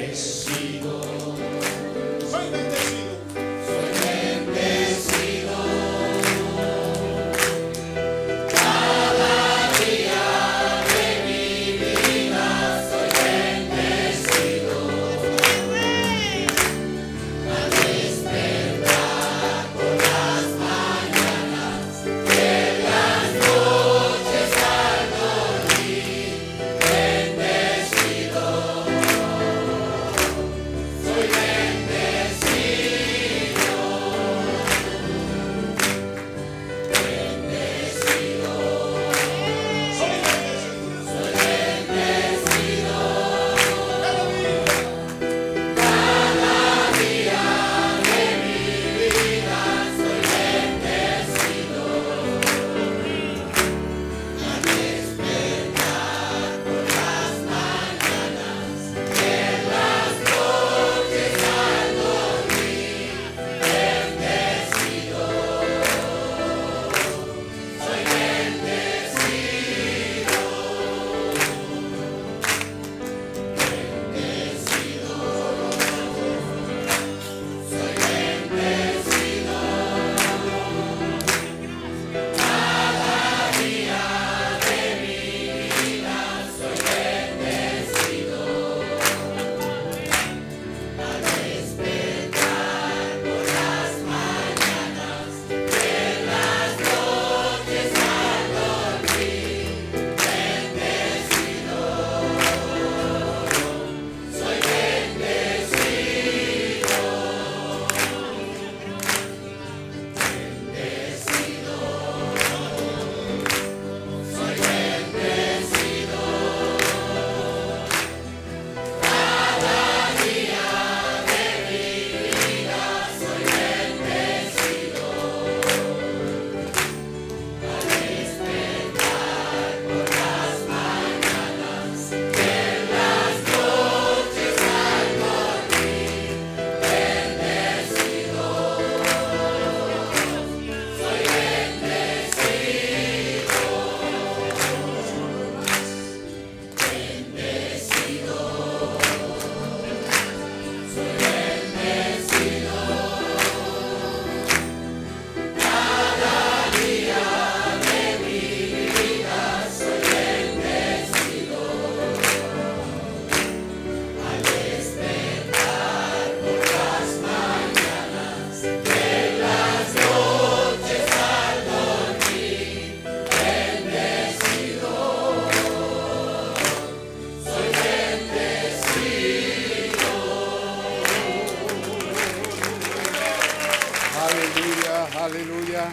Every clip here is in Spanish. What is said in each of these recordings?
Aleluya.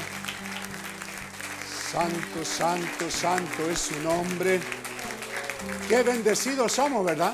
Santo, santo, santo es su nombre. Qué bendecidos somos, ¿verdad?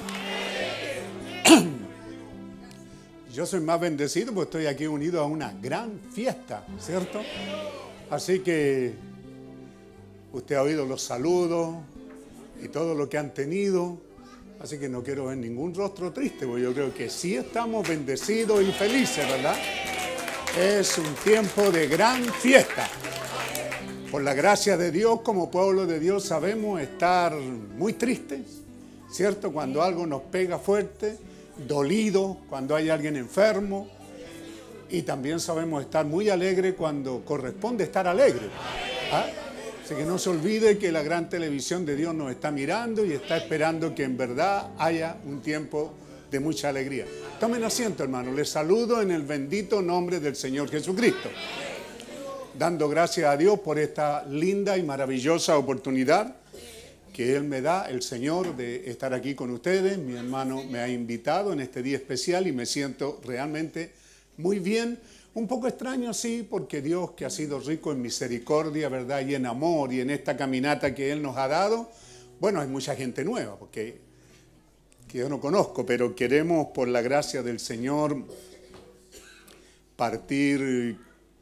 Yo soy más bendecido porque estoy aquí unido a una gran fiesta, ¿cierto? Así que usted ha oído los saludos y todo lo que han tenido. Así que no quiero ver ningún rostro triste, porque yo creo que sí estamos bendecidos y felices, ¿verdad? Es un tiempo de gran fiesta. Por la gracia de Dios, como pueblo de Dios, sabemos estar muy tristes, ¿cierto? Cuando algo nos pega fuerte, dolido, cuando hay alguien enfermo. Y también sabemos estar muy alegres cuando corresponde estar alegre. ¿Ah? Así que no se olvide que la gran televisión de Dios nos está mirando y está esperando que en verdad haya un tiempo de mucha alegría. Tomen asiento, hermano. Les saludo en el bendito nombre del Señor Jesucristo. Dando gracias a Dios por esta linda y maravillosa oportunidad que Él me da, el Señor, de estar aquí con ustedes. Mi hermano me ha invitado en este día especial y me siento realmente muy bien. Un poco extraño, sí, porque Dios, que ha sido rico en misericordia, ¿verdad? Y en amor, y en esta caminata que Él nos ha dado, bueno, hay mucha gente nueva, porque que yo no conozco, pero queremos, por la gracia del Señor, partir.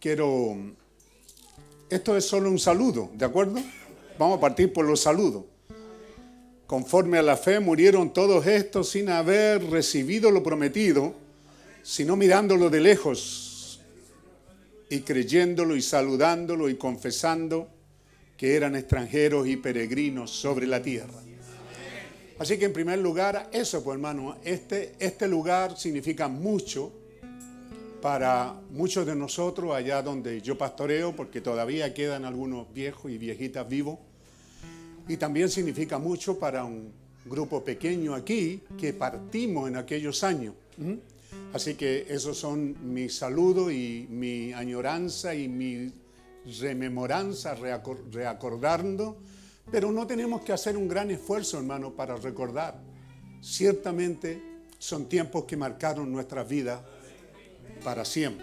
Esto es solo un saludo, ¿de acuerdo? Vamos a partir por los saludos. Conforme a la fe murieron todos estos sin haber recibido lo prometido, sino mirándolo de lejos, y creyéndolo y saludándolo y confesando que eran extranjeros y peregrinos sobre la tierra. Así que en primer lugar, eso pues hermano, este lugar significa mucho para muchos de nosotros allá donde yo pastoreo, porque todavía quedan algunos viejos y viejitas vivos. Y también significa mucho para un grupo pequeño aquí que partimos en aquellos años. Así que esos son mi saludo y mi añoranza y mi rememoranza, reacordando. Pero no tenemos que hacer un gran esfuerzo, hermano, para recordar. Ciertamente son tiempos que marcaron nuestras vidas para siempre.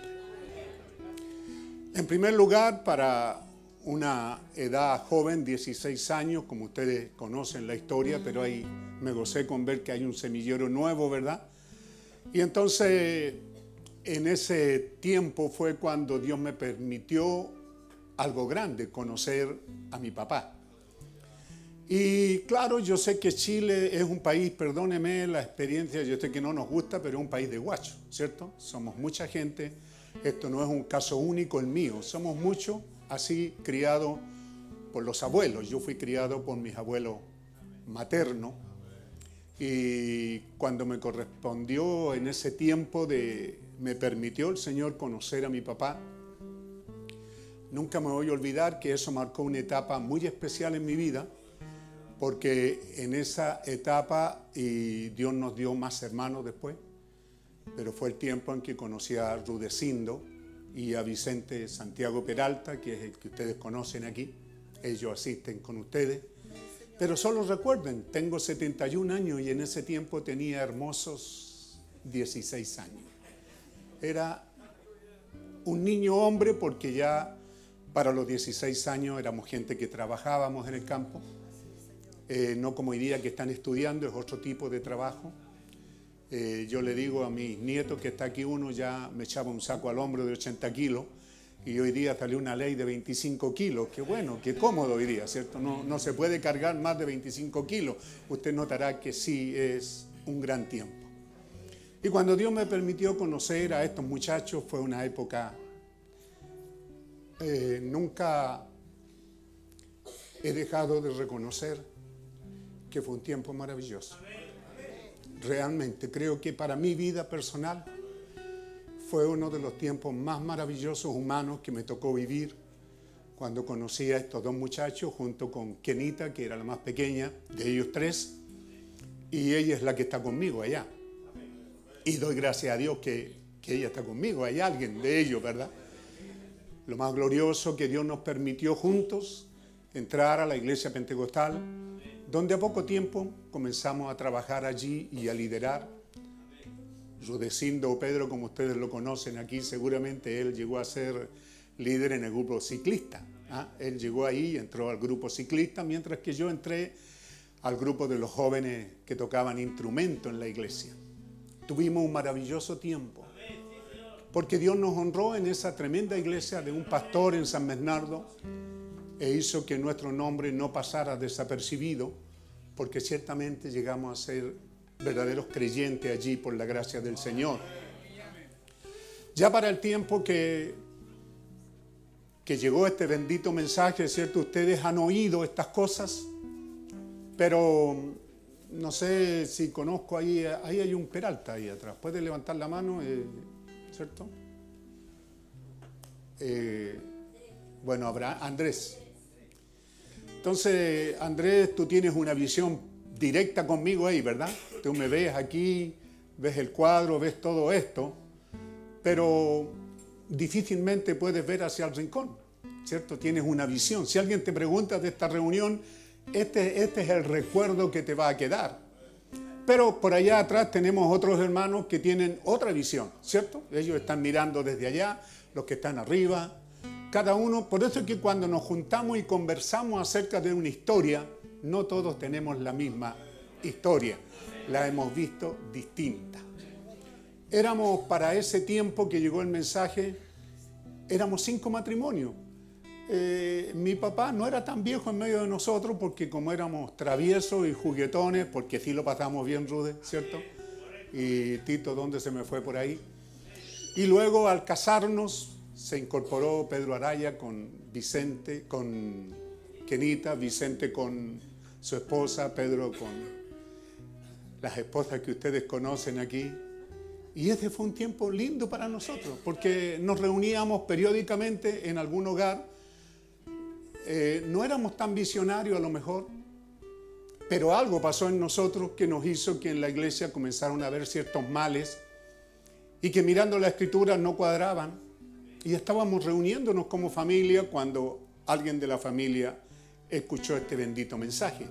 En primer lugar, para una edad joven, 16 años, como ustedes conocen la historia, pero ahí me gocé con ver que hay un semillero nuevo, ¿verdad? Y entonces, en ese tiempo fue cuando Dios me permitió algo grande, conocer a mi papá. Y claro, yo sé que Chile es un país, perdóneme la experiencia, yo sé que no nos gusta, pero es un país de guachos, ¿cierto? Somos mucha gente, esto no es un caso único el mío, somos muchos así criados por los abuelos. Yo fui criado por mis abuelos maternos y cuando me correspondió en ese tiempo me permitió el Señor conocer a mi papá. Nunca me voy a olvidar que eso marcó una etapa muy especial en mi vida, porque en esa etapa, y Dios nos dio más hermanos después, pero fue el tiempo en que conocí a Rudecindo y a Vicente Santiago Peralta, que es el que ustedes conocen aquí. Ellos asisten con ustedes. Pero solo recuerden, tengo 71 años y en ese tiempo tenía hermosos 16 años. Era un niño hombre porque ya para los 16 años éramos gente que trabajábamos en el campo. No como hoy día que están estudiando, es otro tipo de trabajo. Yo le digo a mis nietos que está aquí uno, ya me echaba un saco al hombro de 80 kilos y hoy día salió una ley de 25 kilos. Qué bueno, qué cómodo hoy día, ¿cierto? No se puede cargar más de 25 kilos. Usted notará que sí es un gran tiempo. Y cuando Dios me permitió conocer a estos muchachos fue una época, nunca he dejado de reconocer que fue un tiempo maravilloso. Realmente creo que para mi vida personal fue uno de los tiempos más maravillosos humanos que me tocó vivir cuando conocí a estos dos muchachos junto con Kenita, que era la más pequeña de ellos tres, y ella es la que está conmigo allá. Y doy gracias a Dios que ella está conmigo, hay alguien de ellos, ¿verdad? Lo más glorioso que Dios nos permitió juntos entrar a la iglesia pentecostal, donde a poco tiempo comenzamos a trabajar allí y a liderar. Rudecindo Pedro, como ustedes lo conocen aquí, seguramente él llegó a ser líder en el grupo ciclista. Él llegó ahí y entró al grupo ciclista, mientras que yo entré al grupo de los jóvenes que tocaban instrumento en la iglesia. Tuvimos un maravilloso tiempo, porque Dios nos honró en esa tremenda iglesia de un pastor en San Bernardo, e hizo que nuestro nombre no pasara desapercibido, porque ciertamente llegamos a ser verdaderos creyentes allí por la gracia del Señor. Ya para el tiempo que llegó este bendito mensaje, ¿cierto? Ustedes han oído estas cosas, pero no sé si conozco ahí hay un Peralta ahí atrás. ¿Puede levantar la mano? ¿Cierto? Bueno, habrá Andrés. Entonces, Andrés, tú tienes una visión directa conmigo ahí, ¿verdad? Tú me ves aquí, ves el cuadro, ves todo esto, pero difícilmente puedes ver hacia el rincón, ¿cierto? Tienes una visión. Si alguien te pregunta de esta reunión, este es el recuerdo que te va a quedar. Pero por allá atrás tenemos otros hermanos que tienen otra visión, ¿cierto? Ellos están mirando desde allá, los que están arriba. Cada uno, por eso es que cuando nos juntamos y conversamos acerca de una historia, no todos tenemos la misma historia, la hemos visto distinta. Éramos, para ese tiempo que llegó el mensaje, éramos 5 matrimonios. Mi papá no era tan viejo en medio de nosotros porque como éramos traviesos y juguetones, porque sí lo pasamos bien, Rude, ¿cierto? Y Tito, ¿dónde se me fue por ahí? Y luego al casarnos se incorporó Pedro Araya con Vicente, con Kenita, Vicente con su esposa, Pedro con las esposas que ustedes conocen aquí. Y ese fue un tiempo lindo para nosotros, porque nos reuníamos periódicamente en algún hogar. No éramos tan visionarios a lo mejor, pero algo pasó en nosotros que nos hizo que en la iglesia comenzaron a haber ciertos males y que mirando la escritura no cuadraban. Y estábamos reuniéndonos como familia cuando alguien de la familia escuchó este bendito mensaje.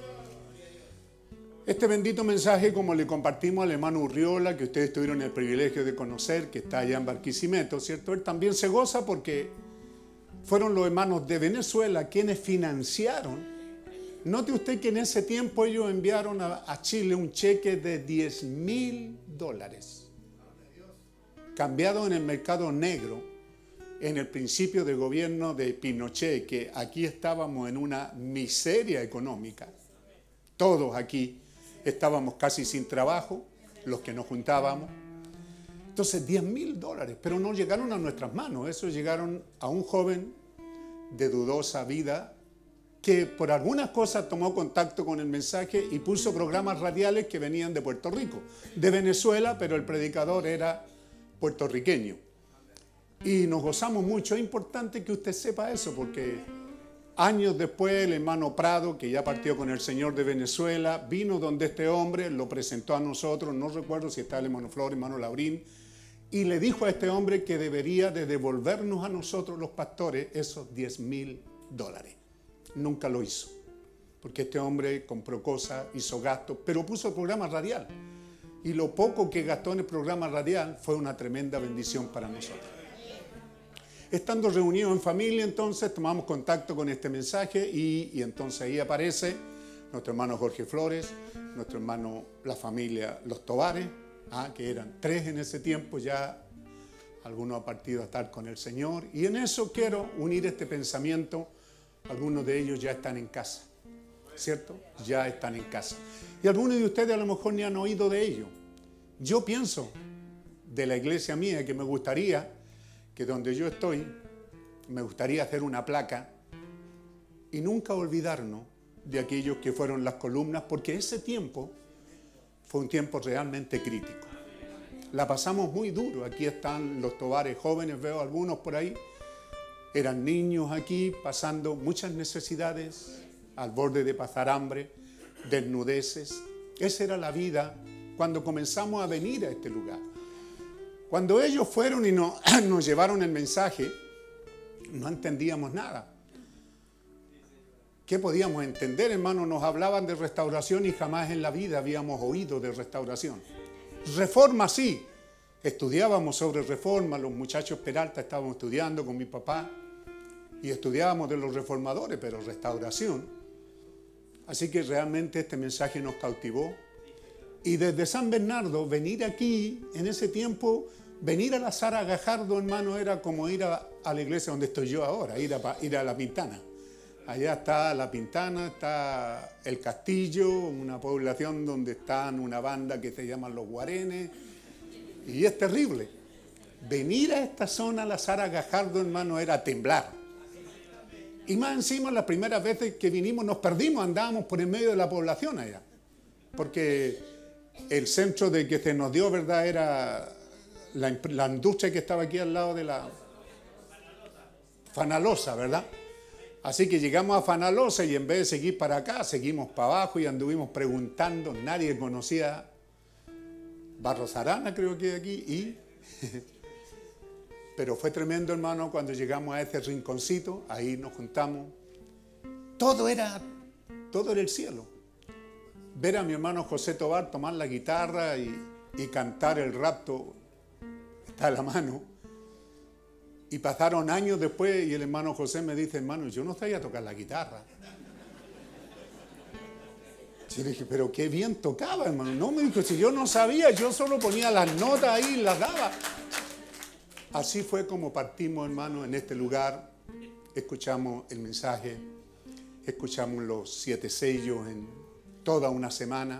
Este bendito mensaje, como le compartimos al hermano Urriola, que ustedes tuvieron el privilegio de conocer, que está allá en Barquisimeto, ¿cierto? Él también se goza porque fueron los hermanos de Venezuela quienes financiaron. Note usted que en ese tiempo ellos enviaron a Chile un cheque de $10,000, cambiado en el mercado negro, en el principio del gobierno de Pinochet, que aquí estábamos en una miseria económica. Todos aquí estábamos casi sin trabajo, los que nos juntábamos. Entonces, $10,000, pero no llegaron a nuestras manos. Eso llegaron a un joven de dudosa vida que por algunas cosas tomó contacto con el mensaje y puso programas radiales que venían de Puerto Rico, de Venezuela, pero el predicador era puertorriqueño. Y nos gozamos mucho. Es importante que usted sepa eso, porque años después el hermano Prado, que ya partió con el Señor de Venezuela, vino donde este hombre, lo presentó a nosotros, no recuerdo si está el hermano Flores, hermano Laurín, y le dijo a este hombre que debería de devolvernos a nosotros los pastores esos $10,000. Nunca lo hizo, porque este hombre compró cosas, hizo gastos, pero puso el programa radial. Y lo poco que gastó en el programa radial fue una tremenda bendición para nosotros. Estando reunidos en familia, entonces tomamos contacto con este mensaje y entonces ahí aparece nuestro hermano Jorge Flores, nuestro hermano, la familia Los Tobares, que eran 3 en ese tiempo, ya algunos han partido a estar con el Señor. Y en eso quiero unir este pensamiento. Algunos de ellos ya están en casa, ¿cierto? Ya están en casa. Y algunos de ustedes a lo mejor ni han oído de ello. Yo pienso de la iglesia mía que me gustaría que donde yo estoy, me gustaría hacer una placa y nunca olvidarnos de aquellos que fueron las columnas, porque ese tiempo fue un tiempo realmente crítico. La pasamos muy duro. Aquí están los Tobares jóvenes, veo algunos por ahí. Eran niños aquí pasando muchas necesidades, al borde de pasar hambre, desnudeces. Esa era la vida cuando comenzamos a venir a este lugar. Cuando ellos fueron y nos llevaron el mensaje, no entendíamos nada. ¿Qué podíamos entender, hermano? Nos hablaban de restauración y jamás en la vida habíamos oído de restauración. Reforma sí, estudiábamos sobre reforma, los muchachos Peralta estábamos estudiando con mi papá y estudiábamos de los reformadores, pero restauración. Así que realmente este mensaje nos cautivó. Y desde San Bernardo, venir aquí, en ese tiempo, venir a la Sara Gajardo, hermano, era como ir a la iglesia donde estoy yo ahora, ir a La Pintana. Allá está La Pintana, está El Castillo, una población donde están una banda que se llaman Los Guarenes. Y es terrible. Venir a esta zona, la Sara Gajardo, hermano, era temblar. Y más encima, las primeras veces que vinimos nos perdimos, andábamos por el medio de la población allá. Porque el centro de que se nos dio, ¿verdad?, era la industria que estaba aquí al lado de la Fanalosa, ¿verdad? Así que llegamos a Fanalosa y en vez de seguir para acá, seguimos para abajo y anduvimos preguntando. Nadie conocía Barros Arana, creo que aquí, pero fue tremendo, hermano, cuando llegamos a ese rinconcito, ahí nos juntamos. Todo era el cielo. Ver a mi hermano José Tobar tomar la guitarra y cantar El rapto está a la mano. Y pasaron años después y el hermano José me dice, hermano, yo no sabía tocar la guitarra. Yo le dije, pero qué bien tocaba, hermano. No, me dijo, si yo no sabía, yo solo ponía las notas ahí y las daba. Así fue como partimos, hermano, en este lugar. Escuchamos el mensaje, escuchamos los 7 sellos en toda una semana.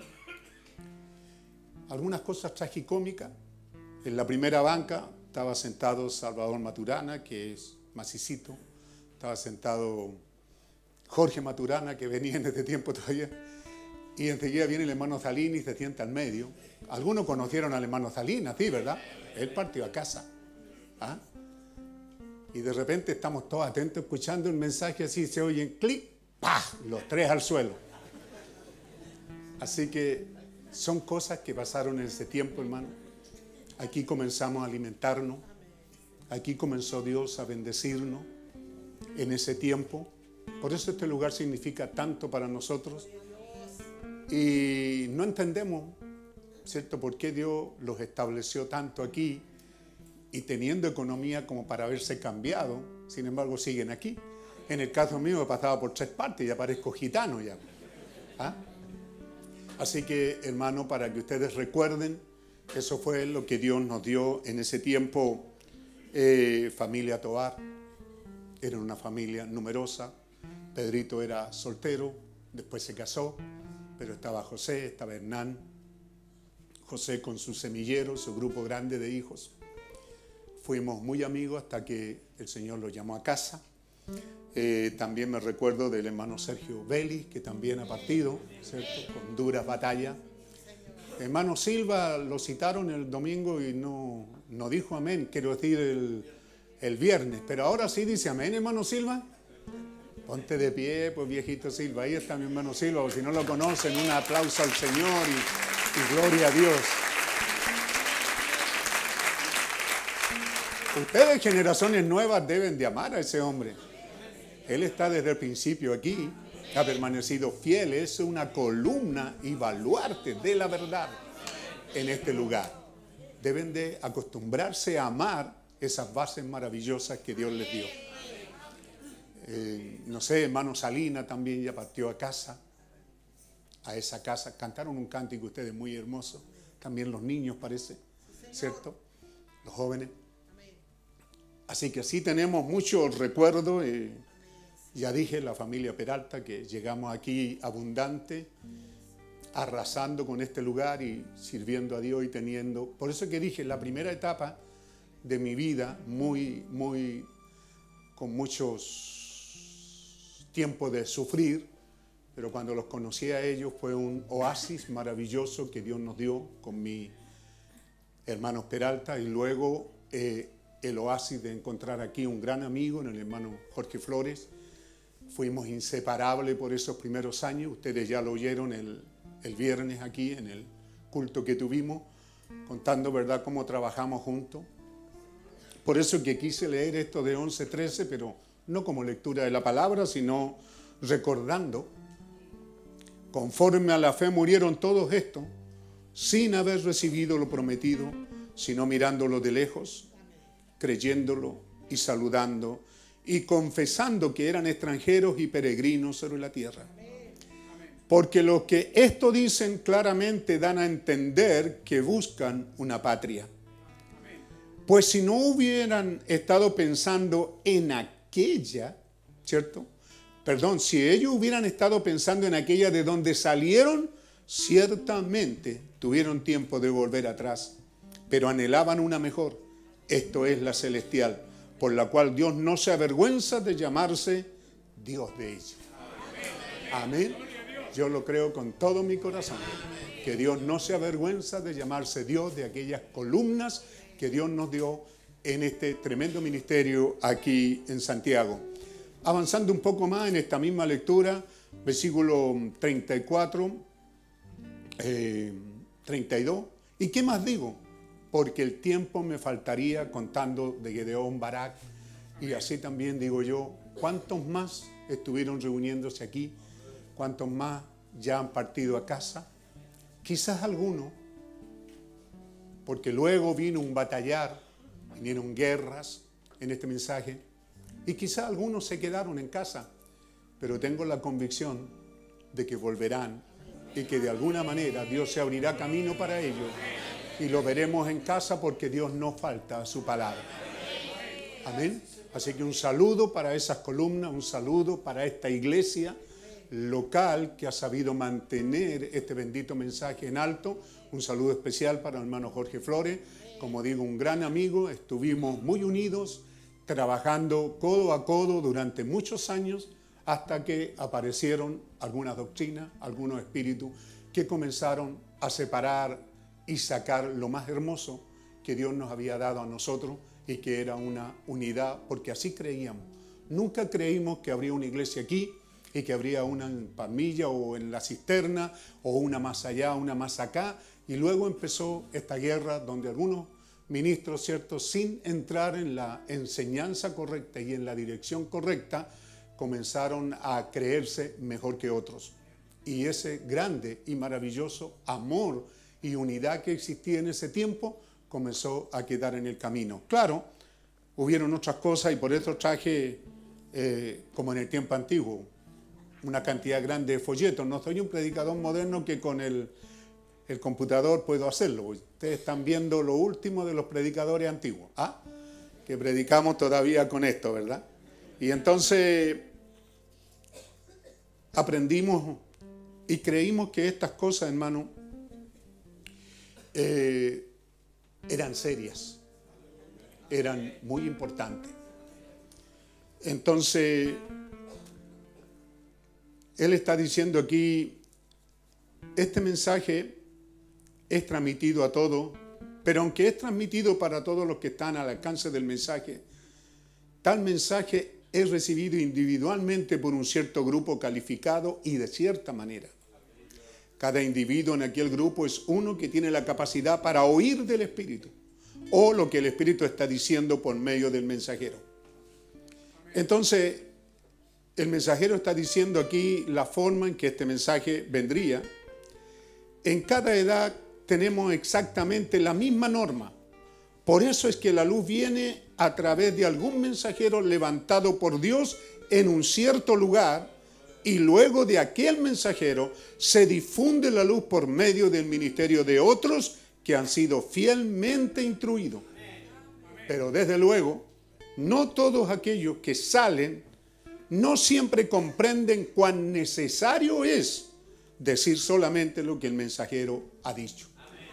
Algunas cosas tragicómicas. En la primera banca estaba sentado Salvador Maturana, que es macicito. Estaba sentado Jorge Maturana, que venía en este tiempo todavía. Y enseguida viene el hermano Salini y se sienta al medio. Algunos conocieron al hermano Salini, sí, ¿verdad? Él partió a casa. ¿Ah? Y de repente estamos todos atentos escuchando el mensaje, así se oyen clic, ¡pah! Los tres al suelo. Así que son cosas que pasaron en ese tiempo, hermano. Aquí comenzamos a alimentarnos. Aquí comenzó Dios a bendecirnos en ese tiempo. Por eso este lugar significa tanto para nosotros. Y no entendemos, ¿cierto?, por qué Dios los estableció tanto aquí y teniendo economía como para haberse cambiado. Sin embargo, siguen aquí. En el caso mío he pasado por 3 partes, ya parezco gitano ya. ¿Ah? Así que, hermano, para que ustedes recuerden, eso fue lo que Dios nos dio en ese tiempo. Familia Tovar, era una familia numerosa. Pedrito era soltero, después se casó, pero estaba José, estaba Hernán. José con su semillero, su grupo grande de hijos. Fuimos muy amigos hasta que el Señor los llamó a casa. También me recuerdo del hermano Sergio Vélez, que también ha partido, ¿cierto?, con duras batallas. Hermano Silva lo citaron el domingo y no dijo amén, quiero decir el viernes, pero ahora sí dice amén, hermano Silva. Ponte de pie, pues viejito Silva, ahí está mi hermano Silva, o si no lo conocen, un aplauso al Señor y gloria a Dios. Ustedes, generaciones nuevas, deben de amar a ese hombre. Él está desde el principio aquí, ha permanecido fiel, es una columna y baluarte de la verdad en este lugar. Deben de acostumbrarse a amar esas bases maravillosas que Dios les dio. No sé, hermano Salina también ya partió a casa, a esa casa. Cantaron un cántico ustedes muy hermoso, también los niños parece, ¿cierto? Los jóvenes. Así que sí tenemos muchos recuerdos. Ya dije, la familia Peralta, que llegamos aquí abundante, arrasando con este lugar y sirviendo a Dios y teniendo. Por eso que dije, la primera etapa de mi vida, con muchos tiempos de sufrir, pero cuando los conocí a ellos fue un oasis maravilloso que Dios nos dio con mis hermanos Peralta, y luego el oasis de encontrar aquí un gran amigo en el hermano Jorge Flores. Fuimos inseparables por esos primeros años. Ustedes ya lo oyeron el viernes aquí en el culto que tuvimos, contando, ¿verdad?, cómo trabajamos juntos. Por eso que quise leer esto de 11:13, pero no como lectura de la palabra, sino recordando. Conforme a la fe murieron todos estos, sin haber recibido lo prometido, sino mirándolo de lejos, creyéndolo y saludando y confesando que eran extranjeros y peregrinos sobre la tierra. Porque los que esto dicen claramente dan a entender que buscan una patria. Pues si no hubieran estado pensando en aquella, ¿cierto? Perdón, si ellos hubieran estado pensando en aquella de donde salieron, ciertamente tuvieron tiempo de volver atrás, pero anhelaban una mejor, esto es la celestial, por la cual Dios no se avergüenza de llamarse Dios de ellos. Amén. Yo lo creo con todo mi corazón, que Dios no se avergüenza de llamarse Dios de aquellas columnas que Dios nos dio en este tremendo ministerio aquí en Santiago. Avanzando un poco más en esta misma lectura, versículo 34, 32. ¿Y qué más digo? Porque el tiempo me faltaría contando de Gedeón, Barak, y así también digo yo, ¿cuántos más estuvieron reuniéndose aquí? ¿Cuántos más ya han partido a casa? Quizás algunos, porque luego vino un batallar, vinieron guerras en este mensaje, y quizás algunos se quedaron en casa, pero tengo la convicción de que volverán y que de alguna manera Dios se abrirá camino para ellos y lo veremos en casa porque Dios no falta a su palabra. Amén. Así que un saludo para esas columnas, un saludo para esta iglesia local que ha sabido mantener este bendito mensaje en alto. Un saludo especial para el hermano Jorge Flores, como digo, un gran amigo. Estuvimos muy unidos, trabajando codo a codo durante muchos años hasta que aparecieron algunas doctrinas, algunos espíritus que comenzaron a separar y sacar lo más hermoso que Dios nos había dado a nosotros y que era una unidad, porque así creíamos. Nunca creímos que habría una iglesia aquí y que habría una en Palmilla o en La Cisterna o una más allá, una más acá. Y luego empezó esta guerra donde algunos ministros, ¿cierto?, sin entrar en la enseñanza correcta y en la dirección correcta, comenzaron a creerse mejor que otros. Y ese grande y maravilloso amor y unidad que existía en ese tiempo comenzó a quedar en el camino. Claro, hubieron otras cosas y por eso traje, como en el tiempo antiguo, una cantidad grande de folletos. No soy un predicador moderno que con el computador puedo hacerlo. Ustedes están viendo lo último de los predicadores antiguos, ¿ah? Que predicamos todavía con esto, ¿verdad? Y entonces aprendimos y creímos que estas cosas, hermano, eran serias, eran muy importantes. Entonces, él está diciendo aquí, este mensaje es transmitido a todos, pero aunque es transmitido para todos los que están al alcance del mensaje, tal mensaje es recibido individualmente por un cierto grupo calificado y de cierta manera. Cada individuo en aquel grupo es uno que tiene la capacidad para oír del Espíritu o lo que el Espíritu está diciendo por medio del mensajero. Entonces, el mensajero está diciendo aquí la forma en que este mensaje vendría. En cada edad tenemos exactamente la misma norma. Por eso es que la luz viene a través de algún mensajero levantado por Dios en un cierto lugar y luego de aquel mensajero se difunde la luz por medio del ministerio de otros que han sido fielmente instruidos. Pero desde luego, no todos aquellos que salen no siempre comprenden cuán necesario es decir solamente lo que el mensajero ha dicho.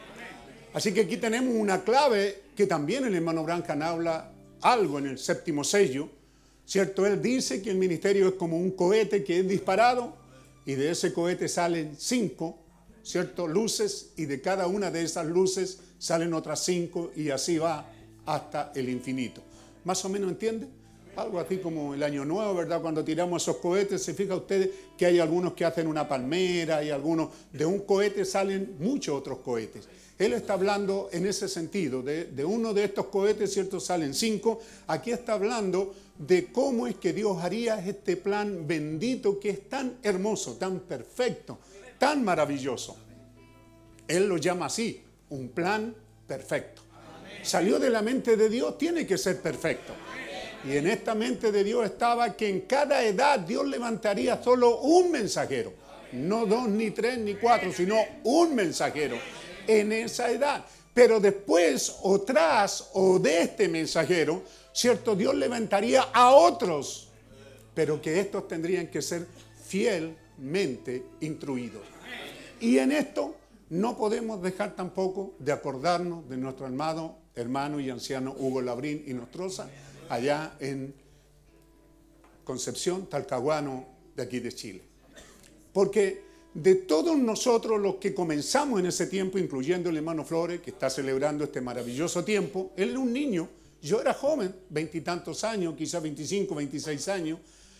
Así que aquí tenemos una clave que también el hermano Branham habla algo en el séptimo sello, ¿cierto? Él dice que el ministerio es como un cohete que es disparado y de ese cohete salen 5, ¿cierto?, luces, y de cada una de esas luces salen otras 5 y así va hasta el infinito. ¿Más o menos entiende? Algo así como el año nuevo, ¿verdad? Cuando tiramos esos cohetes, se fija usted que hay algunos que hacen una palmera y algunos de un cohete salen muchos otros cohetes. Él está hablando en ese sentido, de uno de estos cohetes, ¿cierto?, salen 5. Aquí está hablando de cómo es que Dios haría este plan bendito que es tan hermoso, tan perfecto, tan maravilloso. Él lo llama así, un plan perfecto. Salió de la mente de Dios, tiene que ser perfecto. Y en esta mente de Dios estaba que en cada edad Dios levantaría solo un mensajero. No 2, ni 3, ni 4, sino un mensajero en esa edad. Pero después, o tras, o de este mensajero, ¿cierto?, Dios levantaría a otros, pero que estos tendrían que ser fielmente instruidos. Y en esto no podemos dejar tampoco de acordarnos de nuestro hermano y anciano Hugo Labrín y Nostroza, allá en Concepción, Talcahuano, de aquí de Chile. Porque de todos nosotros los que comenzamos en ese tiempo, incluyendo el hermano Flores, que está celebrando este maravilloso tiempo, él era un niño, yo era joven, 20 y tantos años, quizás 25, 26 años.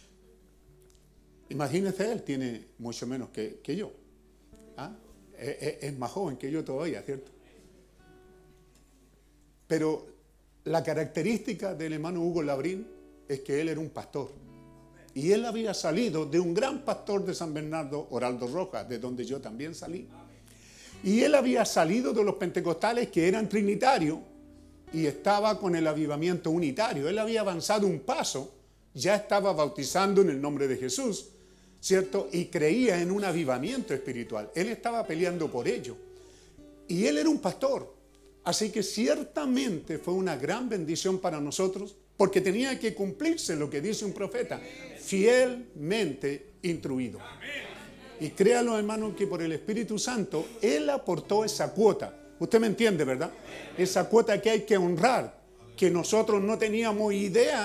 Imagínese, él tiene mucho menos que yo. ¿Ah? Es más joven que yo todavía, ¿cierto? Pero la característica del hermano Hugo Labrín es que él era un pastor. Y él había salido de un gran pastor de San Bernardo, Oraldo Rojas, de donde yo también salí. Y él había salido de los pentecostales que eran trinitarios y estaba con el avivamiento unitario. Él había avanzado un paso, ya estaba bautizando en el nombre de Jesús, ¿cierto? Y creía en un avivamiento espiritual. Él estaba peleando por ello. Y él era un pastor. Así que ciertamente fue una gran bendición para nosotros, porque tenía que cumplirse lo que dice un profeta, fielmente instruido. Y créalo, hermano, que por el Espíritu Santo, Él aportó esa cuota. Usted me entiende, ¿verdad? Esa cuota que hay que honrar, que nosotros no teníamos idea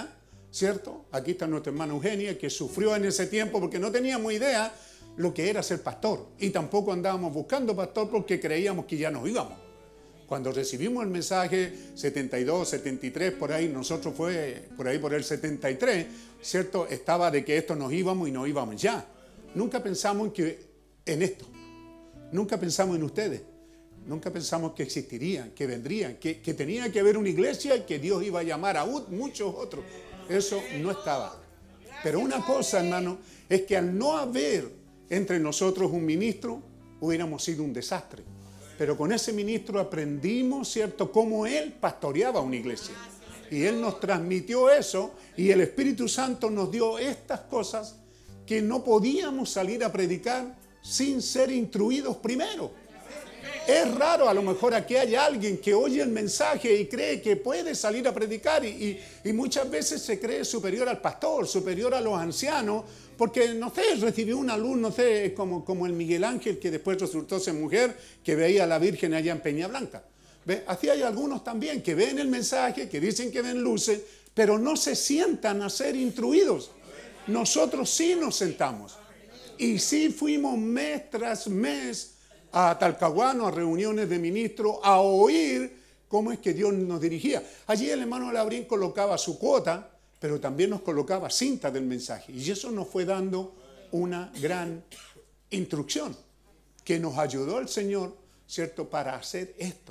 ¿cierto? Aquí está nuestra hermana Eugenia, que sufrió en ese tiempo porque no teníamos idea lo que era ser pastor. Y tampoco andábamos buscando pastor porque creíamos que ya nos íbamos. Cuando recibimos el mensaje 72, 73, por ahí, nosotros fue por ahí por el 73, ¿cierto? Estaba de que esto nos íbamos y nos íbamos ya. Nunca pensamos en esto. Nunca pensamos en ustedes. Nunca pensamos que existirían, que vendrían, que tenía que haber una iglesia y que Dios iba a llamar a muchos otros. Eso no estaba. Pero una cosa, hermano, es que al no haber entre nosotros un ministro, hubiéramos sido un desastre. Pero con ese ministro aprendimos, ¿cierto?, cómo él pastoreaba una iglesia. Y él nos transmitió eso y el Espíritu Santo nos dio estas cosas que no podíamos salir a predicar sin ser instruidos primero. Es raro, a lo mejor aquí hay alguien que oye el mensaje y cree que puede salir a predicar y muchas veces se cree superior al pastor, superior a los ancianos, porque, no sé, recibió una luz, no sé, como el Miguel Ángel, que después resultó ser mujer, que veía a la Virgen allá en Peña Blanca. ¿Ve? Así hay algunos también que ven el mensaje, que dicen que ven luces, pero no se sientan a ser instruidos. Nosotros sí nos sentamos. Y sí fuimos mes tras mes a Talcahuano, a reuniones de ministros, a oír cómo es que Dios nos dirigía. Allí el hermano Labrín colocaba su cuota, pero también nos colocaba cinta del mensaje. Y eso nos fue dando una gran instrucción, que nos ayudó el Señor, ¿cierto?, para hacer esto.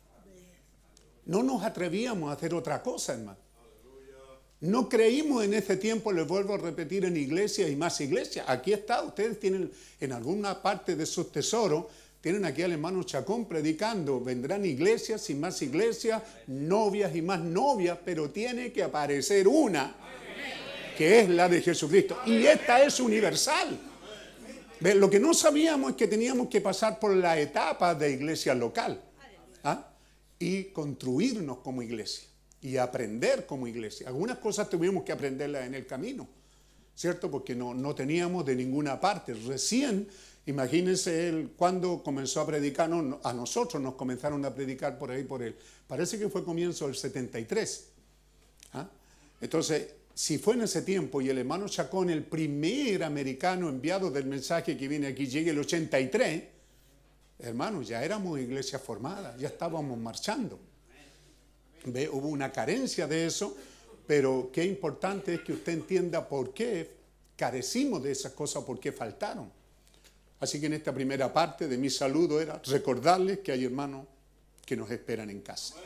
No nos atrevíamos a hacer otra cosa, hermano. No creímos en ese tiempo, les vuelvo a repetir, en iglesias y más iglesias. Aquí está, ustedes tienen en alguna parte de sus tesoros, tienen aquí al hermano Chacón predicando, vendrán iglesias y más iglesias, novias y más novias, pero tiene que aparecer una, que es la de Jesucristo. Y esta es universal. Lo que no sabíamos es que teníamos que pasar por la etapa de iglesia local, ¿ah?, y construirnos como iglesia y aprender como iglesia. Algunas cosas tuvimos que aprenderlas en el camino, ¿cierto? Porque no teníamos de ninguna parte. Recién, imagínense él cuando comenzó a predicar, a nosotros nos comenzaron a predicar por ahí, parece que fue comienzo del 73. ¿Ah? Entonces, si fue en ese tiempo y el hermano Chacón, el primer americano enviado del mensaje que viene aquí, llega el 83, hermanos, ya éramos iglesia formada, ya estábamos marchando. ¿Ve? Hubo una carencia de eso, pero qué importante es que usted entienda por qué carecimos de esas cosas, por qué faltaron. Así que en esta primera parte de mi saludo era recordarles que hay hermanos que nos esperan en casa.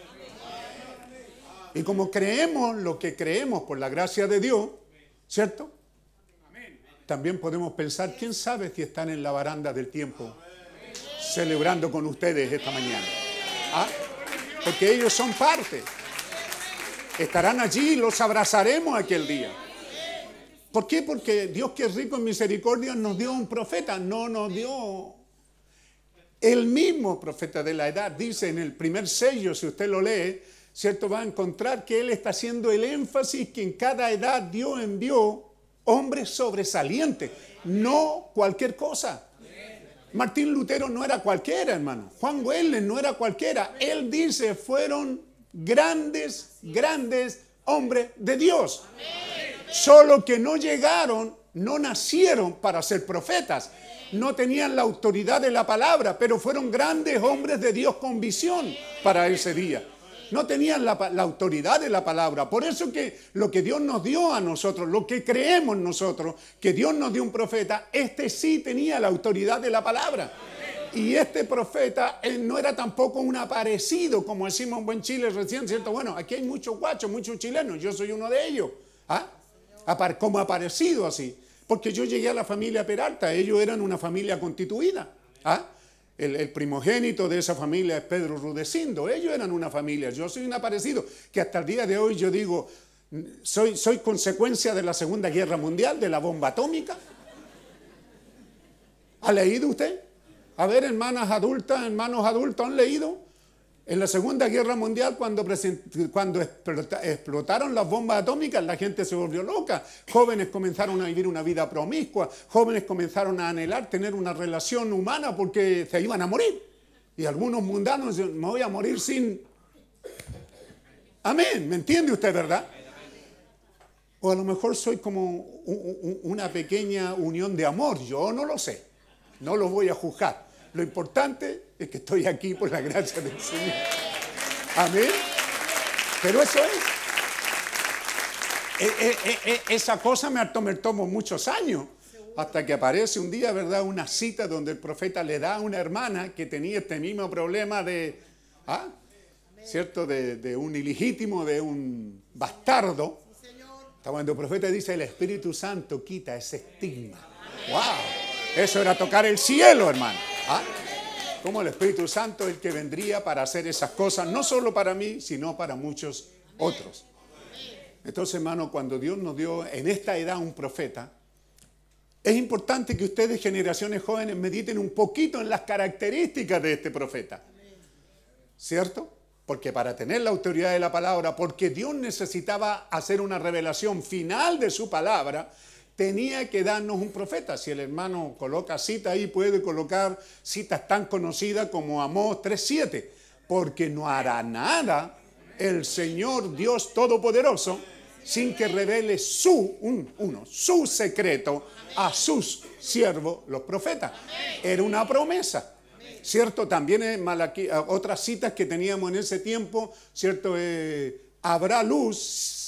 Y como creemos lo que creemos por la gracia de Dios, ¿cierto? También podemos pensar, quién sabe si están en la baranda del tiempo celebrando con ustedes esta mañana. ¿Ah? Porque ellos son parte. Estarán allí, los abrazaremos aquel día. ¿Por qué? Porque Dios, que es rico en misericordia, nos dio un profeta, no nos dio el mismo profeta de la edad. Dice en el primer sello, si usted lo lee, ¿cierto?, va a encontrar que él está haciendo el énfasis que en cada edad Dios envió hombres sobresalientes, no cualquier cosa. Martín Lutero no era cualquiera, hermano. Juan Wesley no era cualquiera. Él dice, fueron grandes hombres de Dios. Solo que no llegaron, no nacieron para ser profetas. No tenían la autoridad de la palabra, pero fueron grandes hombres de Dios con visión para ese día. No tenían la autoridad de la palabra. Por eso que lo que Dios nos dio a nosotros, lo que creemos nosotros, que Dios nos dio un profeta, este sí tenía la autoridad de la palabra. Y este profeta no era tampoco un aparecido, como decimos en buen Chile recién, ¿cierto? Bueno, aquí hay muchos guachos, muchos chilenos, yo soy uno de ellos. ¿Ah? Como aparecido así. Porque yo llegué a la familia Peralta, ellos eran una familia constituida. ¿Ah? El primogénito de esa familia es Pedro Rudecindo. Ellos eran una familia. Yo soy un aparecido que hasta el día de hoy yo digo, soy consecuencia de la Segunda Guerra Mundial, de la bomba atómica. ¿Ha leído usted? A ver, hermanos adultos, ¿han leído? En la Segunda Guerra Mundial, cuando explotaron las bombas atómicas, la gente se volvió loca. Jóvenes comenzaron a vivir una vida promiscua. Jóvenes comenzaron a anhelar tener una relación humana porque se iban a morir. Y algunos mundanos dicen, me voy a morir sin... Amén, ¿me entiende usted, verdad? O a lo mejor soy como una pequeña unión de amor. Yo no lo sé. No lo voy a juzgar. Lo importante es que estoy aquí por la gracia del Señor. Amén. Pero eso es. Esa cosa me tomó muchos años. Hasta que aparece un día, ¿verdad?, una cita donde el profeta le da a una hermana que tenía este mismo problema de, ¿cierto?, de un ilegítimo, de un bastardo. Cuando el profeta dice, el Espíritu Santo quita ese estigma. ¡Wow! Eso era tocar el cielo, hermano. Como el Espíritu Santo es el que vendría para hacer esas cosas, no solo para mí, sino para muchos otros. Entonces, hermano, cuando Dios nos dio en esta edad un profeta, es importante que ustedes, generaciones jóvenes, mediten un poquito en las características de este profeta. ¿Cierto? Porque para tener la autoridad de la palabra, porque Dios necesitaba hacer una revelación final de su palabra, tenía que darnos un profeta. Si el hermano coloca cita ahí, puede colocar citas tan conocidas como Amós 3:7. Porque no hará nada el Señor Dios Todopoderoso sin que revele su secreto a sus siervos, los profetas. Era una promesa, ¿cierto? También en otras citas que teníamos en ese tiempo, ¿cierto? Habrá luz,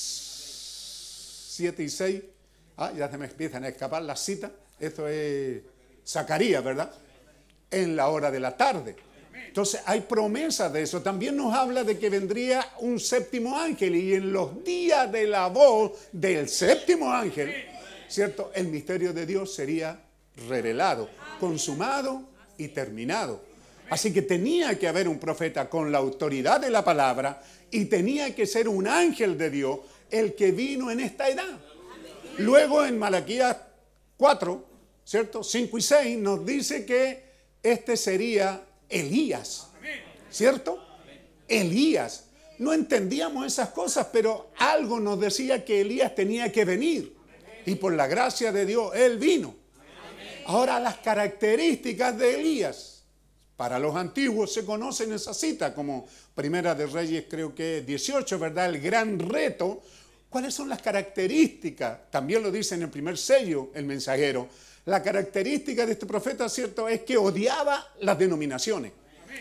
7 y 6. Ya se me empiezan a escapar las citas. Esto es Zacarías, ¿verdad? En la hora de la tarde. Entonces hay promesas de eso. También nos habla de que vendría un séptimo ángel y en los días de la voz del séptimo ángel, ¿cierto?, el misterio de Dios sería revelado, consumado y terminado. Así que tenía que haber un profeta con la autoridad de la palabra y tenía que ser un ángel de Dios el que vino en esta edad. Luego en Malaquías 4, ¿cierto?, 5 y 6 nos dice que este sería Elías, ¿cierto? Elías. No entendíamos esas cosas, pero algo nos decía que Elías tenía que venir. Y por la gracia de Dios, él vino. Ahora, las características de Elías. Para los antiguos se conocen esa cita, como Primera de Reyes, creo que es 18, ¿verdad? El gran reto. ¿Cuáles son las características? También lo dice en el primer sello el mensajero. La característica de este profeta, ¿cierto?, es que odiaba las denominaciones.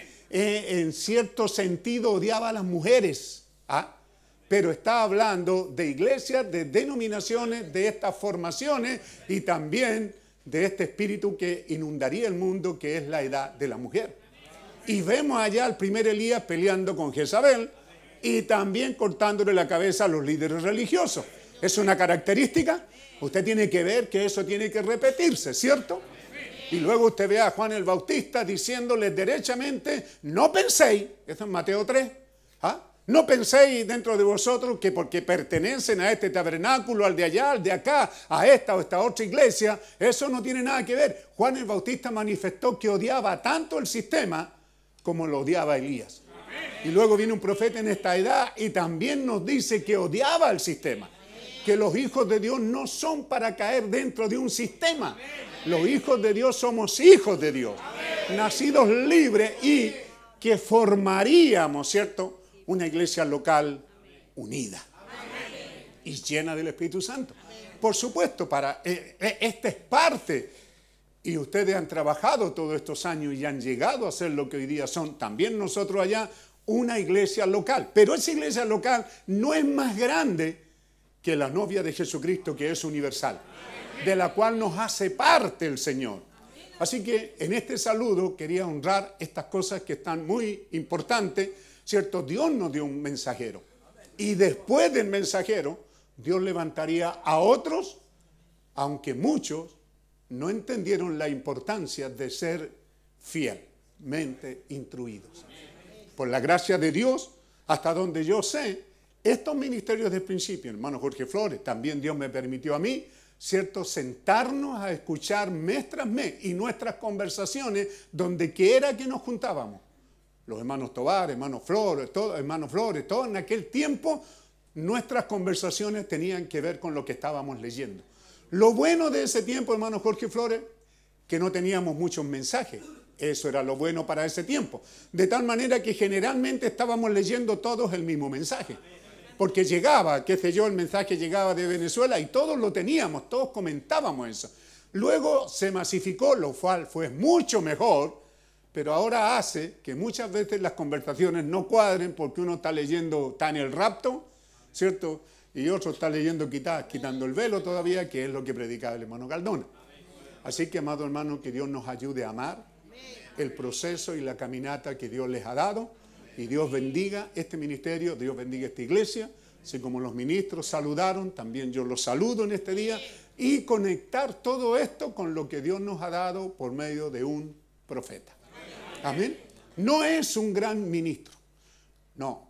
En cierto sentido, odiaba a las mujeres. Pero está hablando de iglesias, de denominaciones, de estas formaciones y también de este espíritu que inundaría el mundo, que es la edad de la mujer. Y vemos allá al primer Elías peleando con Jezabel y también cortándole la cabeza a los líderes religiosos. ¿Es una característica? Usted tiene que ver que eso tiene que repetirse, ¿cierto? Y luego usted ve a Juan el Bautista diciéndoles derechamente, no penséis, esto es Mateo 3, no penséis dentro de vosotros que porque pertenecen a este tabernáculo, al de allá, al de acá, a esta o esta otra iglesia, eso no tiene nada que ver. Juan el Bautista manifestó que odiaba tanto el sistema como lo odiaba Elías. Y luego viene un profeta en esta edad y también nos dice que odiaba el sistema. Que los hijos de Dios no son para caer dentro de un sistema. Los hijos de Dios somos hijos de Dios, nacidos libres y que formaríamos, ¿cierto?, una iglesia local unida y llena del Espíritu Santo. Por supuesto, esta es parte, y ustedes han trabajado todos estos años y han llegado a ser lo que hoy día son, también nosotros allá, una iglesia local. Pero esa iglesia local no es más grande que la novia de Jesucristo, que es universal, de la cual nos hace parte el Señor. Así que en este saludo quería honrar estas cosas que están muy importantes, ¿cierto? Dios nos dio un mensajero. Y después del mensajero, Dios levantaría a otros, aunque muchos no entendieron la importancia de ser fielmente instruidos. Por la gracia de Dios, hasta donde yo sé, estos ministerios del principio, hermano Jorge Flores, también Dios me permitió a mí, ¿cierto?, sentarnos a escuchar mes tras mes y nuestras conversaciones donde quiera que nos juntábamos. Los hermanos Tobar, hermanos Flores, todos en aquel tiempo, nuestras conversaciones tenían que ver con lo que estábamos leyendo. Lo bueno de ese tiempo, hermano Jorge Flores, que no teníamos muchos mensajes. Eso era lo bueno para ese tiempo. De tal manera que generalmente estábamos leyendo todos el mismo mensaje. porque llegaba, qué sé yo, el mensaje llegaba de Venezuela y todos lo teníamos, todos comentábamos eso. Luego se masificó, lo cual fue mucho mejor, pero ahora hace que muchas veces las conversaciones no cuadren porque uno está leyendo, está en el rapto, ¿cierto? Y otro está leyendo quitando el velo todavía, que es lo que predicaba el hermano Cardona. Así que, amado hermano, que Dios nos ayude a amar el proceso y la caminata que Dios les ha dado. Y Dios bendiga este ministerio, Dios bendiga esta iglesia. Así como los ministros saludaron, también yo los saludo en este día. Y conectar todo esto con lo que Dios nos ha dado por medio de un profeta. Amén. No es un gran ministro. No.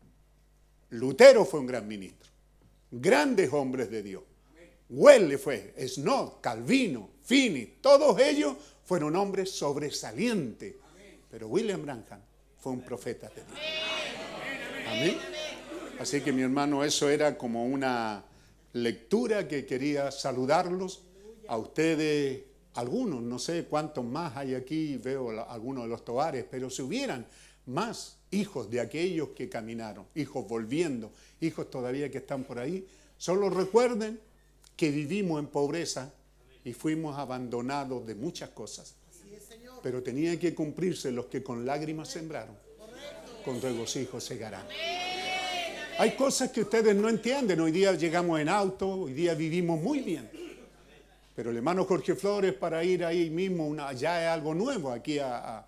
Lutero fue un gran ministro. Grandes hombres de Dios. Wesley fue, Snod, Calvino, Finney, todos ellos fueron hombres sobresalientes. Pero William Branham fue un profeta de Dios. Amén. Así que mi hermano, eso era como una lectura que quería saludarlos a ustedes, algunos, no sé cuántos más hay aquí, veo algunos de los toares, pero si hubieran más hijos de aquellos que caminaron, hijos volviendo, hijos todavía que están por ahí, solo recuerden que vivimos en pobreza y fuimos abandonados de muchas cosas. Pero tenía que cumplirse los que con lágrimas sembraron, con regocijo segarán. Hay cosas que ustedes no entienden. Hoy día llegamos en auto, hoy día vivimos muy bien. Pero el hermano Jorge Flores, para ir ahí mismo, ya es algo nuevo, aquí a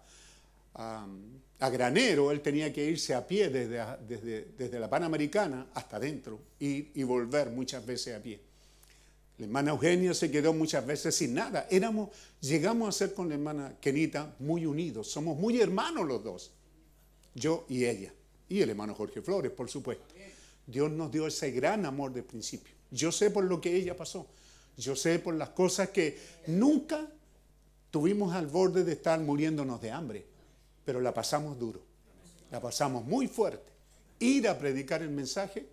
Granero, él tenía que irse a pie desde la Panamericana hasta adentro y volver muchas veces a pie. La hermana Eugenia se quedó muchas veces sin nada. Llegamos a ser con la hermana Kenita muy unidos. Somos muy hermanos los dos. Yo y ella. Y el hermano Jorge Flores, por supuesto. Dios nos dio ese gran amor de principio. Yo sé por lo que ella pasó. Yo sé por las cosas que nunca tuvimos al borde de estar muriéndonos de hambre. Pero la pasamos duro. La pasamos muy fuerte. Ir a predicar el mensaje,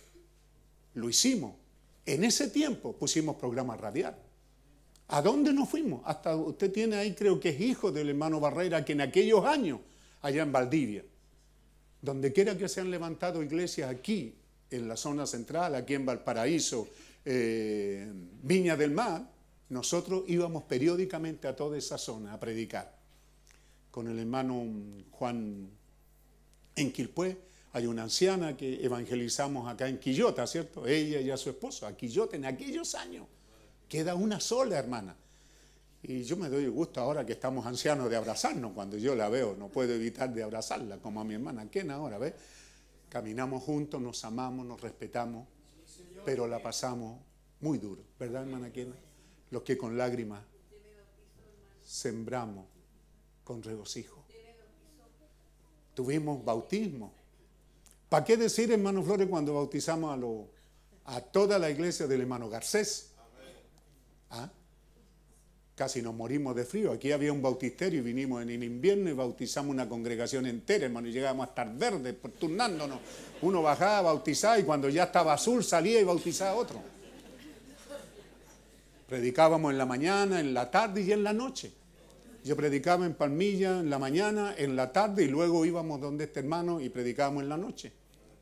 lo hicimos. En ese tiempo pusimos programa radial. ¿A dónde nos fuimos? Hasta usted tiene ahí, creo que es hijo del hermano Barrera, que en aquellos años, allá en Valdivia, donde quiera que se han levantado iglesias aquí, en la zona central, aquí en Valparaíso, Viña del Mar, nosotros íbamos periódicamente a toda esa zona a predicar. Con el hermano Juan en Quilpué, hay una anciana que evangelizamos acá en Quillota, ¿cierto? Ella y a su esposo, a Quillota, en aquellos años. Queda una sola hermana. Y yo me doy el gusto ahora que estamos ancianos de abrazarnos. Cuando yo la veo, no puedo evitar de abrazarla, como a mi hermana Ken ahora, ¿ves? Caminamos juntos, nos amamos, nos respetamos, pero la pasamos muy duro, ¿verdad, hermana Ken? Los que con lágrimas sembramos con regocijo. Tuvimos bautismo. ¿Para qué decir, hermano Flores, cuando bautizamos a toda la iglesia del hermano Garcés? ¿Ah? Casi nos morimos de frío. Aquí había un bautisterio y vinimos en el invierno y bautizamos una congregación entera, hermano, y llegábamos a estar verdes, turnándonos. Uno bajaba, bautizaba, y cuando ya estaba azul salía y bautizaba a otro. Predicábamos en la mañana, en la tarde y en la noche. Yo predicaba en Palmilla en la mañana, en la tarde, y luego íbamos donde este hermano y predicábamos en la noche.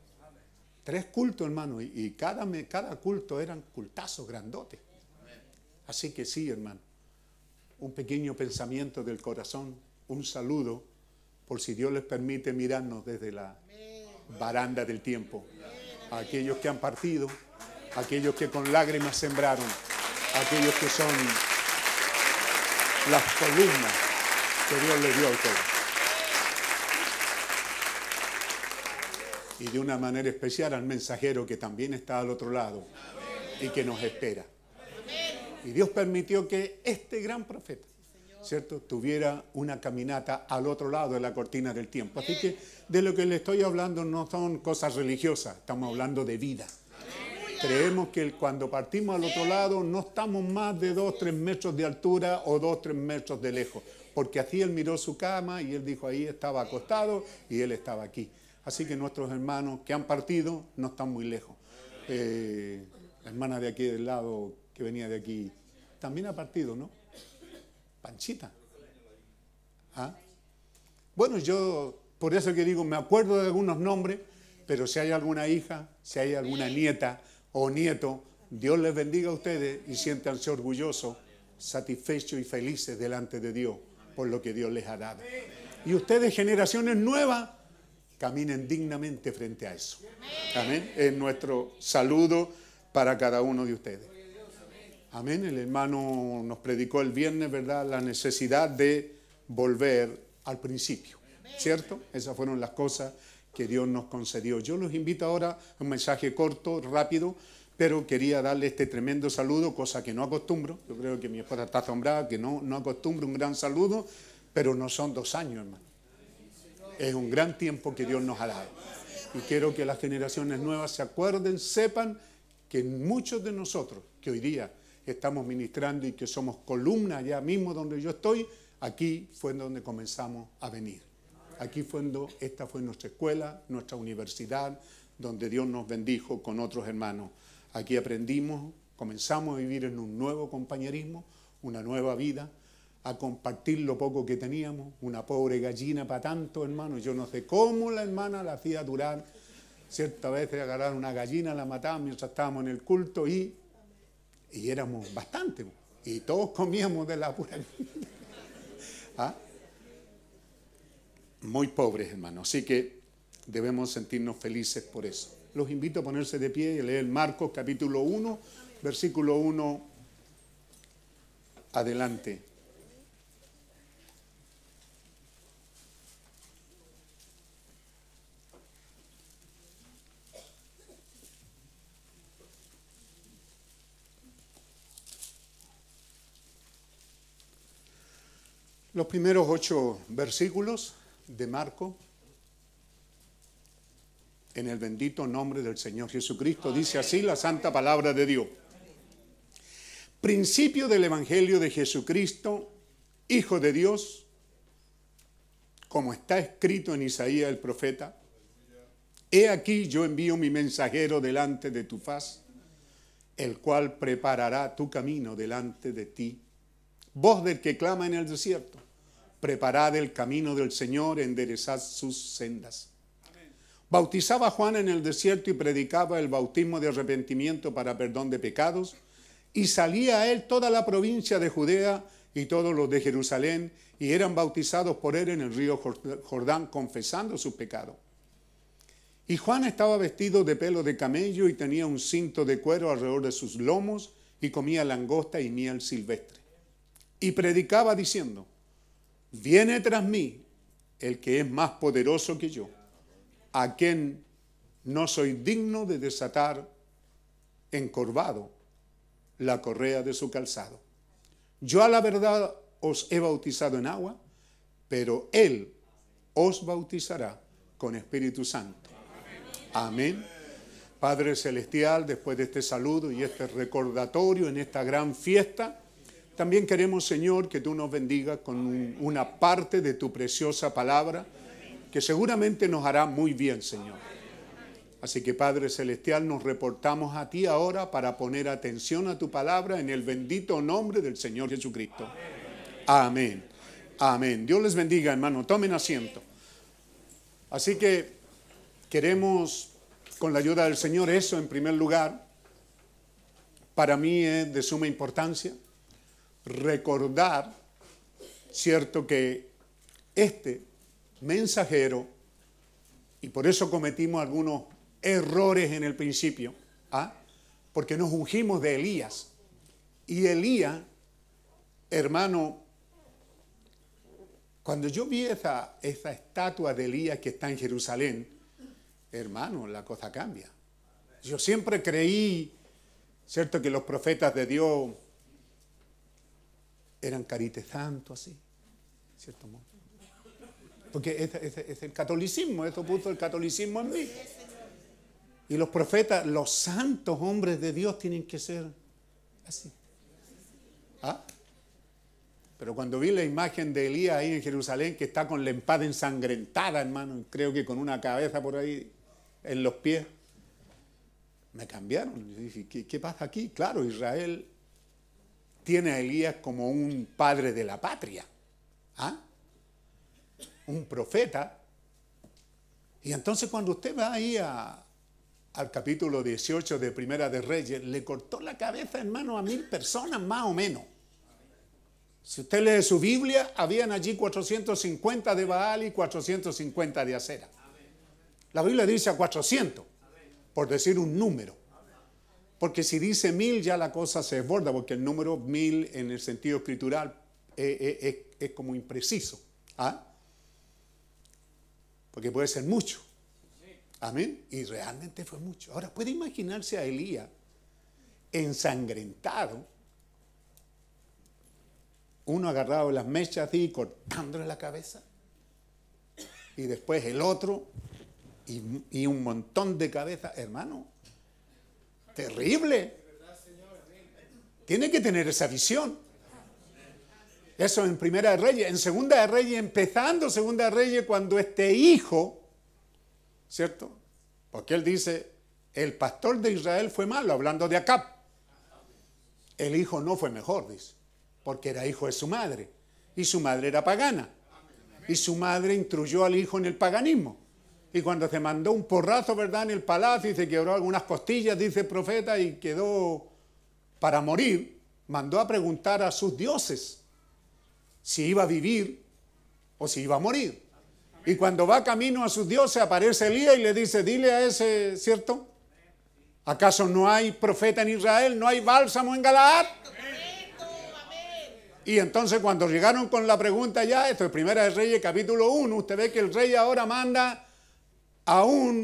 3 cultos, hermano, y cada culto eran cultazos grandotes. Así que sí, hermano, un pequeño pensamiento del corazón, un saludo, por si Dios les permite mirarnos desde la baranda del tiempo. A aquellos que han partido, a aquellos que con lágrimas sembraron, a aquellos que son las columnas que Dios les dio a ustedes. Y de una manera especial al mensajero que también está al otro lado y que nos espera. Y Dios permitió que este gran profeta, ¿cierto?, tuviera una caminata al otro lado de la cortina del tiempo. Así que de lo que le estoy hablando no son cosas religiosas, estamos hablando de vida. Creemos que cuando partimos al otro lado no estamos más de 2 o 3 metros de altura o 2 o 3 metros de lejos, porque así él miró su cama y él dijo ahí estaba acostado y él estaba aquí. Así que nuestros hermanos que han partido no están muy lejos. La hermana de aquí del lado que venía de aquí también ha partido, ¿no? Panchita. ¿Ah? Bueno, yo por eso que digo, me acuerdo de algunos nombres, Pero si hay alguna hija, si hay alguna nieta o nieto, Dios les bendiga a ustedes y siéntanse orgullosos, satisfechos y felices delante de Dios por lo que Dios les ha dado. Y ustedes, generaciones nuevas, caminen dignamente frente a eso. Amén. Es nuestro saludo para cada uno de ustedes. Amén. El hermano nos predicó el viernes, ¿verdad?, la necesidad de volver al principio, ¿cierto? Esas fueron las cosas que Dios nos concedió. Yo los invito ahora a un mensaje corto, rápido, pero quería darle este tremendo saludo, cosa que no acostumbro. Yo creo que mi esposa está asombrada, que no acostumbro un gran saludo, pero no son 2 años, hermano. Es un gran tiempo que Dios nos ha dado. Y quiero que las generaciones nuevas se acuerden, sepan que muchos de nosotros que hoy día estamos ministrando y que somos columna allá mismo donde yo estoy, aquí fue donde comenzamos a venir. Aquí esta fue nuestra escuela, nuestra universidad, donde Dios nos bendijo con otros hermanos. Aquí aprendimos, comenzamos a vivir en un nuevo compañerismo, una nueva vida, a compartir lo poco que teníamos, una pobre gallina para tanto, hermano. Yo no sé cómo la hermana la hacía durar. Cierta vez agarrar una gallina, la mataban mientras estábamos en el culto y éramos bastante. Y todos comíamos de la pura gallina. ¿Ah? Muy pobres, hermano. Así que debemos sentirnos felices por eso. Los invito a ponerse de pie y leer Marcos capítulo 1, versículo 1 adelante. Los primeros 8 versículos de Marcos, en el bendito nombre del Señor Jesucristo, dice así la santa palabra de Dios. Principio del Evangelio de Jesucristo, Hijo de Dios, como está escrito en Isaías el profeta: He aquí yo envío mi mensajero delante de tu faz, el cual preparará tu camino delante de ti. Voz del que clama en el desierto: preparad el camino del Señor, enderezad sus sendas. Bautizaba a Juan en el desierto y predicaba el bautismo de arrepentimiento para perdón de pecados, y salía a él toda la provincia de Judea y todos los de Jerusalén, y eran bautizados por él en el río Jordán, confesando sus pecados. Y Juan estaba vestido de pelo de camello y tenía un cinto de cuero alrededor de sus lomos, y comía langosta y miel silvestre. Y predicaba diciendo: Viene tras mí el que es más poderoso que yo, a quien no soy digno de desatar encorvado la correa de su calzado. Yo a la verdad os he bautizado en agua, pero él os bautizará con Espíritu Santo. Amén. Padre Celestial, después de este saludo y este recordatorio en esta gran fiesta, también queremos, Señor, que tú nos bendigas con una parte de tu preciosa palabra, que seguramente nos hará muy bien, Señor. Así que, Padre Celestial, nos reportamos a ti ahora para poner atención a tu palabra en el bendito nombre del Señor Jesucristo. Amén. Amén. Dios les bendiga, hermano. Tomen asiento. Así que queremos, con la ayuda del Señor, eso en primer lugar. Para mí es de suma importancia recordar, cierto, que este mensajero, y por eso cometimos algunos errores en el principio, porque nos ungimos de Elías. Y Elías, hermano, cuando yo vi esa estatua de Elías que está en Jerusalén, hermano, la cosa cambia. Yo siempre creí, cierto, que los profetas de Dios eran carites santos, así, cierto modo. Porque es el catolicismo, eso puso el catolicismo en mí. Y los profetas, los santos hombres de Dios tienen que ser así. Pero cuando vi la imagen de Elías ahí en Jerusalén, que está con la espada ensangrentada, hermano, creo que con una cabeza por ahí en los pies, me cambiaron. Yo dije, ¿qué pasa aquí? Claro, Israel tiene a Elías como un padre de la patria. Un profeta. Y entonces cuando usted va ahí al capítulo 18 de Primera de Reyes, le cortó la cabeza, hermano, a 1000 personas más o menos. Si usted lee su Biblia, habían allí 450 de Baal y 450 de Acera. La Biblia dice a 400, por decir un número. Porque si dice 1000 ya la cosa se desborda, porque el número 1000 en el sentido escritural es como impreciso. ¿Ah? Porque puede ser mucho. Amén. Y realmente fue mucho. Ahora, ¿puede imaginarse a Elías ensangrentado? Uno agarrado de las mechas y cortándole la cabeza. Y después el otro. Y un montón de cabezas. Hermano, terrible. Tiene que tener esa visión. Eso en Primera de Reyes. En Segunda de Reyes, empezando Segunda de Reyes, cuando este hijo, ¿cierto? Porque él dice, el pastor de Israel fue malo, hablando de Acab. El hijo no fue mejor, dice, porque era hijo de su madre. Y su madre era pagana. Y su madre instruyó al hijo en el paganismo. Y cuando se mandó un porrazo, ¿verdad?, en el palacio y se quebró algunas costillas, dice el profeta, y quedó para morir, mandó a preguntar a sus dioses si iba a vivir o si iba a morir. Y cuando va camino a sus dioses, aparece Elías y le dice, dile a ese, ¿cierto? ¿Acaso no hay profeta en Israel? ¿No hay bálsamo en Galaad? Y entonces cuando llegaron con la pregunta ya, esto es Primera de Reyes, capítulo 1, usted ve que el rey ahora manda a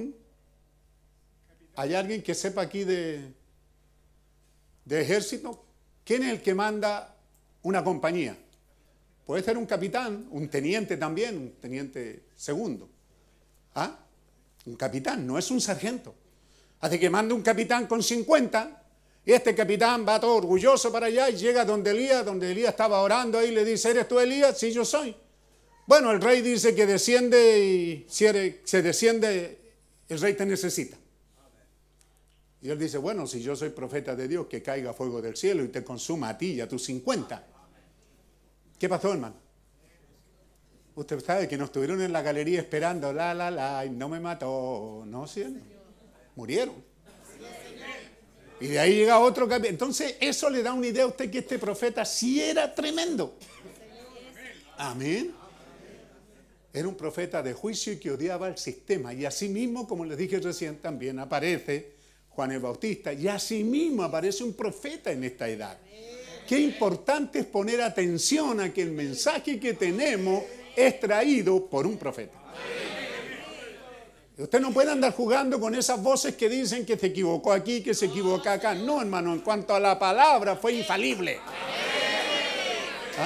¿hay alguien que sepa aquí de ejército? ¿Quién es el que manda una compañía? Puede ser un capitán, un teniente también, un teniente segundo. ¿Ah? Un capitán, no es un sargento. Así que manda un capitán con 50 y este capitán va todo orgulloso para allá y llega donde Elías estaba orando ahí y le dice, ¿eres tú Elías? Sí, yo soy. Bueno, el rey dice que desciende y si se desciende, el rey te necesita. Y él dice, bueno, si yo soy profeta de Dios, que caiga fuego del cielo y te consuma a ti y a tus 50. ¿Qué pasó, hermano? Usted sabe que nos estuvieron en la galería esperando, y no me mató. No, sí, murieron. Y de ahí llega otro capítulo. Entonces, eso le da una idea a usted que este profeta sí era tremendo. Amén. Era un profeta de juicio y que odiaba el sistema. Y así mismo, como les dije recién, también aparece Juan el Bautista. Y así mismo aparece un profeta en esta edad. Qué importante es poner atención a que el mensaje que tenemos es traído por un profeta. Usted no puede andar jugando con esas voces que dicen que se equivocó aquí, que se equivocó acá. No, hermano, en cuanto a la palabra fue infalible. ¿Ah?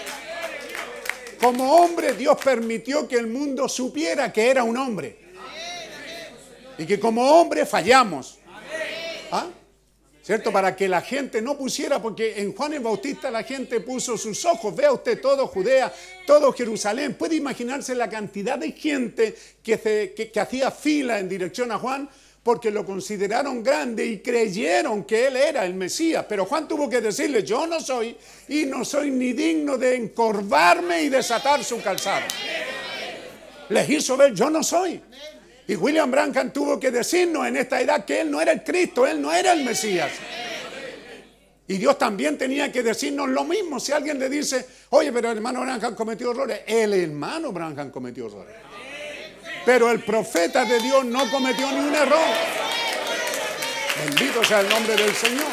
Como hombre, Dios permitió que el mundo supiera que era un hombre. Y que como hombre fallamos. ¿Ah? ¿Cierto? Para que la gente no pusiera, porque en Juan el Bautista la gente puso sus ojos. Vea usted todo Judea, todo Jerusalén. Puede imaginarse la cantidad de gente que hacía fila en dirección a Juan porque lo consideraron grande y creyeron que él era el Mesías. Pero Juan tuvo que decirle, yo no soy y no soy ni digno de encorvarme y desatar su calzado. Les hizo ver, yo no soy. Y William Branham tuvo que decirnos en esta edad que él no era el Cristo, él no era el Mesías. Y Dios también tenía que decirnos lo mismo. Si alguien le dice, oye, pero el hermano Branham cometió errores, el hermano Branham cometió errores. Pero el profeta de Dios no cometió ni un error. Bendito sea el nombre del Señor.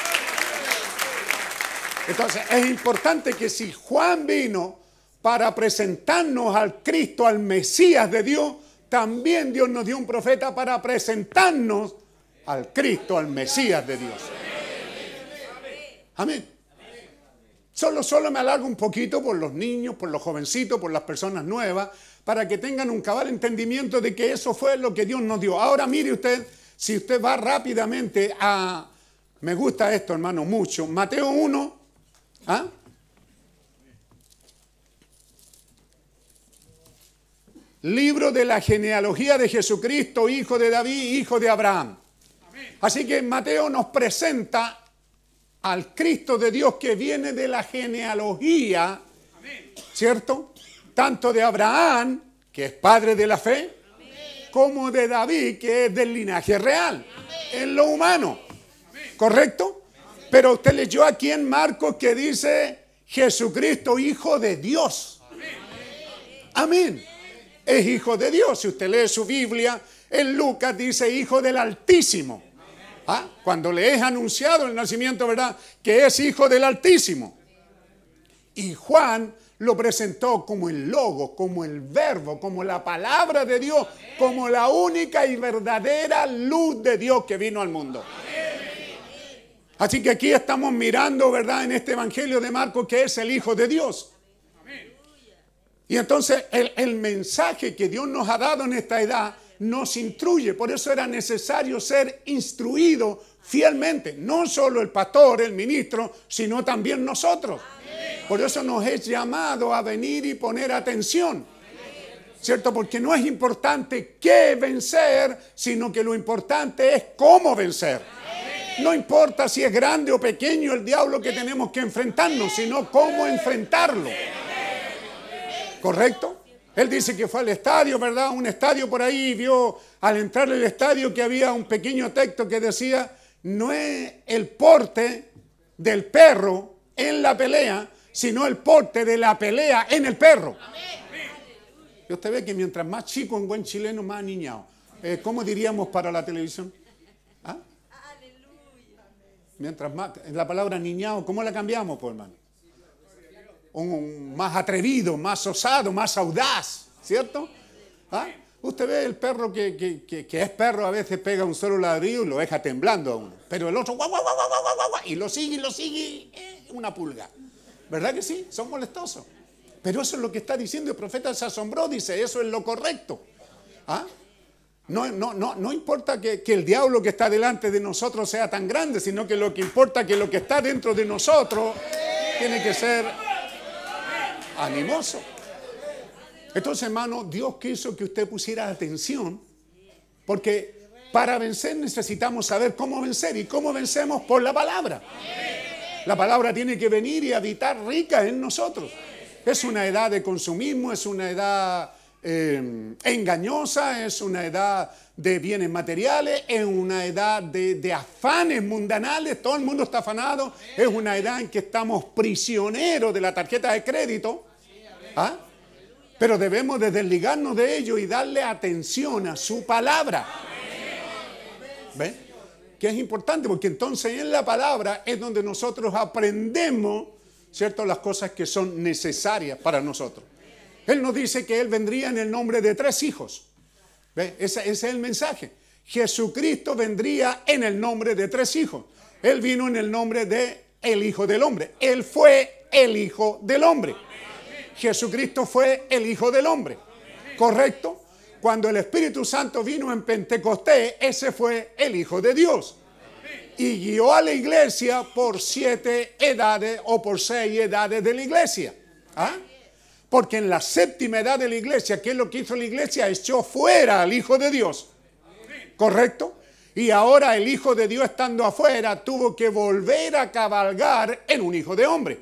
Entonces es importante que si Juan vino para presentarnos al Cristo, al Mesías de Dios, también Dios nos dio un profeta para presentarnos al Cristo, al Mesías de Dios. Amén. Solo me alargo un poquito por los niños, por los jovencitos, por las personas nuevas, para que tengan un cabal entendimiento de que eso fue lo que Dios nos dio. Ahora mire usted, si usted va rápidamente a... Me gusta esto, hermano, mucho. Mateo 1. ¿Ah? Libro de la genealogía de Jesucristo, hijo de David, hijo de Abraham. Así que Mateo nos presenta al Cristo de Dios que viene de la genealogía, ¿cierto? Tanto de Abraham, que es padre de la fe, como de David, que es del linaje real, en lo humano. ¿Correcto? Pero usted leyó aquí en Marcos que dice Jesucristo, Hijo de Dios. Amén. Es Hijo de Dios. Si usted lee su Biblia, en Lucas dice Hijo del Altísimo. ¿Ah? Cuando le es anunciado el nacimiento, ¿verdad? Que es Hijo del Altísimo. Y Juan lo presentó como el Logo, como el Verbo, como la palabra de Dios, como la única y verdadera luz de Dios que vino al mundo. Así que aquí estamos mirando, ¿verdad? En este Evangelio de Marcos que es el Hijo de Dios. Y entonces el mensaje que Dios nos ha dado en esta edad nos instruye. Por eso era necesario ser instruido fielmente. No solo el pastor, el ministro, sino también nosotros. Por eso nos es llamado a venir y poner atención. ¿Cierto? Porque no es importante qué vencer, sino que lo importante es cómo vencer. No importa si es grande o pequeño el diablo que tenemos que enfrentarnos, sino cómo enfrentarlo. ¿Correcto? Él dice que fue al estadio, ¿verdad? Un estadio por ahí, y vio al entrar al estadio que había un pequeño texto que decía, no es el porte del perro en la pelea, sino el porte de la pelea en el perro. Y usted ve que mientras más chico, en buen chileno, más aniñado. ¿Cómo diríamos para la televisión? ¿Ah? Mientras más, la palabra niñado, ¿cómo la cambiamos, pues, hermano? Más atrevido, más osado, más audaz, ¿cierto? ¿Ah? Usted ve el perro que es perro, a veces pega un solo ladrillo y lo deja temblando a uno. Pero el otro, guau, guau, guau, guau, guau, guau, y lo sigue, una pulga. ¿Verdad que sí? Son molestosos. Pero eso es lo que está diciendo el profeta, se asombró, dice, eso es lo correcto. ¿Ah? No importa que el diablo que está delante de nosotros sea tan grande, sino que lo que importa es que lo que está dentro de nosotros tiene que ser animoso. Entonces, hermano, Dios quiso que usted pusiera atención, porque para vencer necesitamos saber cómo vencer. ¿Y cómo vencemos? Por la palabra. La palabra tiene que venir y habitar rica en nosotros. Es una edad de consumismo, es una edad engañosa, es una edad de bienes materiales, es una edad de afanes mundanales, todo el mundo está afanado, es una edad en que estamos prisioneros de la tarjeta de crédito. ¿Ah? Pero debemos de desligarnos de ello y darle atención a su palabra. ¿Ven? Que es importante, porque entonces en la palabra es donde nosotros aprendemos, ¿cierto?, las cosas que son necesarias para nosotros. Él nos dice que Él vendría en el nombre de 3 hijos. ¿Ve? Ese es el mensaje. Jesucristo vendría en el nombre de 3 hijos. Él vino en el nombre de el Hijo del Hombre. Él fue el Hijo del Hombre. Jesucristo fue el Hijo del Hombre. ¿Correcto? Cuando el Espíritu Santo vino en Pentecostés, ese fue el Hijo de Dios. Y guió a la iglesia por 7 edades o por 6 edades de la iglesia. ¿Ah? Porque en la 7ª edad de la iglesia, ¿qué es lo que hizo la iglesia? Echó fuera al Hijo de Dios. ¿Correcto? Y ahora el Hijo de Dios, estando afuera, tuvo que volver a cabalgar en un Hijo de hombre.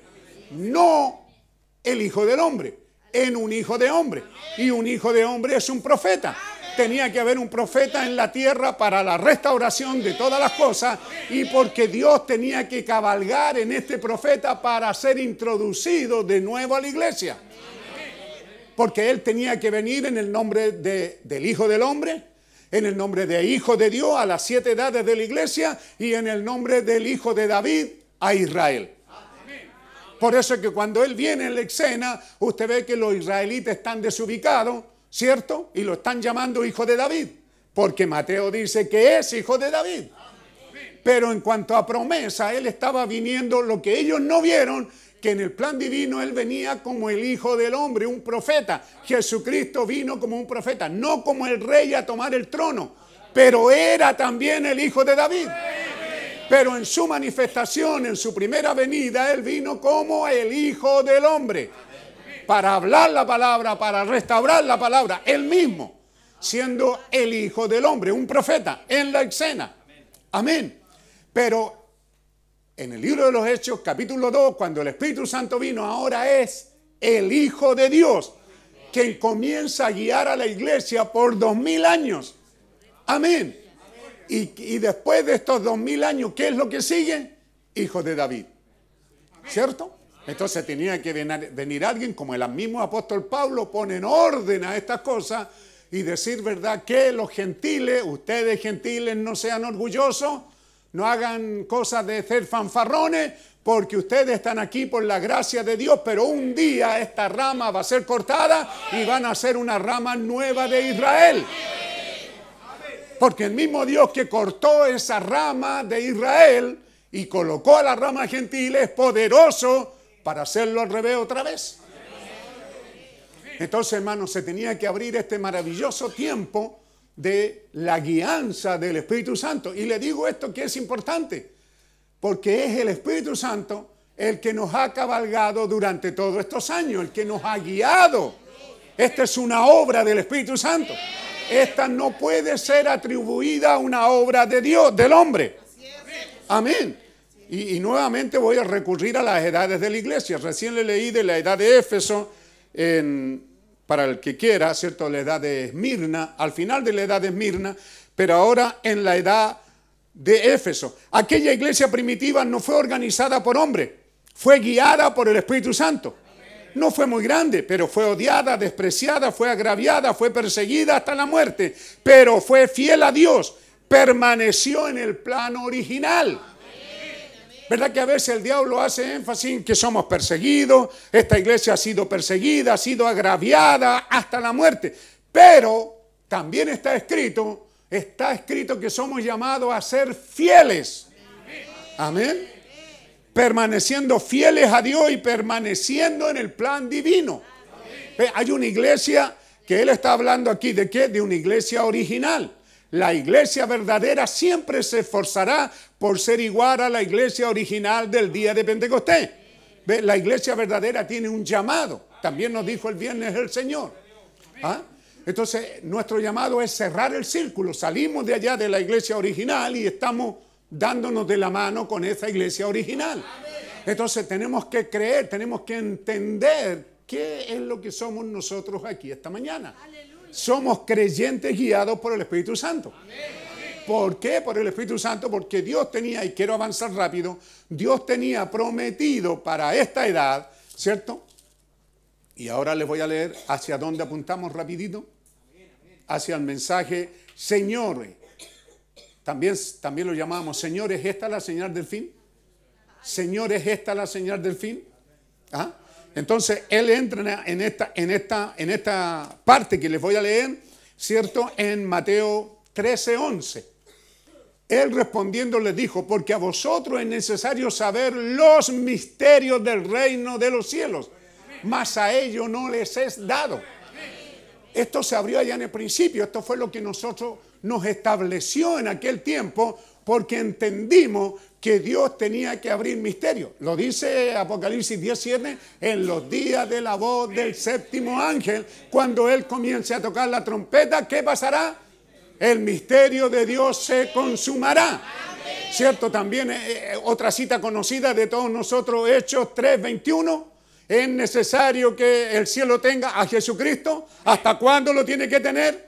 No el Hijo del Hombre, en un Hijo de hombre. Y un Hijo de hombre es un profeta. Tenía que haber un profeta en la tierra para la restauración de todas las cosas, y porque Dios tenía que cabalgar en este profeta para ser introducido de nuevo a la iglesia. Porque Él tenía que venir en el nombre del Hijo del Hombre, en el nombre de Hijo de Dios a las 7 edades de la iglesia, y en el nombre del Hijo de David a Israel. Por eso es que cuando Él viene en la escena, usted ve que los israelitas están desubicados, ¿cierto? Y lo están llamando Hijo de David, porque Mateo dice que es Hijo de David. Pero en cuanto a promesa, Él estaba viniendo, lo que ellos no vieron, que en el plan divino Él venía como el Hijo del Hombre, un profeta. Jesucristo vino como un profeta, no como el rey a tomar el trono, pero era también el Hijo de David. Pero en su manifestación, en su primera venida, Él vino como el Hijo del Hombre. Para hablar la palabra, para restaurar la palabra. Él mismo, siendo el Hijo del Hombre, un profeta en la escena. Amén. Pero en el libro de los Hechos, capítulo 2, cuando el Espíritu Santo vino, ahora es el Hijo de Dios. quien comienza a guiar a la iglesia por 2000 años. Amén. Y después de estos 2000 años, ¿qué es lo que sigue? Hijo de David. ¿Cierto? Entonces tenía que venir alguien como el mismo apóstol Pablo, pone en orden a estas cosas y decir, ¿verdad?, que los gentiles, ustedes gentiles, no sean orgullosos, no hagan cosas de ser fanfarrones, porque ustedes están aquí por la gracia de Dios, pero un día esta rama va a ser cortada y van a ser una rama nueva de Israel. Porque el mismo Dios que cortó esa rama de Israel y colocó a la rama gentil es poderoso para hacerlo al revés otra vez. Entonces, hermanos, se tenía que abrir este maravilloso tiempo de la guianza del Espíritu Santo. Y le digo esto que es importante, porque es el Espíritu Santo el que nos ha cabalgado durante todos estos años, el que nos ha guiado. Esta es una obra del Espíritu Santo. Esta no puede ser atribuida a una obra de Dios, del hombre. Amén. Y nuevamente voy a recurrir a las edades de la iglesia. Recién le leí de la edad de Éfeso, para el que quiera, ¿cierto? La edad de Esmirna, al final de la edad de Esmirna, pero ahora en la edad de Éfeso. Aquella iglesia primitiva no fue organizada por hombre, fue guiada por el Espíritu Santo. No fue muy grande, pero fue odiada, despreciada, fue agraviada, fue perseguida hasta la muerte, pero fue fiel a Dios, permaneció en el plano original. ¿Verdad que a veces el diablo hace énfasis en que somos perseguidos? Esta iglesia ha sido perseguida, ha sido agraviada hasta la muerte. Pero también está escrito que somos llamados a ser fieles. Amén. Permaneciendo fieles a Dios y permaneciendo en el plan divino. Hay una iglesia que él está hablando aquí, ¿de qué? De una iglesia original. La iglesia verdadera siempre se esforzará por ser igual a la iglesia original del día de Pentecostés. ¿Ve? La iglesia verdadera tiene un llamado. También nos dijo el viernes el Señor. ¿Ah? Entonces, nuestro llamado es cerrar el círculo. Salimos de allá de la iglesia original y estamos dándonos de la mano con esa iglesia original. Entonces, tenemos que creer, tenemos que entender qué es lo que somos nosotros aquí esta mañana. Somos creyentes guiados por el Espíritu Santo. ¿Por qué? Por el Espíritu Santo, porque Dios tenía, y quiero avanzar rápido, Dios tenía prometido para esta edad, ¿cierto? Y ahora les voy a leer hacia dónde apuntamos rapidito. Hacia el mensaje, señores. También lo llamamos, Señor, ¿es esta la señal del fin? Señor, ¿es esta la señal del fin? ¿Ah? Entonces, él entra en esta parte que les voy a leer, ¿cierto? En Mateo 13:11. Él respondiendo les dijo, porque a vosotros es necesario saber los misterios del reino de los cielos, mas a ellos no les es dado. Esto se abrió allá en el principio, esto fue lo que nosotros nos estableció en aquel tiempo, porque entendimos que Dios tenía que abrir misterios. Lo dice Apocalipsis 17, en los días de la voz del séptimo ángel, cuando él comience a tocar la trompeta, ¿qué pasará? El misterio de Dios se consumará. ¿Cierto? También otra cita conocida de todos nosotros, Hechos 3:21. Es necesario que el cielo tenga a Jesucristo. ¿Hasta cuándo lo tiene que tener?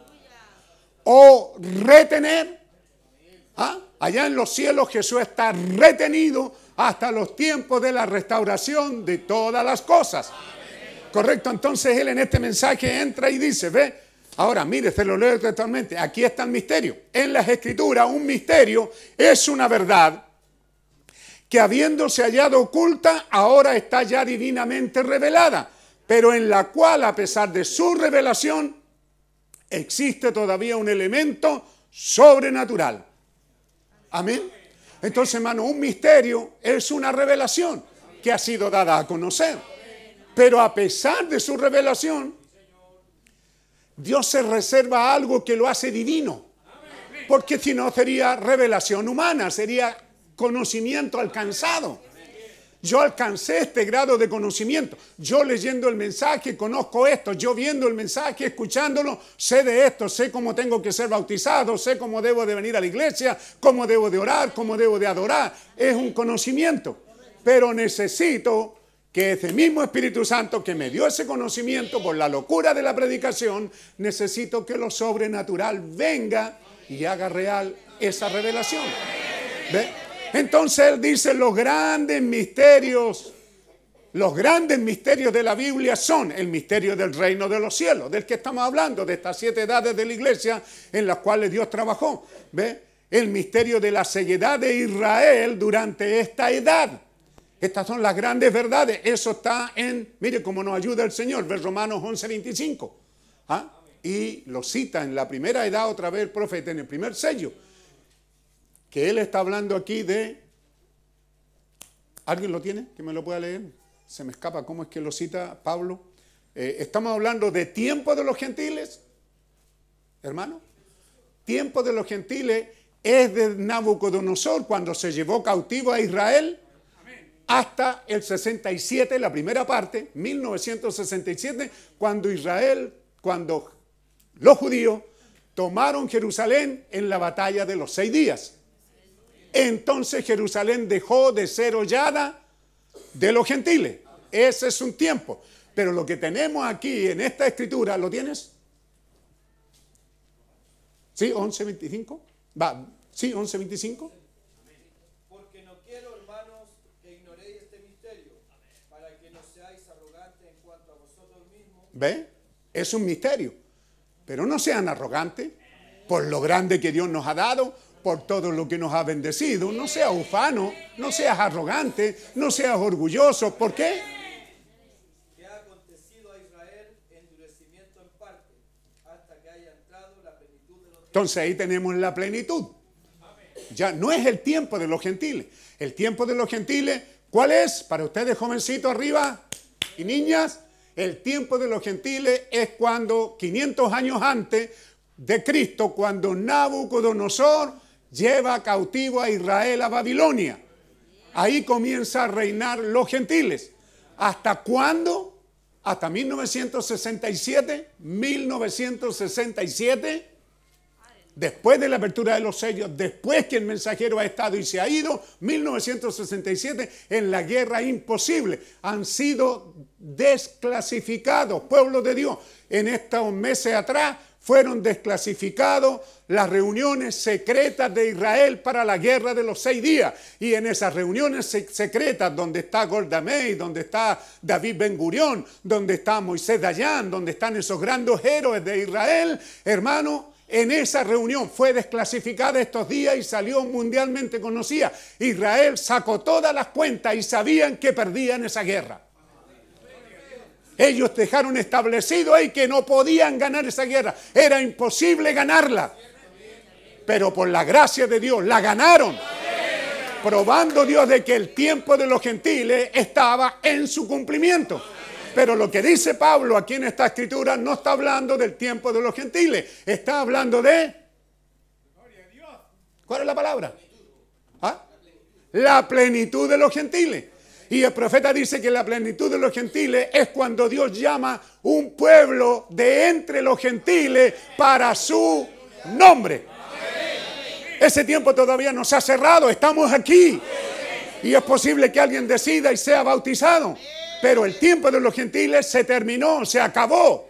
O retener. ¿Ah? Allá en los cielos Jesús está retenido hasta los tiempos de la restauración de todas las cosas. Correcto, entonces él en este mensaje entra y dice, ve, ahora mire, se lo leo textualmente, aquí está el misterio. En las Escrituras un misterio es una verdad que habiéndose hallado oculta, ahora está ya divinamente revelada, pero en la cual a pesar de su revelación existe todavía un elemento sobrenatural. Amén. Entonces, hermano, un misterio es una revelación que ha sido dada a conocer. Pero a pesar de su revelación, Dios se reserva algo que lo hace divino. Porque si no sería revelación humana, sería conocimiento alcanzado. Yo alcancé este grado de conocimiento. Yo leyendo el mensaje conozco esto. Yo viendo el mensaje, escuchándolo, sé de esto. Sé cómo tengo que ser bautizado. Sé cómo debo de venir a la iglesia. Cómo debo de orar. Cómo debo de adorar. Es un conocimiento. Pero necesito que ese mismo Espíritu Santo que me dio ese conocimiento por la locura de la predicación, necesito que lo sobrenatural venga y haga real esa revelación. ¿Ve? Entonces él dice, los grandes misterios de la Biblia son el misterio del reino de los cielos, del que estamos hablando, de estas 7 edades de la iglesia en las cuales Dios trabajó. ¿Ve? El misterio de la ceguedad de Israel durante esta edad. Estas son las grandes verdades. Eso está mire cómo nos ayuda el Señor, ve Romanos 11:25. ¿Ah? Y lo cita en la primera edad otra vez el profeta, en el primer sello. Que él está hablando aquí de... ¿Alguien lo tiene? ¿Que me lo pueda leer? Se me escapa cómo es que lo cita Pablo. Estamos hablando de tiempo de los gentiles, hermano. Tiempo de los gentiles es de Nabucodonosor cuando se llevó cautivo a Israel hasta el 67, la primera parte, 1967, cuando los judíos tomaron Jerusalén en la batalla de los 6 días. Entonces Jerusalén dejó de ser hollada de los gentiles. Ese es un tiempo. Pero lo que tenemos aquí en esta escritura, ¿lo tienes? ¿Sí? 11:25. Va, sí, 11:25. Porque no quiero, hermanos, que ignoréis este misterio, para que no seáis arrogantes en cuanto a vosotros mismos. ¿Ve? Es un misterio. Pero no sean arrogantes por lo grande que Dios nos ha dado, por todo lo que nos ha bendecido. No seas ufano, no seas arrogante, no seas orgulloso. ¿Por qué? Que ha acontecido a Israel endurecimiento en parte, hasta que haya entrado la plenitud de los... Entonces ahí tenemos la plenitud. Ya no es el tiempo de los gentiles. El tiempo de los gentiles, ¿cuál es? Para ustedes jovencitos arriba y niñas, el tiempo de los gentiles es cuando 500 años antes de Cristo, cuando Nabucodonosor lleva cautivo a Israel a Babilonia. Ahí comienza a reinar los gentiles. ¿Hasta cuándo? Hasta 1967. 1967. Después de la apertura de los sellos, después que el mensajero ha estado y se ha ido, 1967, en la guerra imposible, han sido desclasificados, pueblo de Dios. En estos meses atrás fueron desclasificados las reuniones secretas de Israel para la guerra de los 6 días. Y en esas reuniones secretas, donde está Golda Meir, donde está David Ben Gurión, donde está Moisés Dayan, donde están esos grandes héroes de Israel, hermano, en esa reunión fue desclasificada estos días y salió mundialmente conocida. Israel sacó todas las cuentas y sabían que perdían esa guerra. Ellos dejaron establecido ahí que no podían ganar esa guerra. Era imposible ganarla. Pero por la gracia de Dios la ganaron. Probando Dios de que el tiempo de los gentiles estaba en su cumplimiento. Pero lo que dice Pablo aquí en esta escritura no está hablando del tiempo de los gentiles. Está hablando de... ¿Cuál es la palabra? ¿Ah? La plenitud de los gentiles. Y el profeta dice que la plenitud de los gentiles es cuando Dios llama un pueblo de entre los gentiles para su nombre. Ese tiempo todavía no se ha cerrado, estamos aquí. Y es posible que alguien decida y sea bautizado. Pero el tiempo de los gentiles se terminó, se acabó.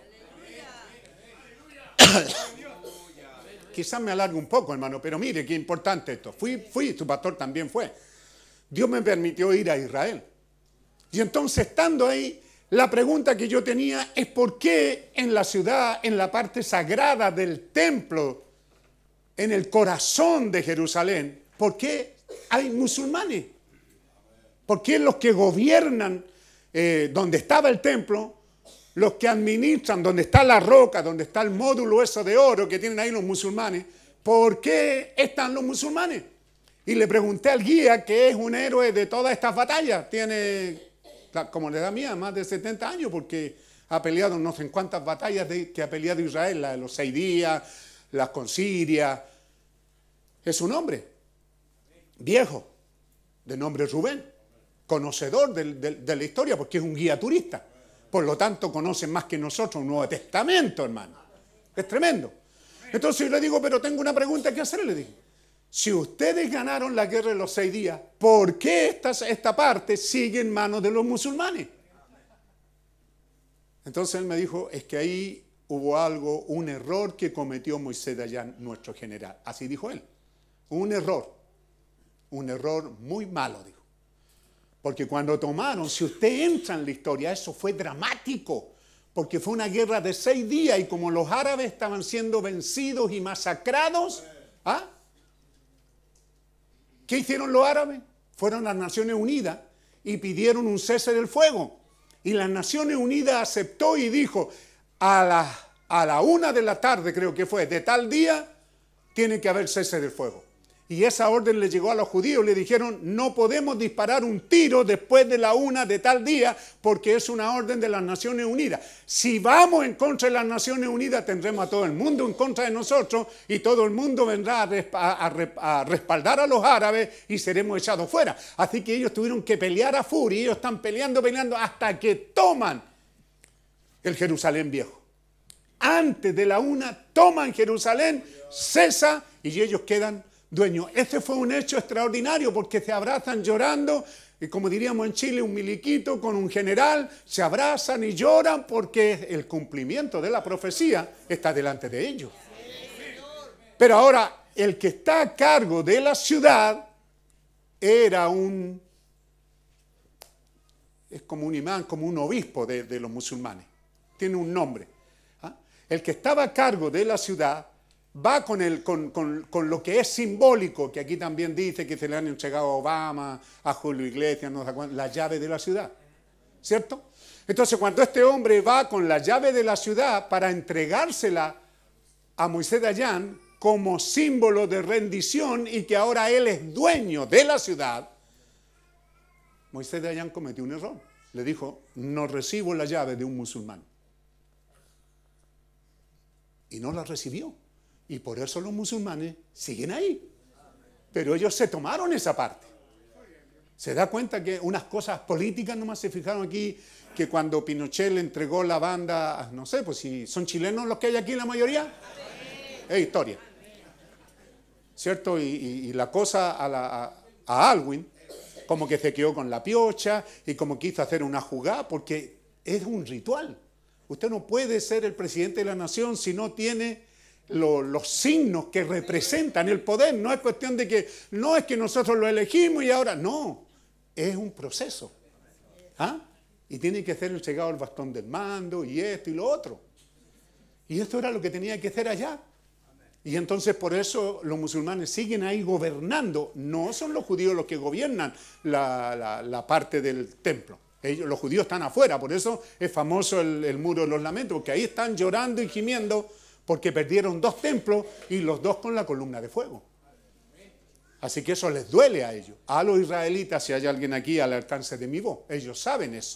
Quizás me alargue un poco, hermano, pero mire qué importante esto. Fui, tu pastor también fue. Dios me permitió ir a Israel. Y entonces, estando ahí, la pregunta que yo tenía es por qué en la ciudad, en la parte sagrada del templo, en el corazón de Jerusalén, ¿por qué hay musulmanes? ¿Por qué los que gobiernan donde estaba el templo, los que administran, donde está la roca, donde está el módulo eso de oro que tienen ahí los musulmanes, ¿por qué están los musulmanes? Y le pregunté al guía, que es un héroe de todas estas batallas, tiene, como la edad mía, más de 70 años, porque ha peleado no sé en cuántas batallas que ha peleado Israel, la de los 6 días, las con Siria. Es un hombre viejo, de nombre Rubén, conocedor de la historia, porque es un guía turista. Por lo tanto, conoce más que nosotros un Nuevo Testamento, hermano. Es tremendo. Entonces yo le digo, pero tengo una pregunta que hacerle, le dije. si ustedes ganaron la guerra en los 6 días, ¿por qué esta parte sigue en manos de los musulmanes? Entonces él me dijo, es que ahí hubo algo, un error que cometió Moisés Dayan, nuestro general. Así dijo él, un error muy malo, dijo. Porque cuando tomaron, si usted entra en la historia, eso fue dramático. Porque fue una guerra de 6 días y como los árabes estaban siendo vencidos y masacrados, ¿ah? ¿Qué hicieron los árabes? Fueron a las Naciones Unidas y pidieron un cese del fuego. Y las Naciones Unidas aceptó y dijo, a la 1 de la tarde, creo que fue, de tal día, tiene que haber cese del fuego. Y esa orden le llegó a los judíos, le dijeron, no podemos disparar un tiro después de la 1 de tal día, porque es una orden de las Naciones Unidas. Si vamos en contra de las Naciones Unidas, tendremos a todo el mundo en contra de nosotros, y todo el mundo vendrá a respaldar a los árabes, y seremos echados fuera. Así que ellos tuvieron que pelear a furia, y ellos están peleando, hasta que toman el Jerusalén viejo. Antes de la 1, toman Jerusalén, cesa, y ellos quedan dueños. Este fue un hecho extraordinario porque se abrazan llorando, y como diríamos en Chile, un miliquito con un general, se abrazan y lloran porque el cumplimiento de la profecía está delante de ellos. Pero ahora, el que está a cargo de la ciudad era es como un imán, como un obispo de los musulmanes. Tiene un nombre. ¿Ah? El que estaba a cargo de la ciudad va con lo que es simbólico, que aquí también dice que se le han entregado a Obama, a Julio Iglesias, no sé cuánto, la llave de la ciudad, ¿cierto? Entonces cuando este hombre va con la llave de la ciudad para entregársela a Moisés Dayan como símbolo de rendición y que ahora él es dueño de la ciudad, Moisés Dayan cometió un error. Le dijo, no recibo la llave de un musulmán. Y no la recibió. Y por eso los musulmanes siguen ahí. Pero ellos se tomaron esa parte. Se da cuenta que unas cosas políticas nomás se fijaron aquí, que cuando Pinochet le entregó la banda, no sé, pues si son chilenos los que hay aquí la mayoría, es historia. ¿Cierto? Y la cosa a Alwin, como que se quedó con la piocha y como quiso hacer una jugada, porque es un ritual. Usted no puede ser el presidente de la nación si no tiene los signos que representan el poder. No es cuestión de que, no es que nosotros lo elegimos y ahora, no, es un proceso. ¿Ah? Y tiene que ser entregado el bastón del mando y esto y lo otro. Y esto era lo que tenía que hacer allá. Y entonces por eso los musulmanes siguen ahí gobernando. No son los judíos los que gobiernan la parte del templo. Los judíos están afuera, por eso es famoso el muro de los lamentos, porque ahí están llorando y gimiendo porque perdieron 2 templos y los 2 con la columna de fuego. Así que eso les duele a ellos. A los israelitas, si hay alguien aquí al alcance de mi voz, ellos saben eso.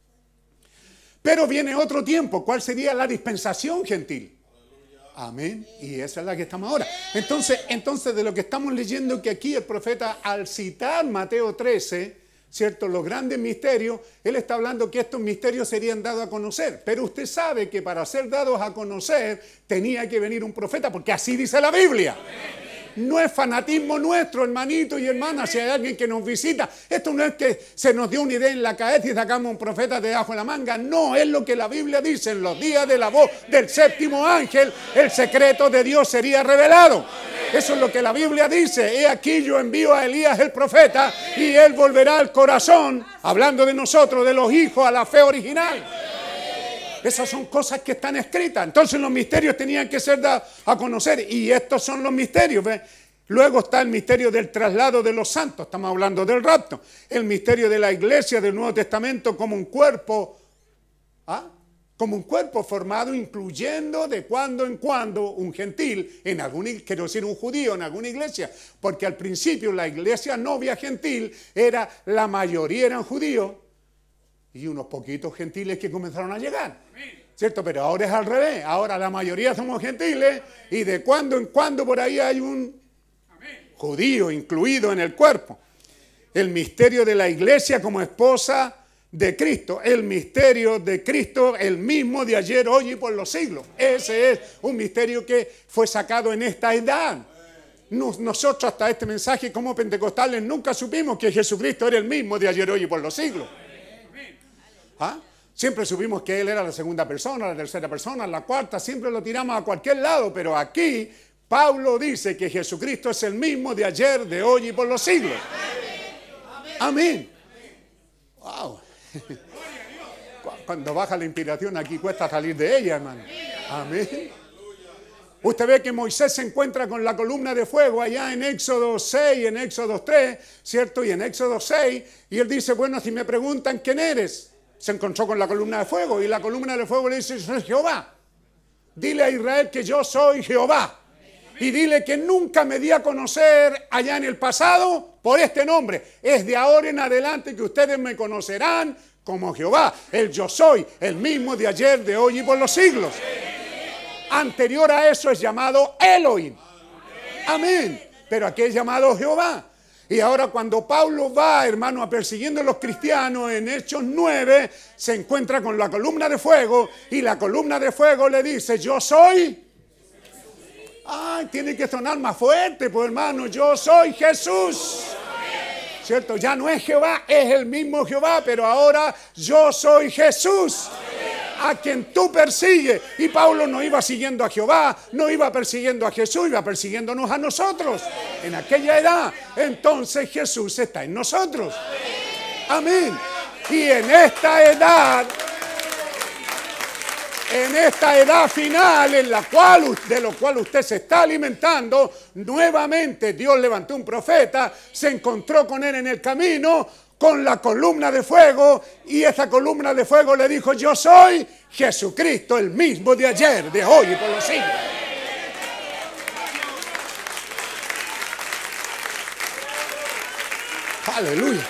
Pero viene otro tiempo. ¿Cuál sería la dispensación gentil? Amén. Y esa es la que estamos ahora. Entonces de lo que estamos leyendo, que aquí el profeta, al citar Mateo 13, ¿cierto? Los grandes misterios, él está hablando que estos misterios serían dados a conocer. Pero usted sabe que para ser dados a conocer tenía que venir un profeta, porque así dice la Biblia. No es fanatismo nuestro, hermanito y hermanas, si hay alguien que nos visita. Esto no es que se nos dio una idea en la cabeza y sacamos un profeta debajo de la manga. No, es lo que la Biblia dice. En los días de la voz del 7º ángel, el secreto de Dios sería revelado. Eso es lo que la Biblia dice. He aquí yo envío a Elías el profeta y él volverá al corazón, hablando de nosotros, de los hijos, a la fe original. Esas son cosas que están escritas. Entonces los misterios tenían que ser dados a conocer. Y estos son los misterios. ¿Ve? Luego está el misterio del traslado de los santos. Estamos hablando del rapto. El misterio de la iglesia del Nuevo Testamento como un cuerpo. ¿Ah? Como un cuerpo formado, incluyendo de cuando en cuando un gentil, quiero decir un judío en alguna iglesia. Porque al principio la iglesia novia gentil la mayoría eran judíos. Y unos poquitos gentiles que comenzaron a llegar, ¿cierto? Pero ahora es al revés, ahora la mayoría somos gentiles y de cuando en cuando por ahí hay un judío incluido en el cuerpo. El misterio de la iglesia como esposa de Cristo, el misterio de Cristo, el mismo de ayer, hoy y por los siglos. Ese es un misterio que fue sacado en esta edad. Nosotros hasta este mensaje como pentecostales nunca supimos que Jesucristo era el mismo de ayer, hoy y por los siglos. ¿Ah? Siempre supimos que Él era la segunda persona, la tercera persona, la cuarta, siempre lo tiramos a cualquier lado, pero aquí Pablo dice que Jesucristo es el mismo de ayer, de hoy y por los siglos. Amén. Wow. Cuando baja la inspiración aquí cuesta salir de ella, hermano. Amén. Usted ve que Moisés se encuentra con la columna de fuego allá en Éxodo 6, en Éxodo 3, ¿cierto? Y en Éxodo 6, y él dice, bueno, si me preguntan quién eres, se encontró con la columna de fuego, y la columna de fuego le dice, soy Jehová. Dile a Israel que yo soy Jehová. Y dile que nunca me di a conocer allá en el pasado por este nombre. Es de ahora en adelante que ustedes me conocerán como Jehová. El yo soy, el mismo de ayer, de hoy y por los siglos. Anterior a eso es llamado Elohim. Amén. Pero aquí es llamado Jehová. Y ahora cuando Pablo va, hermano, persiguiendo a los cristianos en Hechos 9, se encuentra con la columna de fuego y la columna de fuego le dice, yo soy... Ay, tiene que sonar más fuerte, pues hermano, yo soy Jesús. ¿Cierto? Ya no es Jehová, es el mismo Jehová, pero ahora yo soy Jesús, a quien tú persigues. Y Pablo no iba siguiendo a Jehová, no iba persiguiendo a Jesús, iba persiguiéndonos a nosotros. En aquella edad, entonces Jesús está en nosotros. Amén. Y en esta edad final de lo cual usted se está alimentando, nuevamente Dios levantó un profeta, se encontró con él en el camino, con la columna de fuego, y esa columna de fuego le dijo, yo soy Jesucristo, el mismo de ayer, de hoy y por los siglos. Aleluya.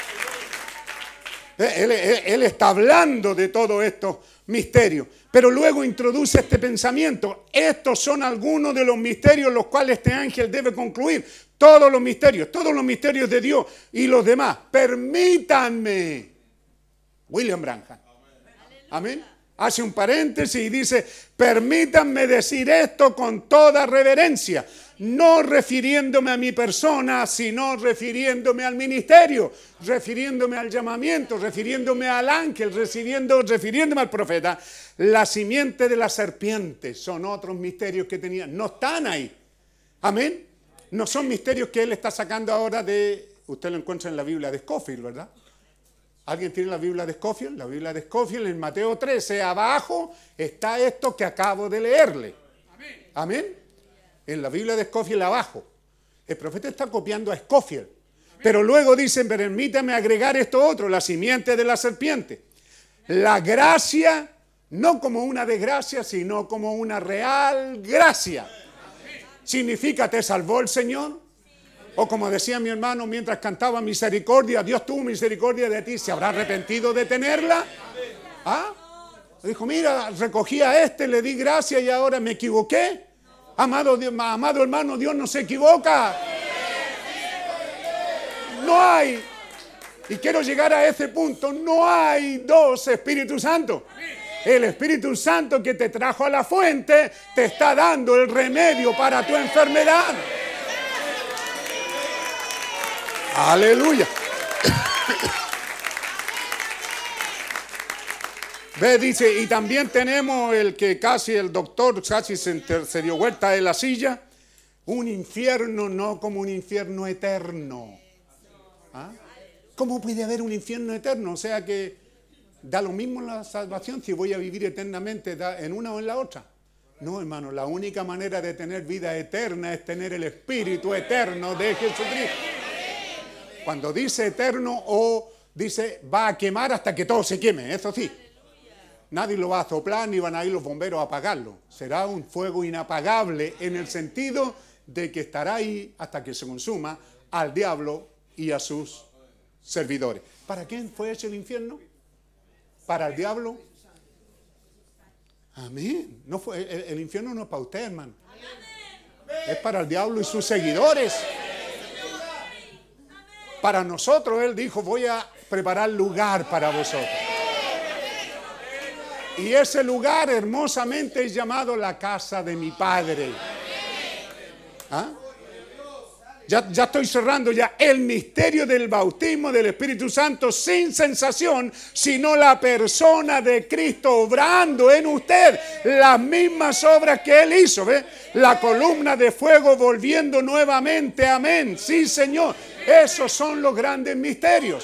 Él está hablando de todo esto misterios, pero luego introduce este pensamiento. Estos son algunos de los misterios los cuales este ángel debe concluir. Todos los misterios de Dios y los demás. Permítanme. William Branham. Amén. Hace un paréntesis y dice, permítanme decir esto con toda reverencia, no refiriéndome a mi persona, sino refiriéndome al ministerio, refiriéndome al llamamiento, refiriéndome al ángel, refiriéndome al profeta. La simiente de la serpiente son otros misterios que tenía. No están ahí. Amén. No son misterios que él está sacando ahora de... Usted lo encuentra en la Biblia de Scofield, ¿verdad? ¿Alguien tiene la Biblia de Scofield? La Biblia de Scofield en Mateo 13, abajo está esto que acabo de leerle. Amén. En la Biblia de Scofield abajo. El profeta está copiando a Scofield. Pero luego dicen, permítame agregar esto otro, la simiente de la serpiente. La gracia, no como una desgracia, sino como una real gracia. Significa, ¿te salvó el Señor? O como decía mi hermano mientras cantaba misericordia, Dios tuvo misericordia de ti, ¿se habrá arrepentido de tenerla? ¿Ah? Dijo, mira, recogí a le di gracia y ahora me equivoqué. Amado hermano, Dios no se equivoca. No hay, y quiero llegar a ese punto, no hay dos Espíritus Santos. El Espíritu Santo que te trajo a la fuente te está dando el remedio para tu enfermedad. Aleluya. Ve, dice, y también tenemos el que casi el doctor casi se dio vuelta de la silla. Un infierno, no como un infierno eterno. ¿Ah? ¿Cómo puede haber un infierno eterno? O sea que da lo mismo la salvación si voy a vivir eternamente en una o en la otra. No, hermano, la única manera de tener vida eterna es tener el Espíritu eterno de Jesucristo. Cuando dice eterno o dice va a quemar hasta que todo se queme, eso sí. Nadie lo va a soplar ni van a ir los bomberos a apagarlo. Será un fuego inapagable en el sentido de que estará ahí hasta que se consuma al diablo y a sus servidores. ¿Para quién fue hecho el infierno? ¿Para el diablo? Amén. No fue, el infierno no es para usted, hermano. Es para el diablo y sus seguidores. Para nosotros, Él dijo, voy a preparar lugar para vosotros. Y ese lugar hermosamente es llamado la casa de mi Padre. ¿Ah? Ya estoy cerrando ya. El misterio del bautismo del Espíritu Santo sin sensación, sino la persona de Cristo obrando en usted las mismas obras que Él hizo. ¿Ve? La columna de fuego volviendo nuevamente. Amén. Sí, Señor. Esos son los grandes misterios.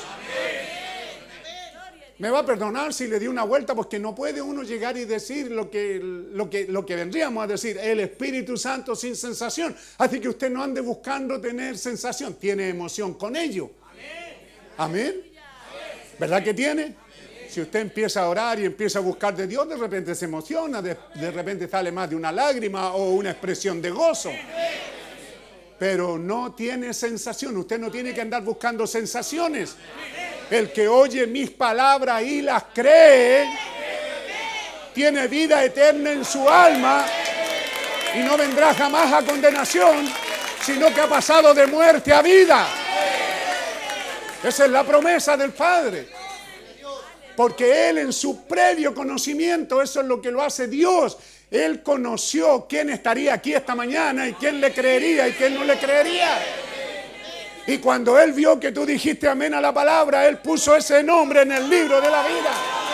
Me va a perdonar si le di una vuelta, porque no puede uno llegar y decir lo que vendríamos a decir, el Espíritu Santo sin sensación. Así que usted no ande buscando tener sensación, tiene emoción con ello. Amén. ¿Verdad que tiene? Si usted empieza a orar y empieza a buscar de Dios, de repente se emociona, de repente sale más de una lágrima o una expresión de gozo. Pero no tiene sensación, usted no tiene que andar buscando sensaciones. El que oye mis palabras y las cree, tiene vida eterna en su alma y no vendrá jamás a condenación, sino que ha pasado de muerte a vida. Esa es la promesa del Padre. Porque Él en su previo conocimiento, eso es lo que lo hace Dios. Él conoció quién estaría aquí esta mañana y quién le creería y quién no le creería. Y cuando Él vio que tú dijiste amén a la palabra, Él puso ese nombre en el libro de la vida.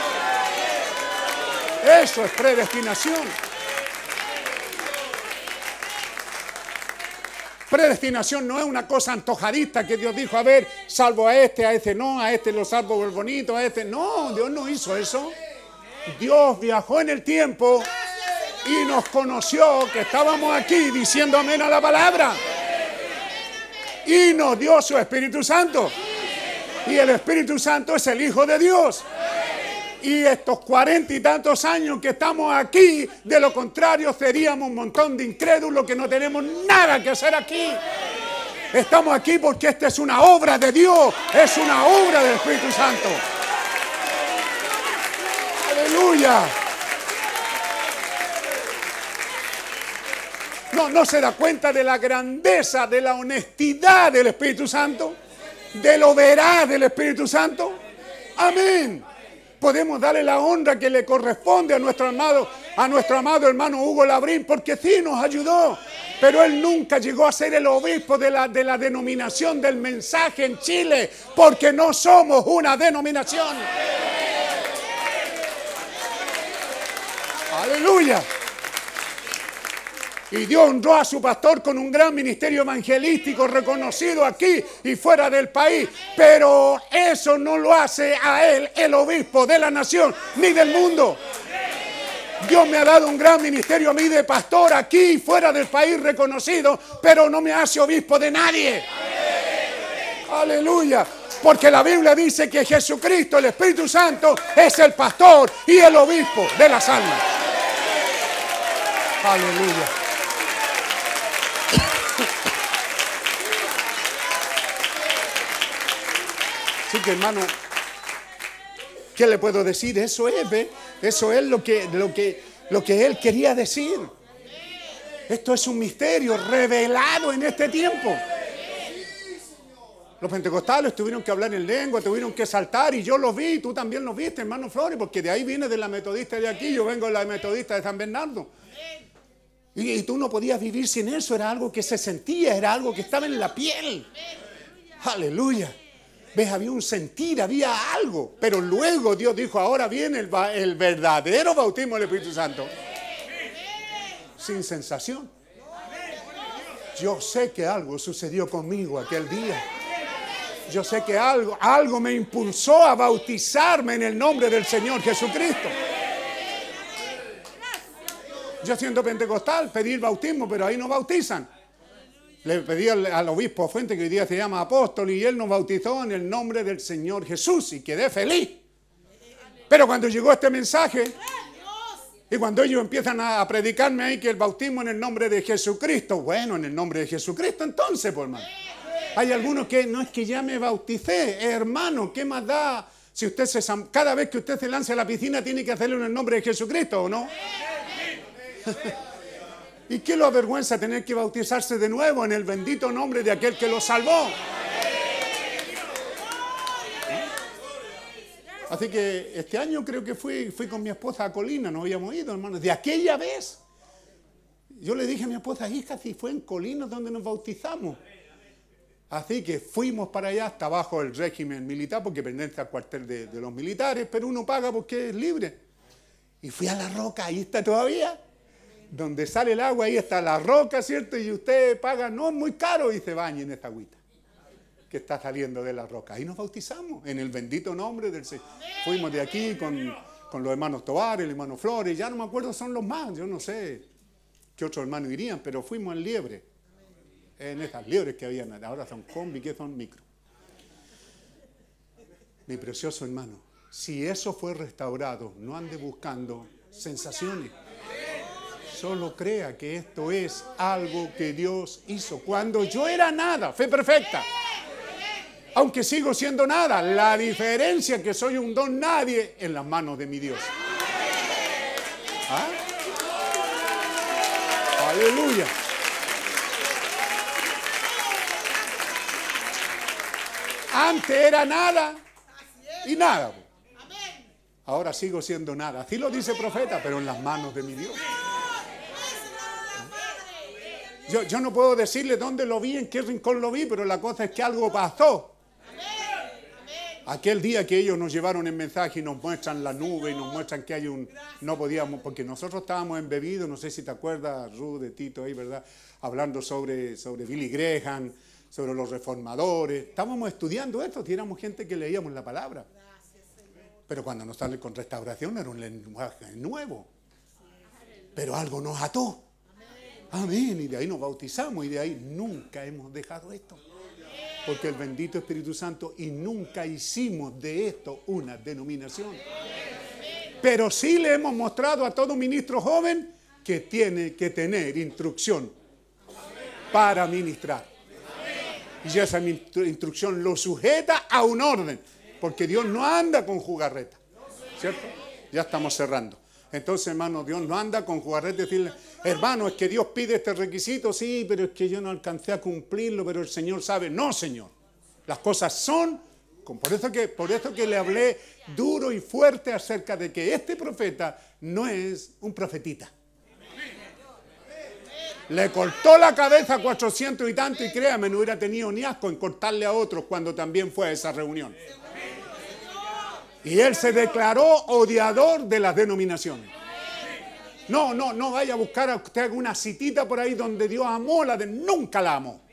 Eso es predestinación. Predestinación no es una cosa antojadista que Dios dijo, a ver, salvo a este no, a este lo salvo por bonito, a este no. Dios no hizo eso. Dios viajó en el tiempo y nos conoció que estábamos aquí diciendo amén a la palabra. Y nos dio su Espíritu Santo. Y el Espíritu Santo es el Hijo de Dios. Y estos 40 y tantos años que estamos aquí, de lo contrario seríamos un montón de incrédulos que no tenemos nada que hacer aquí. Estamos aquí porque esta es una obra de Dios, es una obra del Espíritu Santo. Aleluya. No se da cuenta de la grandeza, de la honestidad del Espíritu Santo, de lo veraz del Espíritu Santo. Amén. Podemos darle la honra que le corresponde a nuestro amado hermano Hugo Labrín, porque sí nos ayudó. Pero él nunca llegó a ser el obispo de la denominación del mensaje en Chile, porque no somos una denominación. Aleluya. Y Dios honró a su pastor con un gran ministerio evangelístico reconocido aquí y fuera del país. Pero eso no lo hace a él el obispo de la nación ni del mundo. Dios me ha dado un gran ministerio a mí de pastor aquí y fuera del país reconocido, pero no me hace obispo de nadie. Aleluya. Porque la Biblia dice que Jesucristo, el Espíritu Santo, es el pastor y el obispo de las almas. Aleluya. Así que, hermano, ¿qué le puedo decir? Eso es, ¿ve? Eso es lo que Él quería decir. Esto es un misterio revelado en este tiempo. Los pentecostales tuvieron que hablar en lengua, tuvieron que saltar, y yo lo vi, tú también lo viste, hermano Flores, porque de ahí viene de la metodista de aquí, yo vengo de la metodista de San Bernardo. Y tú no podías vivir sin eso, era algo que se sentía, era algo que estaba en la piel. Aleluya. ¿Ves? Había un sentir, había algo. Pero luego Dios dijo, ahora viene el verdadero bautismo del Espíritu Santo. Sin sensación. Yo sé que algo sucedió conmigo aquel día. Yo sé que algo me impulsó a bautizarme en el nombre del Señor Jesucristo. Yo siendo pentecostal pedí el bautismo, pero ahí no bautizan. Le pedí al obispo Fuente, que hoy día se llama apóstol, y él nos bautizó en el nombre del Señor Jesús, y quedé feliz. Pero cuando llegó este mensaje, y cuando ellos empiezan a predicarme ahí que el bautismo en el nombre de Jesucristo, bueno, en el nombre de Jesucristo entonces, pues hermano. Hay algunos que no es que ya me bauticé, hermano, ¿qué más da? Si usted cada vez que usted se lance a la piscina tiene que hacerlo en el nombre de Jesucristo, ¿o no? ¿Y qué lo avergüenza tener que bautizarse de nuevo en el bendito nombre de aquel que lo salvó? Así que este año creo que fui con mi esposa a Colina, nos habíamos ido, hermano. De aquella vez, yo le dije a mi esposa, hija, si fue en Colina donde nos bautizamos. Así que fuimos para allá, hasta abajo el régimen militar, porque pertenece al cuartel de los militares, pero uno paga porque es libre. Y fui a la roca, ahí está todavía. Donde sale el agua, ahí está la roca, ¿cierto? Y usted paga, no es muy caro, y se baña en esta agüita que está saliendo de la roca. Ahí nos bautizamos, en el bendito nombre del Señor. Fuimos de aquí con los hermanos Tobar, el hermano Flores, ya no me acuerdo, son los más, yo no sé qué otros hermanos irían, pero fuimos en liebre. En estas liebres que habían, ahora son combi, que son micro. Mi precioso hermano, si eso fue restaurado, no ande buscando sensaciones. Solo crea que esto es algo que Dios hizo. Cuando yo era nada, fe perfecta. Aunque sigo siendo nada, la diferencia es que soy un don nadie en las manos de mi Dios. ¿Ah? Aleluya. Antes era nada y nada. Ahora sigo siendo nada. Así lo dice el profeta, pero en las manos de mi Dios. Yo no puedo decirle dónde lo vi, en qué rincón lo vi, pero la cosa es que algo pasó. Aquel día que ellos nos llevaron el mensaje y nos muestran la nube y nos muestran que hay un... No podíamos, porque nosotros estábamos embebidos, no sé si te acuerdas, Ruth, de Tito ahí, ¿verdad? Hablando sobre Billy Graham, sobre los reformadores. Estábamos estudiando esto, y éramos gente que leíamos la palabra. Pero cuando nos sale con restauración era un lenguaje nuevo. Pero algo nos ató. Amén. Y de ahí nos bautizamos y de ahí nunca hemos dejado esto. Porque el bendito Espíritu Santo, y nunca hicimos de esto una denominación. Pero sí le hemos mostrado a todo ministro joven que tiene que tener instrucción para ministrar. Y esa instrucción lo sujeta a un orden. Porque Dios no anda con jugarreta. ¿Cierto? Ya estamos cerrando. Entonces, hermano, Dios no anda con jugarreta y decirle, hermano, es que Dios pide este requisito, sí, pero es que yo no alcancé a cumplirlo, pero el Señor sabe. No, Señor. Las cosas son, por eso que le hablé duro y fuerte acerca de que este profeta no es un profetita. Le cortó la cabeza a 400 y tanto, y créame, no hubiera tenido ni asco en cortarle a otros cuando también fue a esa reunión. Y él se declaró odiador de las denominaciones. No vaya a buscar a usted alguna citita por ahí donde Dios amó, nunca la amó.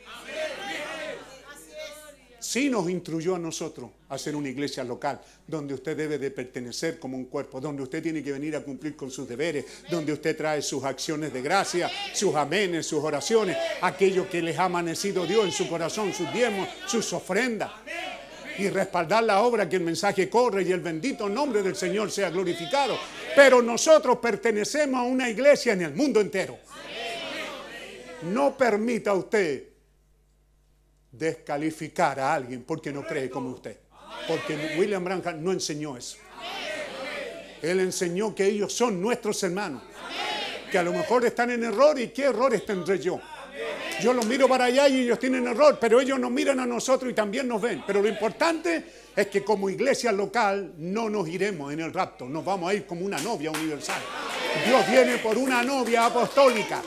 Sí nos instruyó a nosotros a hacer una iglesia local, donde usted debe de pertenecer como un cuerpo, donde usted tiene que venir a cumplir con sus deberes, donde usted trae sus acciones de gracia, sus amenes, sus oraciones, aquello que les ha amanecido Dios en su corazón, sus diezmos, sus ofrendas. Y respaldar la obra, que el mensaje corre y el bendito nombre del Señor sea glorificado. Pero nosotros pertenecemos a una iglesia en el mundo entero. No permita usted descalificar a alguien porque no cree como usted. Porque William Branham no enseñó eso. Él enseñó que ellos son nuestros hermanos. Que a lo mejor están en error, y qué errores tendré yo. Yo los miro para allá y ellos tienen error, pero ellos nos miran a nosotros y también nos ven. Pero lo importante es que como iglesia local no nos iremos en el rapto, nos vamos a ir como una novia universal. Dios viene por una novia apostólica,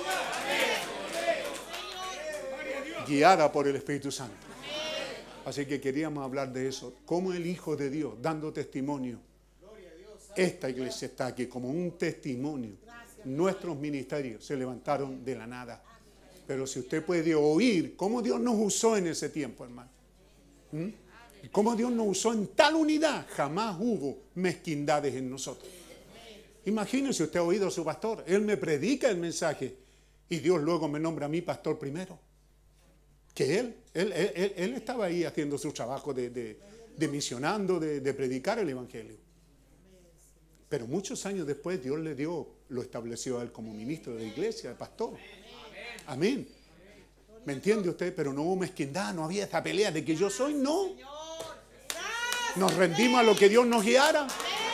guiada por el Espíritu Santo. Así que queríamos hablar de eso, como el Hijo de Dios, dando testimonio. Esta iglesia está aquí como un testimonio. Nuestros ministerios se levantaron de la nada. Pero si usted puede oír cómo Dios nos usó en ese tiempo, hermano. Cómo Dios nos usó en tal unidad. Jamás hubo mezquindades en nosotros. Imagínese, usted ha oído a su pastor. Él me predica el mensaje. Y Dios luego me nombra a mí pastor primero. Que él estaba ahí haciendo su trabajo de misionando, de predicar el evangelio. Pero muchos años después Dios lo estableció a él como ministro de la iglesia, de pastor. Amén. ¿Me entiende usted? Pero no hubo mezquindad, no había esa pelea de que yo soy, no. Nos rendimos a lo que Dios nos guiara.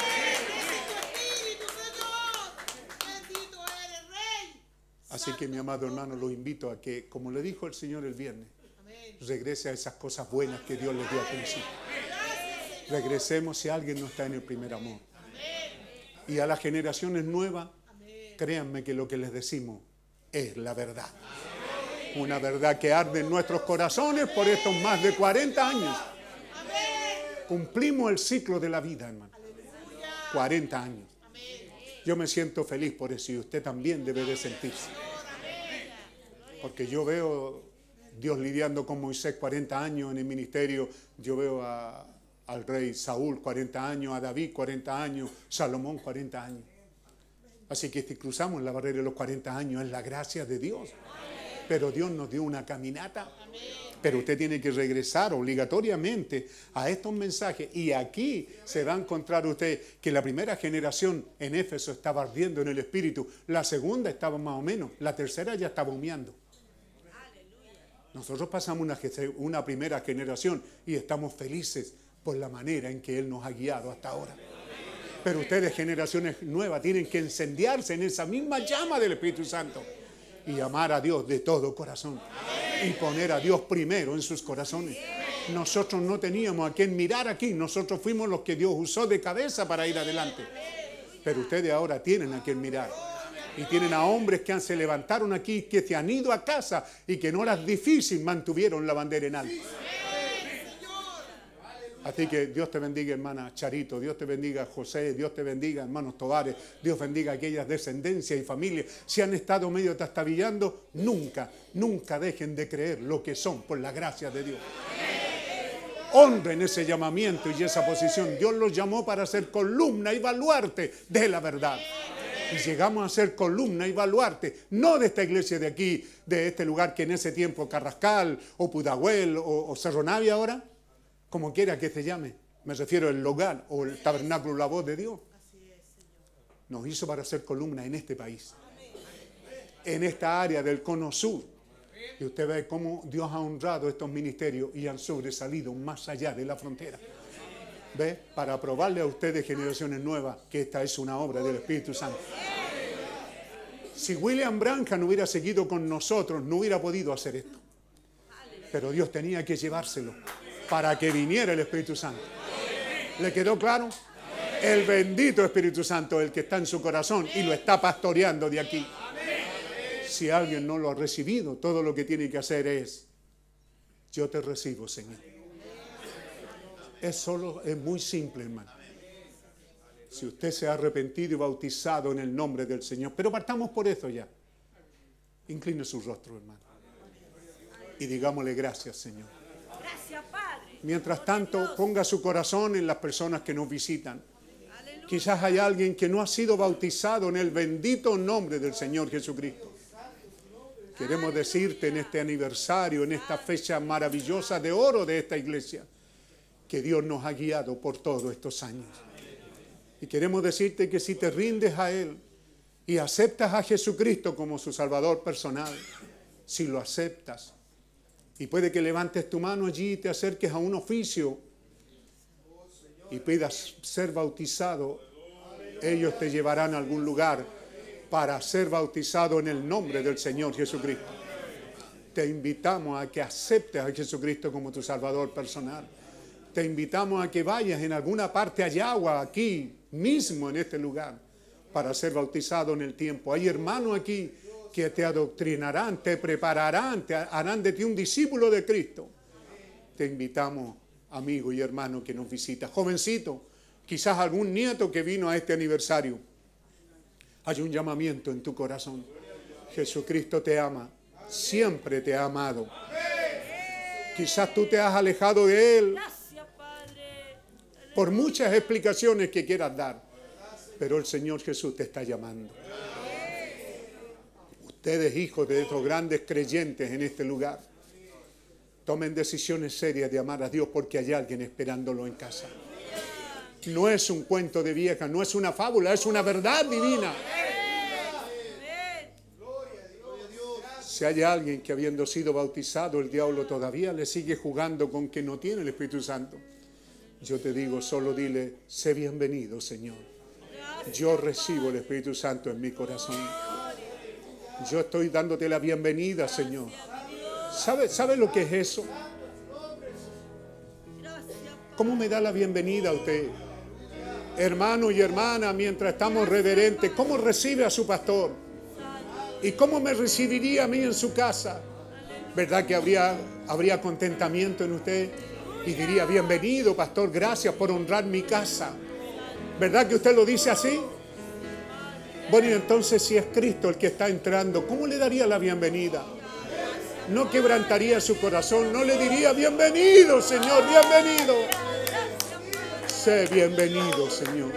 Así que, mi amado hermano, lo invito a que, como le dijo el Señor el viernes, regrese a esas cosas buenas que Dios les dio al principio. Regresemos si alguien no está en el primer amor. Y a las generaciones nuevas, créanme que lo que les decimos es la verdad. Una verdad que arde en nuestros corazones por estos más de 40 años. Cumplimos el ciclo de la vida, hermano. 40 años. Yo me siento feliz por eso y usted también debe de sentirse. Porque yo veo Dios lidiando con Moisés 40 años en el ministerio. Yo veo al rey Saúl 40 años, a David 40 años, Salomón 40 años. Así que si cruzamos la barrera de los 40 años es la gracia de Dios. Pero Dios nos dio una caminata. Pero usted tiene que regresar obligatoriamente a estos mensajes. Y aquí se va a encontrar usted que la primera generación en Éfeso estaba ardiendo en el Espíritu. La segunda estaba más o menos. La tercera ya estaba humeando. Nosotros pasamos una primera generación y estamos felices por la manera en que Él nos ha guiado hasta ahora. Pero ustedes, generaciones nuevas, tienen que incendiarse en esa misma llama del Espíritu Santo y amar a Dios de todo corazón y poner a Dios primero en sus corazones. Nosotros no teníamos a quien mirar aquí, nosotros fuimos los que Dios usó de cabeza para ir adelante. Pero ustedes ahora tienen a quien mirar. Y tienen a hombres que se levantaron aquí, que se han ido a casa y que en horas difíciles mantuvieron la bandera en alto. Así que Dios te bendiga, hermana Charito, Dios te bendiga, José, Dios te bendiga, hermanos Tovares, Dios bendiga a aquellas descendencias y familias. Si han estado medio trastabillando, nunca dejen de creer lo que son por la gracia de Dios. Honren ese llamamiento y esa posición. Dios los llamó para ser columna y baluarte de la verdad. Y llegamos a ser columna y baluarte, no de esta iglesia de aquí, de este lugar que en ese tiempo Carrascal o Pudahuel o Cerro Navia ahora, como quiera que se llame, me refiero al lugar o el tabernáculo La Voz de Dios. Nos hizo para ser columna en este país, en esta área del cono sur. Y usted ve cómo Dios ha honrado estos ministerios y han sobresalido más allá de la frontera. ¿Ve? Para probarle a ustedes, generaciones nuevas, que esta es una obra del Espíritu Santo. Si William Branham no hubiera seguido con nosotros, no hubiera podido hacer esto. Pero Dios tenía que llevárselo para que viniera el Espíritu Santo. ¿Le quedó claro? El bendito Espíritu Santo, el que está en su corazón y lo está pastoreando de aquí. Si alguien no lo ha recibido, todo lo que tiene que hacer es: yo te recibo, Señor. Es muy simple, hermano. Si usted se ha arrepentido y bautizado en el nombre del Señor. Pero partamos por eso ya. Incline su rostro, hermano. Y digámosle gracias, Señor. Gracias, Padre. Mientras tanto, ponga su corazón en las personas que nos visitan. Quizás hay alguien que no ha sido bautizado en el bendito nombre del Señor Jesucristo. Queremos decirte en este aniversario, en esta fecha maravillosa de oro de esta iglesia, que Dios nos ha guiado por todos estos años. Y queremos decirte que si te rindes a Él y aceptas a Jesucristo como su Salvador personal, si lo aceptas, y puede que levantes tu mano allí y te acerques a un oficio y pidas ser bautizado, ellos te llevarán a algún lugar para ser bautizado en el nombre del Señor Jesucristo. Te invitamos a que aceptes a Jesucristo como tu Salvador personal. Te invitamos a que vayas en alguna parte allá o aquí mismo en este lugar para ser bautizado en el tiempo. Hay hermanos aquí que te adoctrinarán, te prepararán, te harán de ti un discípulo de Cristo. Te invitamos, amigo y hermano que nos visita. Jovencito, quizás algún nieto que vino a este aniversario. Hay un llamamiento en tu corazón. Jesucristo te ama, siempre te ha amado. Quizás tú te has alejado de Él por muchas explicaciones que quieras dar, pero el Señor Jesús te está llamando. Ustedes, hijos de estos grandes creyentes en este lugar, tomen decisiones serias de amar a Dios porque hay alguien esperándolo en casa. No es un cuento de vieja, no es una fábula, es una verdad divina. Si hay alguien que habiendo sido bautizado, el diablo todavía le sigue jugando con que no tiene el Espíritu Santo, yo te digo, solo dile: sé bienvenido, Señor. Yo recibo el Espíritu Santo en mi corazón. Yo estoy dándote la bienvenida, Señor. ¿Sabe lo que es eso? ¿Cómo me da la bienvenida a usted? Hermano y hermana, mientras estamos reverentes, ¿cómo recibe a su pastor? ¿Y cómo me recibiría a mí en su casa? ¿Verdad que habría contentamiento en usted? Y diría, bienvenido, pastor, gracias por honrar mi casa. ¿Verdad que usted lo dice así? Bueno, y entonces si es Cristo el que está entrando, ¿cómo le daría la bienvenida? No quebrantaría su corazón, no le diría, bienvenido, Señor, bienvenido. Sé bienvenido, Señor.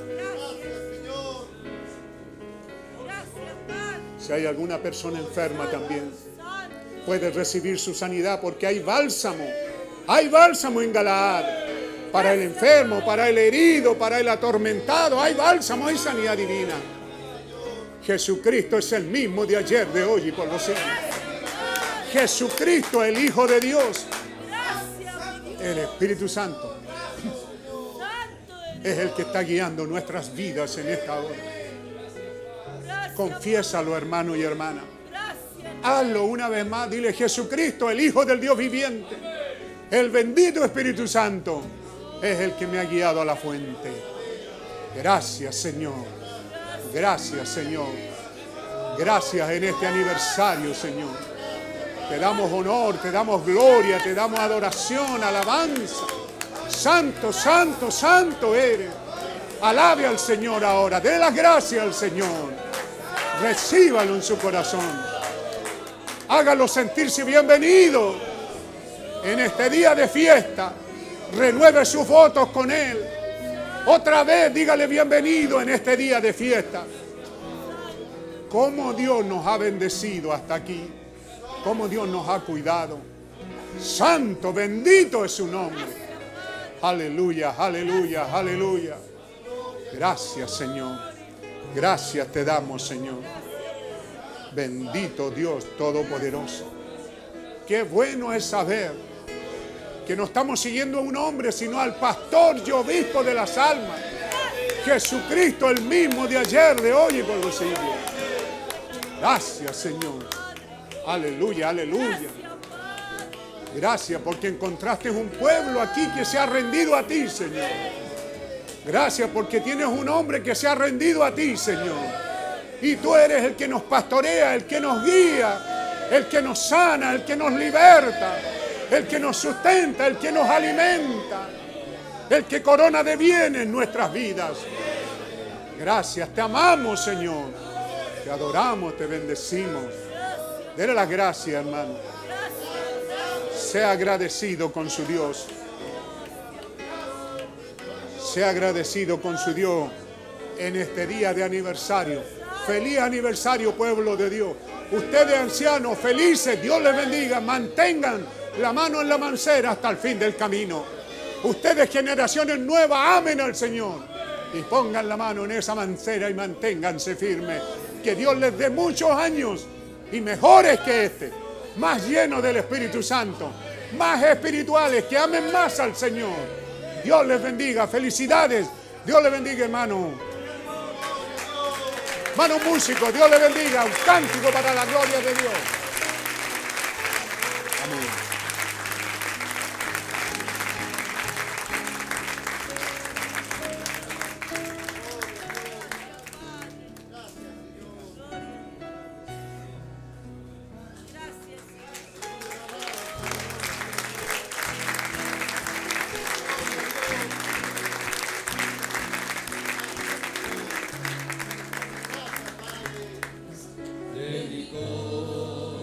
Si hay alguna persona enferma también, puede recibir su sanidad porque hay bálsamo. Hay bálsamo en Galaad. Para el enfermo, para el herido, para el atormentado. Hay bálsamo, hay sanidad divina. Jesucristo es el mismo de ayer, de hoy y por los siglos. Jesucristo, el Hijo de Dios. El Espíritu Santo es el que está guiando nuestras vidas en esta hora. Confiésalo, hermano y hermana. Hazlo una vez más. Dile, Jesucristo, el Hijo del Dios viviente, el bendito Espíritu Santo, es el que me ha guiado a la fuente. Gracias, Señor. Gracias, Señor. Gracias en este aniversario, Señor. Te damos honor, te damos gloria, te damos adoración, alabanza. Santo, santo, santo eres. Alabe al Señor ahora. Dé las gracias al Señor. Recíbalo en su corazón. Hágalo sentirse bienvenido en este día de fiesta. Renueve sus votos con Él. Otra vez dígale bienvenido en este día de fiesta. Cómo Dios nos ha bendecido hasta aquí. Cómo Dios nos ha cuidado. Santo, bendito es su nombre. Aleluya, aleluya, aleluya. Gracias, Señor. Gracias te damos, Señor. Bendito Dios Todopoderoso. Qué bueno es saber que no estamos siguiendo a un hombre, sino al pastor y obispo de las almas. Jesucristo, el mismo de ayer, de hoy y por los siglos. Gracias, Señor. Aleluya, aleluya. Gracias porque encontraste un pueblo aquí que se ha rendido a ti, Señor. Gracias porque tienes un hombre que se ha rendido a ti, Señor. Y tú eres el que nos pastorea, el que nos guía, el que nos sana, el que nos liberta, el que nos sustenta, el que nos alimenta, el que corona de bienes nuestras vidas. Gracias, te amamos, Señor. Te adoramos, te bendecimos. Dele las gracias, hermano. Sea agradecido con su Dios. Sea agradecido con su Dios en este día de aniversario. Feliz aniversario, pueblo de Dios. Ustedes ancianos, felices, Dios les bendiga. Mantengan la mano en la mancera hasta el fin del camino. Ustedes, generaciones nuevas, amen al Señor. Y pongan la mano en esa mancera y manténganse firmes. Que Dios les dé muchos años y mejores que este. Más llenos del Espíritu Santo. Más espirituales, que amen más al Señor. Dios les bendiga. Felicidades. Dios les bendiga, hermano. Hermano músico, Dios le bendiga. Un cántico para la gloria de Dios. Amén. Dedicó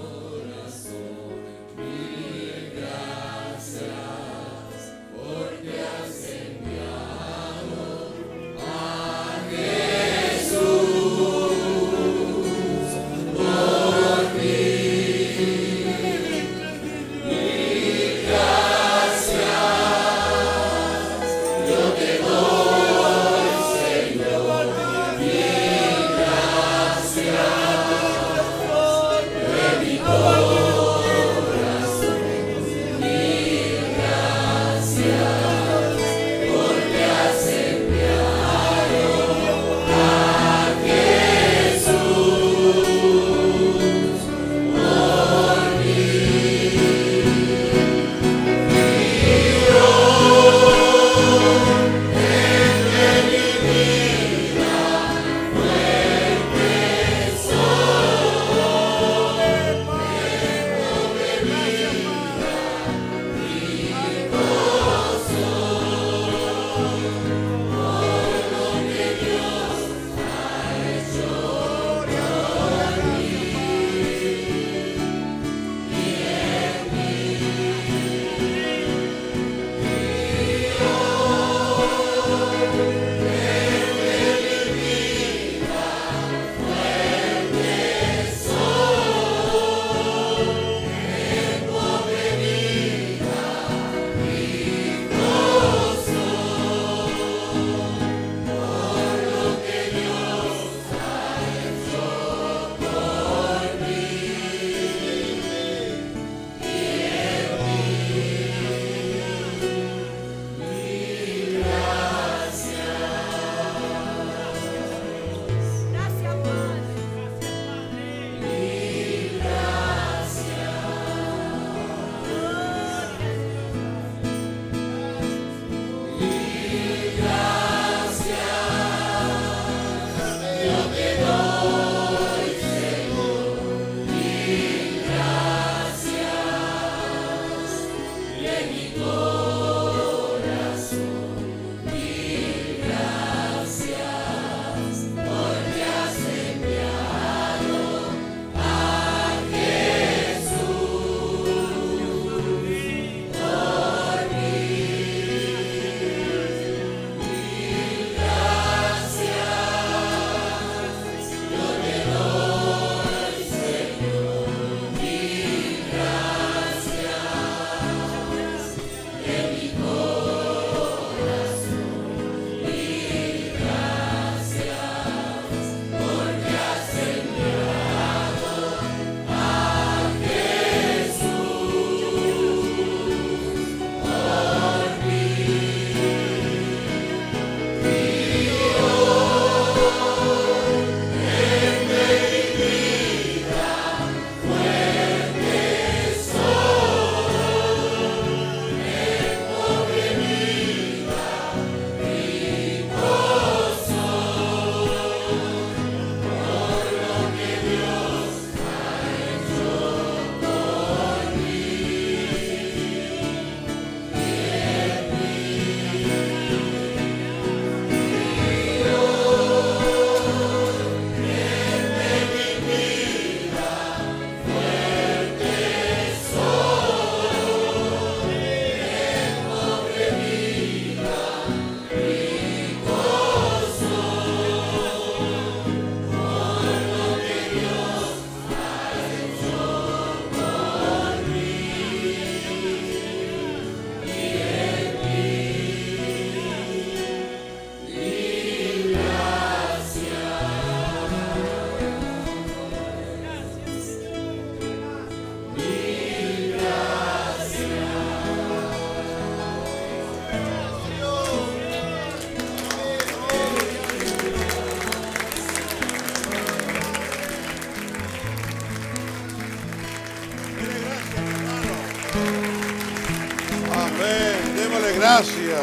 Amén. Démosle gracias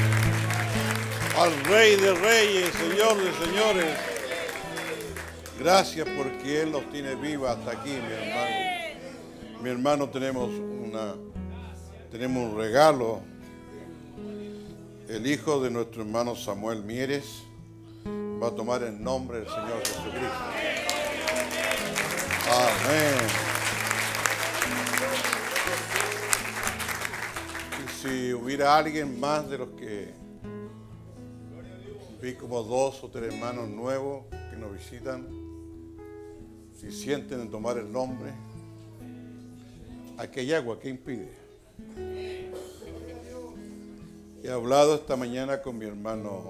al Rey de Reyes, Señor de Señores. Gracias porque Él nos tiene viva hasta aquí, mi hermano. Mi hermano, tenemos un regalo. El hijo de nuestro hermano Samuel Mieres va a tomar el nombre del Señor Jesucristo. Amén. Y si hubiera alguien más de los que vi, como 2 o 3 hermanos nuevos que nos visitan, si sienten en tomar el nombre, aquí hay agua, ¿qué impide? He hablado esta mañana con mi hermano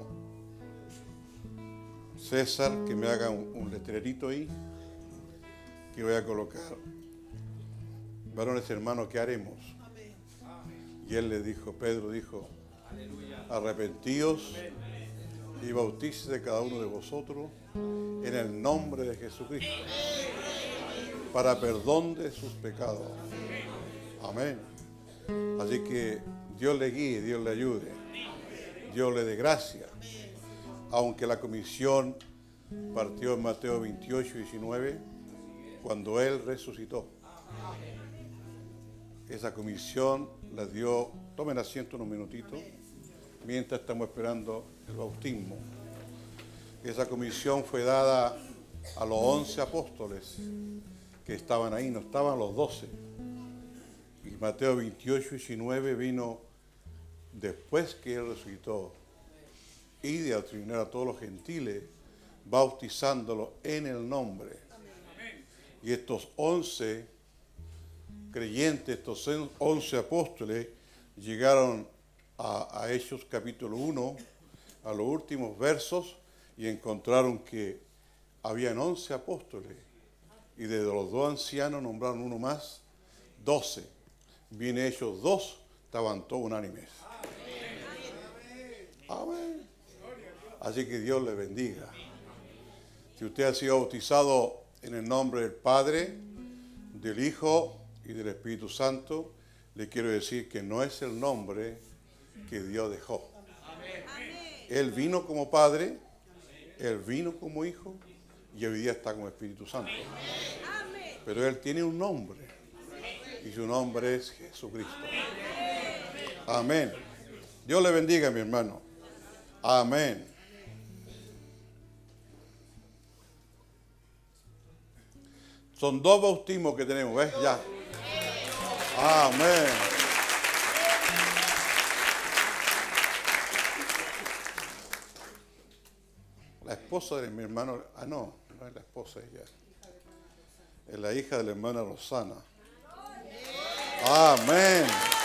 César, que me haga un letrerito ahí, que voy a colocar: varones hermanos, ¿qué haremos? Y él le dijo, Pedro dijo, arrepentíos y bautícese cada uno de vosotros en el nombre de Jesucristo para perdón de sus pecados. Amén. Así que Dios le guíe, Dios le ayude, Dios le dé gracia. Aunque la comisión partió en Mateo 28, 19, cuando Él resucitó. Esa comisión la dio, tomen asiento unos minutitos, mientras estamos esperando el bautismo. Esa comisión fue dada a los 11 apóstoles que estaban ahí, no estaban los 12. Y Mateo 28, 19 vino después que Él resucitó, y de adoctrinar a todos los gentiles, bautizándolos en el nombre. Y estos 11 creyentes, estos 11 apóstoles, llegaron a Hechos capítulo 1, a los últimos versos, y encontraron que habían 11 apóstoles, y de los 2 ancianos nombraron uno más, 12. Bien Hechos 2, estaban todos unánimes. Amén. Así que Dios le bendiga. Si usted ha sido bautizado en el nombre del Padre, del Hijo y del Espíritu Santo, le quiero decir que no es el nombre que Dios dejó. Él vino como Padre, Él vino como Hijo y hoy día está como Espíritu Santo. Pero Él tiene un nombre y su nombre es Jesucristo. Amén. Dios le bendiga, mi hermano. Amén. Son 2 bautismos que tenemos, ¿ves? Ya. Amén. La esposa de mi hermano, no es la esposa, ella es la hija de la hermana Rosana. Amén.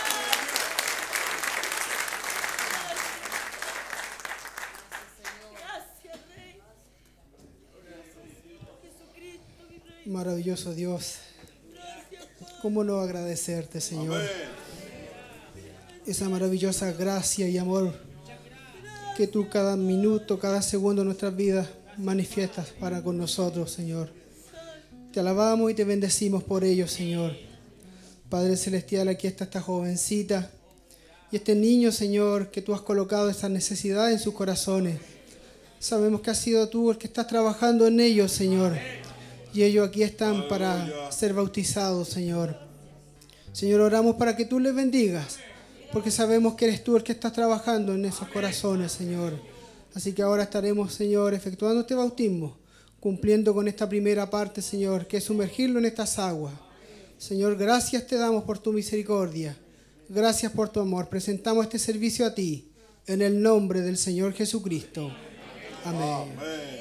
Maravilloso Dios, ¿cómo no agradecerte, Señor? Amén. Esa maravillosa gracia y amor que tú cada minuto, cada segundo de nuestras vidas manifiestas para con nosotros, Señor. Te alabamos y te bendecimos por ello, Señor. Padre Celestial, aquí está esta jovencita y este niño, Señor, que tú has colocado esa necesidad en sus corazones. Sabemos que has sido tú el que estás trabajando en ellos, Señor. Y ellos aquí están para ser bautizados, Señor. Señor, oramos para que tú les bendigas, porque sabemos que eres tú el que estás trabajando en esos corazones, Señor. Así que ahora estaremos, Señor, efectuando este bautismo, cumpliendo con esta primera parte, Señor, que es sumergirlo en estas aguas. Señor, gracias te damos por tu misericordia. Gracias por tu amor. Presentamos este servicio a ti, en el nombre del Señor Jesucristo. Amén. Amén.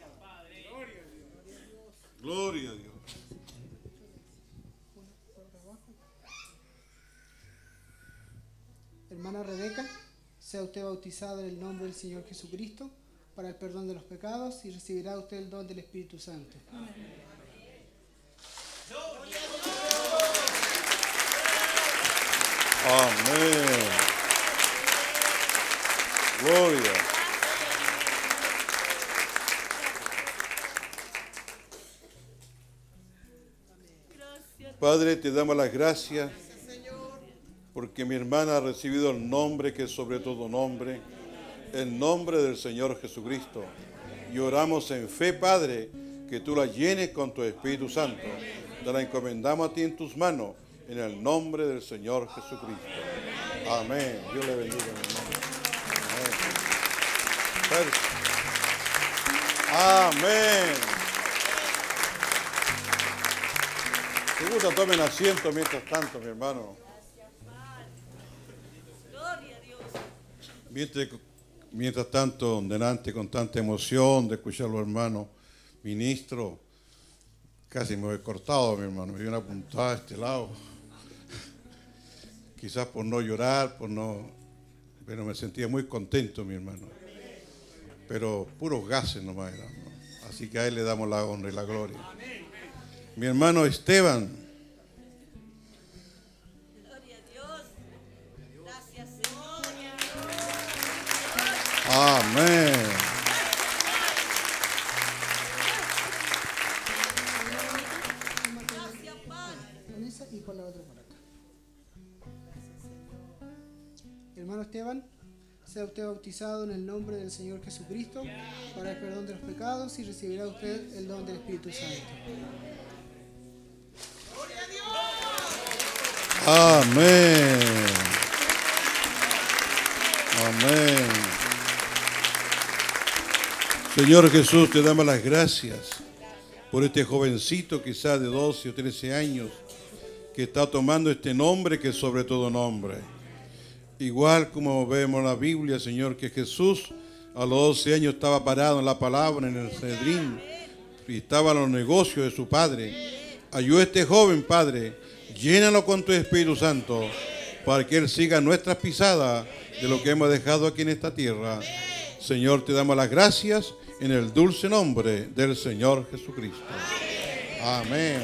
Gloria a Dios. Hermana Rebeca, sea usted bautizada en el nombre del Señor Jesucristo para el perdón de los pecados y recibirá usted el don del Espíritu Santo. Amén. Amén. Gloria. Padre, te damos las gracias porque mi hermana ha recibido el nombre que es sobre todo nombre, el nombre del Señor Jesucristo. Y oramos en fe, Padre, que tú la llenes con tu Espíritu Santo. Te la encomendamos a ti en tus manos, en el nombre del Señor Jesucristo. Amén. Dios le bendiga, mi hermano. Amén. Si gusta, tomen asiento mientras tanto, mi hermano. Gloria a Dios. Mientras tanto, delante con tanta emoción de escuchar a los hermanos ministros, casi me he cortado, mi hermano, me dio una puntada a este lado. Quizás por no llorar, pero me sentía muy contento, mi hermano. Pero puros gases nomás eran, ¿no? Así que a él le damos la honra y la gloria. Mi hermano Esteban. Gloria a Dios. Gracias, Señor. Amén. Gracias, Padre. Con esa y con la otra por acá. Hermano Esteban, sea usted bautizado en el nombre del Señor Jesucristo para el perdón de los pecados y recibirá usted el don del Espíritu Santo. Amén. Amén. Señor Jesús, te damos las gracias por este jovencito quizás de 12 o 13 años que está tomando este nombre que es sobre todo nombre. Igual como vemos en la Biblia, Señor, que Jesús a los 12 años estaba parado en la palabra, en el Sanedrín, y estaba en los negocios de su padre. Ayuda a este joven, Padre, llénalo con tu Espíritu Santo, para que él siga nuestras pisadas de lo que hemos dejado aquí en esta tierra. Señor, te damos las gracias en el dulce nombre del Señor Jesucristo. Amén.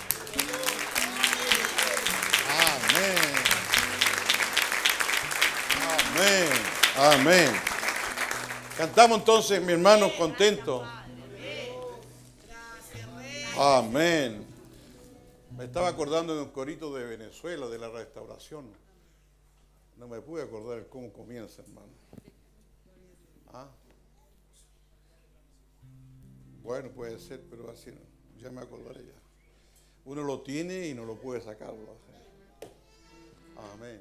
Amén. Amén. Cantamos entonces, mi hermano, contentos. Amén. Me estaba acordando de un corito de Venezuela, de la restauración. No me pude acordar cómo comienza, hermano. ¿Ah? Bueno, puede ser, pero así no. Ya me acordaré ya. Uno lo tiene y no lo puede sacarlo. Amén.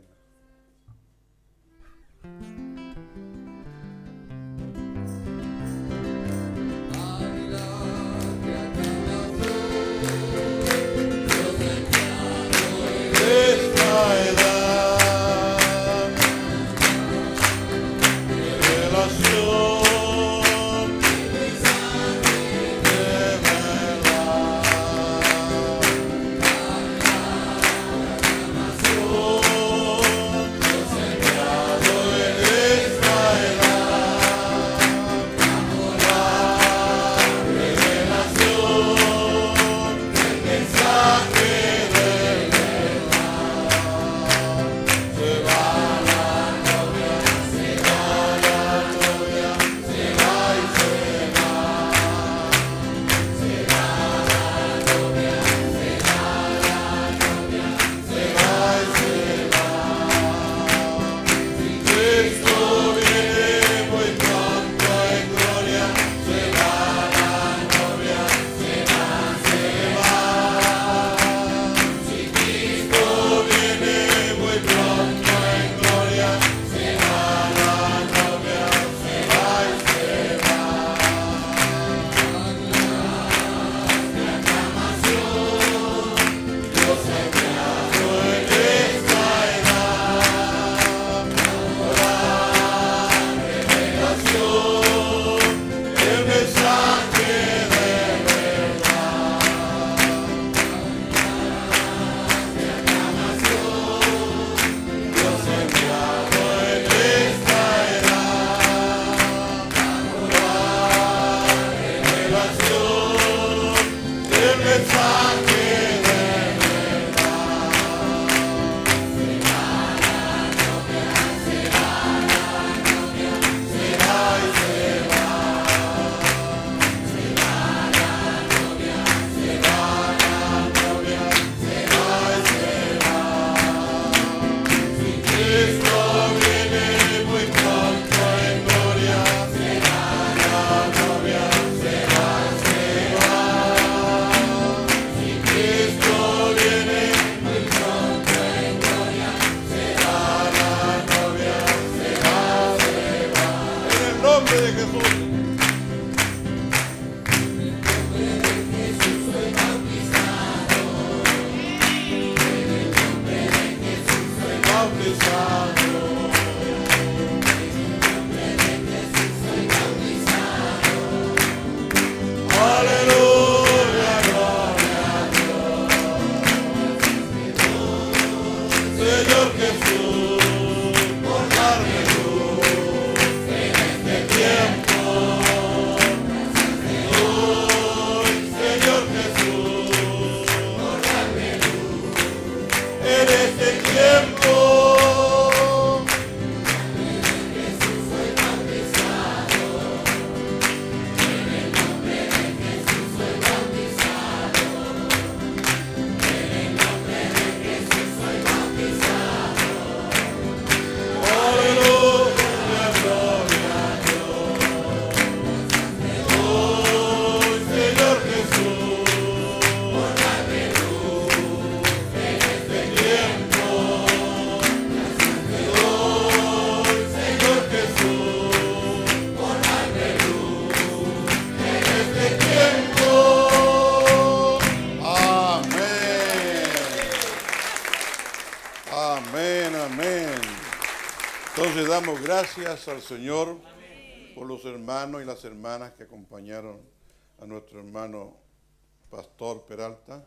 Señor Jesús, por darme luz en este tiempo. Señor Jesús, por darme luz en este tiempo. Jesús soy bautizado, en el nombre de Jesús soy bautizado, en el nombre de Jesús soy bautizado. Aleluya, gloria a Dios. Oh, Señor Jesús, por darme luz en este tiempo. Oh, Señor Jesús, por darme luz en este tiempo. Amén. Amén, amén. Entonces damos gracias al Señor por los hermanos y las hermanas que acompañaron a nuestro hermano Pastor Peralta.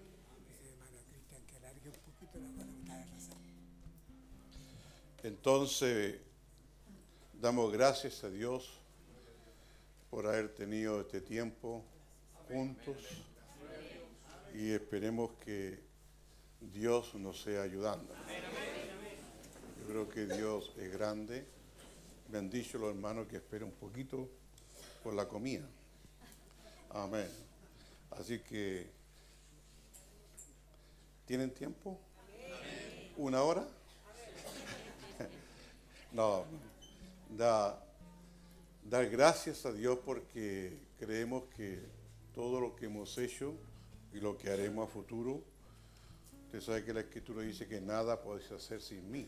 Entonces damos gracias a Dios por haber tenido este tiempo juntos y esperemos que Dios nos sea ayudando. Yo creo que Dios es grande. Me han dicho los hermanos que esperen un poquito por la comida. Amén. Así que, ¿tienen tiempo? ¿Una hora? No, dar gracias a Dios porque creemos que todo lo que hemos hecho y lo que haremos a futuro, usted sabe que la Escritura dice que nada podéis hacer sin mí.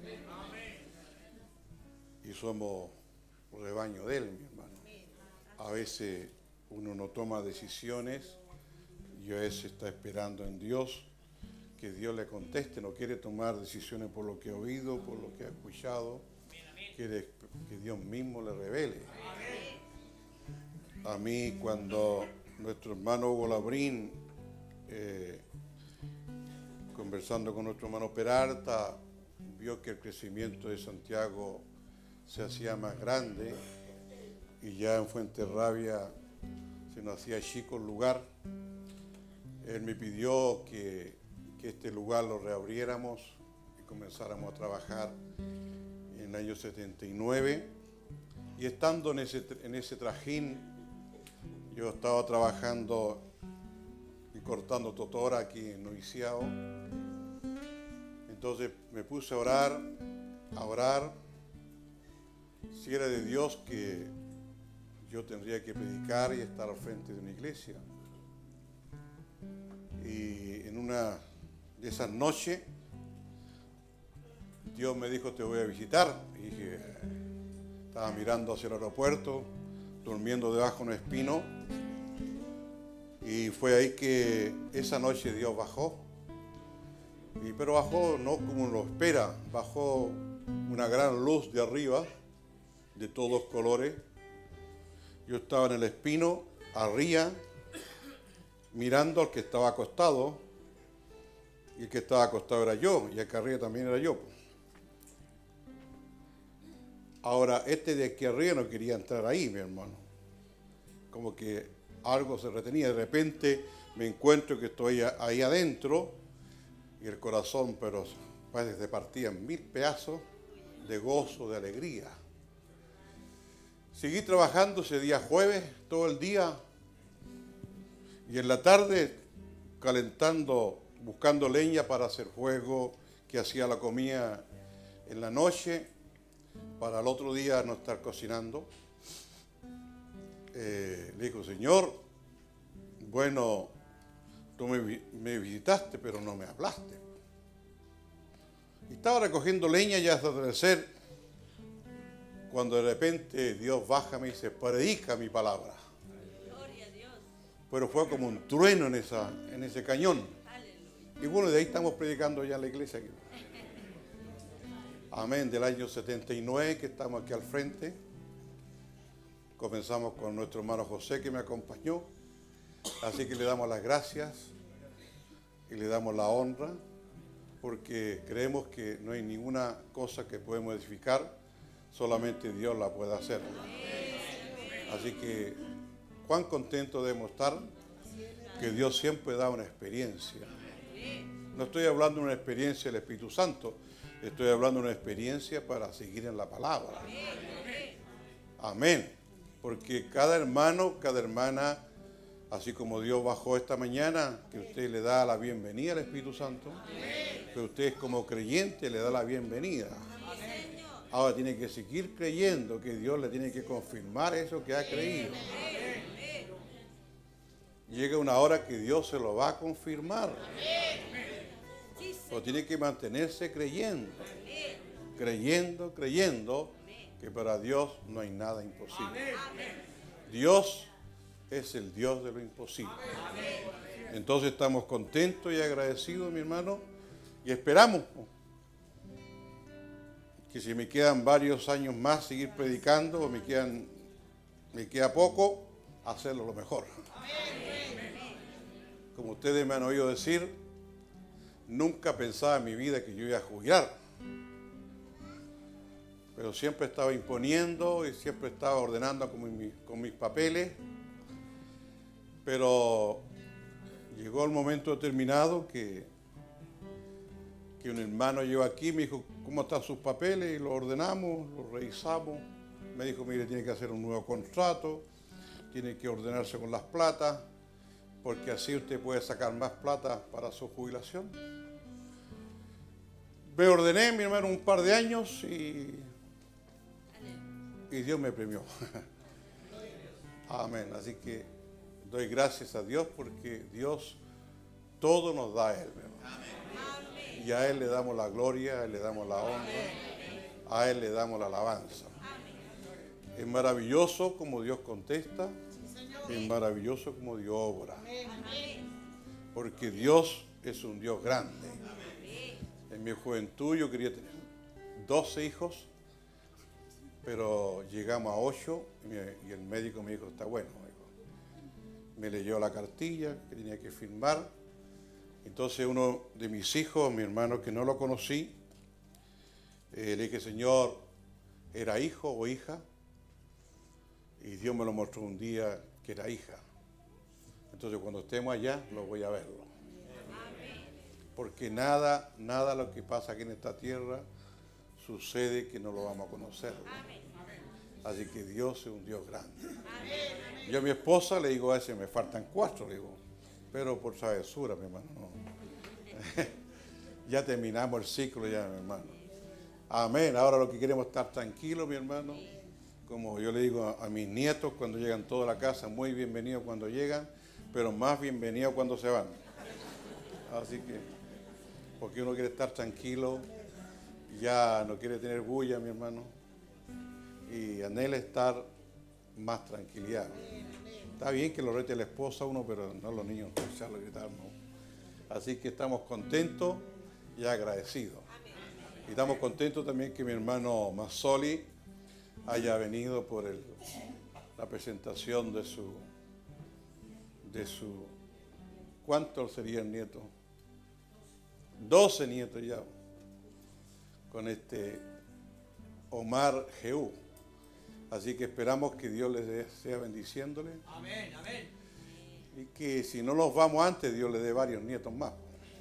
Y somos rebaño de Él, mi hermano. A veces uno no toma decisiones y a veces está esperando en Dios que Dios le conteste. No quiere tomar decisiones por lo que ha oído, por lo que ha escuchado. Quiere que Dios mismo le revele. A mí, cuando nuestro hermano Hugo Labrín, conversando con nuestro hermano Peralta, vio que el crecimiento de Santiago se hacía más grande y ya en Fuenterrabía se nos hacía chico el lugar. Él me pidió que este lugar lo reabriéramos y comenzáramos a trabajar en el año 79. Y estando en ese trajín, yo estaba trabajando y cortando totora aquí en Noviciao. Entonces me puse a orar, si era de Dios que yo tendría que predicar y estar al frente de una iglesia. Y en una de esas noches, Dios me dijo, te voy a visitar. Y dije, estaba mirando hacia el aeropuerto, durmiendo debajo de un espino. Y fue ahí que esa noche Dios bajó. Pero bajó no como uno lo espera, bajó una gran luz de arriba, de todos colores. Yo estaba en el espino, arriba, mirando al que estaba acostado, y el que estaba acostado era yo, y acá arriba también era yo. Ahora, este de aquí arriba no quería entrar ahí, mi hermano. Como que algo se retenía. De repente me encuentro que estoy ahí adentro, y el corazón, pero parece que se partía en 1000 pedazos de gozo, de alegría. Seguí trabajando ese día jueves, todo el día, y en la tarde calentando, buscando leña para hacer fuego, que hacía la comida en la noche, para el otro día no estar cocinando. Le dijo, Señor, bueno, tú me visitaste, pero no me hablaste. Y estaba recogiendo leña ya hasta atardecer, cuando de repente Dios baja y me dice, predica mi palabra. Gloria a Dios. Pero fue como un trueno en ese cañón. Aleluya. Y bueno, de ahí estamos predicando ya en la iglesia. Amén, del año 79 que estamos aquí al frente. Comenzamos con nuestro hermano José que me acompañó. Así que le damos las gracias y le damos la honra porque creemos que no hay ninguna cosa que podemos edificar, solamente Dios la puede hacer. Así que, cuán contentos debemos estar que Dios siempre da una experiencia. No estoy hablando de una experiencia del Espíritu Santo, estoy hablando de una experiencia para seguir en la palabra. Amén. Porque cada hermano, cada hermana, así como Dios bajó esta mañana, que usted le da la bienvenida al Espíritu Santo, que usted como creyente le da la bienvenida. Ahora tiene que seguir creyendo, que Dios le tiene que confirmar eso que ha creído. Llega una hora que Dios se lo va a confirmar. Pero tiene que mantenerse creyendo, creyendo, creyendo, que para Dios no hay nada imposible. Dios es el Dios de lo imposible. Entonces estamos contentos y agradecidos, mi hermano, y esperamos que si me quedan varios años más seguir predicando, o me queda poco, hacerlo lo mejor. Como ustedes me han oído decir, nunca pensaba en mi vida que yo iba a jubilar. Pero siempre estaba imponiendo y siempre estaba ordenando con mis papeles. Pero llegó el momento determinado que un hermano llegó aquí y me dijo, ¿cómo están sus papeles? Y los ordenamos, los revisamos. Me dijo, mire, tiene que hacer un nuevo contrato, tiene que ordenarse con las platas, porque así usted puede sacar más plata para su jubilación. Me ordené, mi hermano, un par de años y Dios me premió. Amén. Así que doy gracias a Dios porque Dios todo nos da a Él, mi hermano. Y a Él le damos la gloria, a Él le damos la honra, a Él le damos la alabanza. Es maravilloso como Dios contesta, es maravilloso como Dios obra. Porque Dios es un Dios grande. En mi juventud yo quería tener 12 hijos, pero llegamos a 8 y el médico me dijo, está bueno. Me leyó la cartilla que tenía que firmar. Entonces uno de mis hijos, mi hermano que no lo conocí, le dije, Señor, ¿era hijo o hija? Y Dios me lo mostró un día que era hija. Entonces cuando estemos allá, lo voy a verlo. Porque nada lo que pasa aquí en esta tierra sucede que no lo vamos a conocer. Así que Dios es un Dios grande. Yo a mi esposa le digo a ese, me faltan 4, le digo, pero por travesura, mi hermano, no. Ya terminamos el ciclo ya, mi hermano. Amén. Ahora lo que queremos es estar tranquilos, mi hermano. Como yo le digo a mis nietos cuando llegan todos a la casa, muy bienvenidos cuando llegan, pero más bienvenidos cuando se van. Así que, porque uno quiere estar tranquilo, ya no quiere tener bulla, mi hermano, y anhela estar más tranquilidad. Está bien que lo rete la esposa uno, pero no los niños, echarlo a gritar, no. Así que estamos contentos y agradecidos. Y estamos contentos también que mi hermano Mazzoli haya venido por la presentación de su ¿cuántos serían nietos? 12 nietos ya, con Omar Jehú. Así que esperamos que Dios les sea bendiciéndole. Amén, amén. Y que si no nos vamos antes, Dios le dé varios nietos más.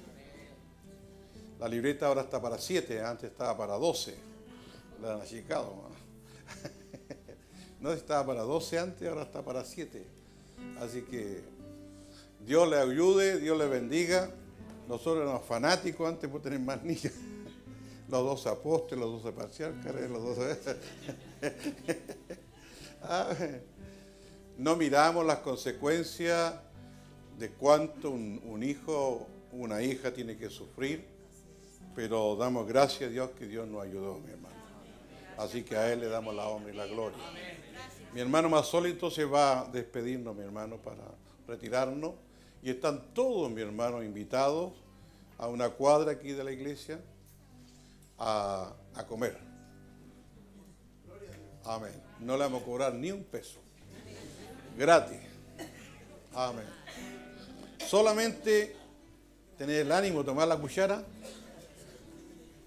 La libreta ahora está para 7, antes estaba para 12. La han achicado. No estaba para 12 antes, ahora está para 7. Así que Dios le ayude, Dios le bendiga. Nosotros éramos fanáticos antes por tener más niños. Los 12 apóstoles, los 12 patriarcas, los 12... No miramos las consecuencias de cuánto un hijo, una hija tiene que sufrir, pero damos gracias a Dios que Dios nos ayudó, mi hermano. Así que a Él le damos la honra y la gloria. Mi hermano Mazzoli entonces va a despedirnos, mi hermano, para retirarnos. Y están todos, mi hermano, invitados a una cuadra aquí de la iglesia a comer. Amén. No le vamos a cobrar ni un peso. Gratis. Amén. Solamente tener el ánimo de tomar la cuchara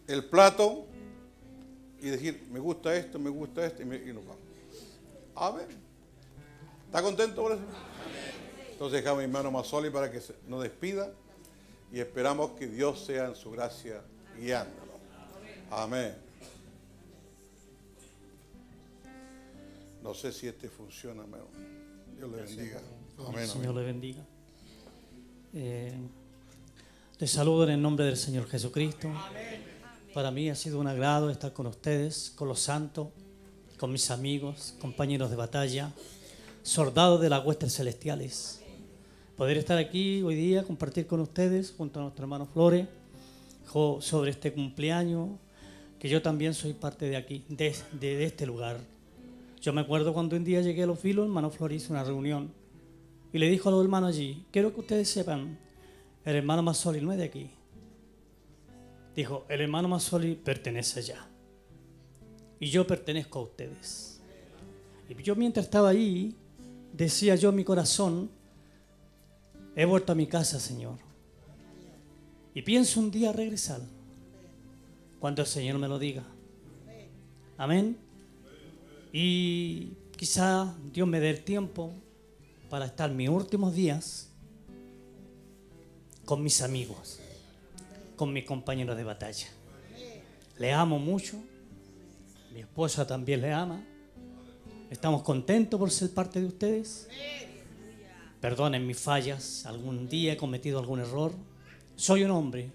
el plato y decir, me gusta esto, y nos vamos. Amén. ¿Está contento por eso? Entonces dejamos a mi hermano Mazzoli para que nos despida y esperamos que Dios sea en su gracia guiándonos. Amén. No sé si este funciona, hermano. Dios le bendiga. Amén. Señor le bendiga. Les saludo en el nombre del Señor Jesucristo. Para mí ha sido un agrado estar con ustedes, con los santos, con mis amigos, compañeros de batalla, soldados de las huestes celestiales. Poder estar aquí hoy día, compartir con ustedes, junto a nuestro hermano Flores, sobre este cumpleaños, que yo también soy parte de aquí, de este lugar. Yo me acuerdo cuando un día llegué a Los Vilos, el hermano Flores hizo una reunión y le dijo a los hermanos allí, quiero que ustedes sepan, el hermano Mazzoli no es de aquí. Dijo, el hermano Mazzoli pertenece allá y yo pertenezco a ustedes. Y yo mientras estaba allí, decía yo en mi corazón, he vuelto a mi casa, Señor. Y pienso un día regresar, cuando el Señor me lo diga. Amén. Y quizá Dios me dé el tiempo para estar mis últimos días con mis amigos, con mis compañeros de batalla. Le amo mucho, mi esposa también le ama. Estamos contentos por ser parte de ustedes. Perdonen mis fallas, algún día he cometido algún error. Soy un hombre,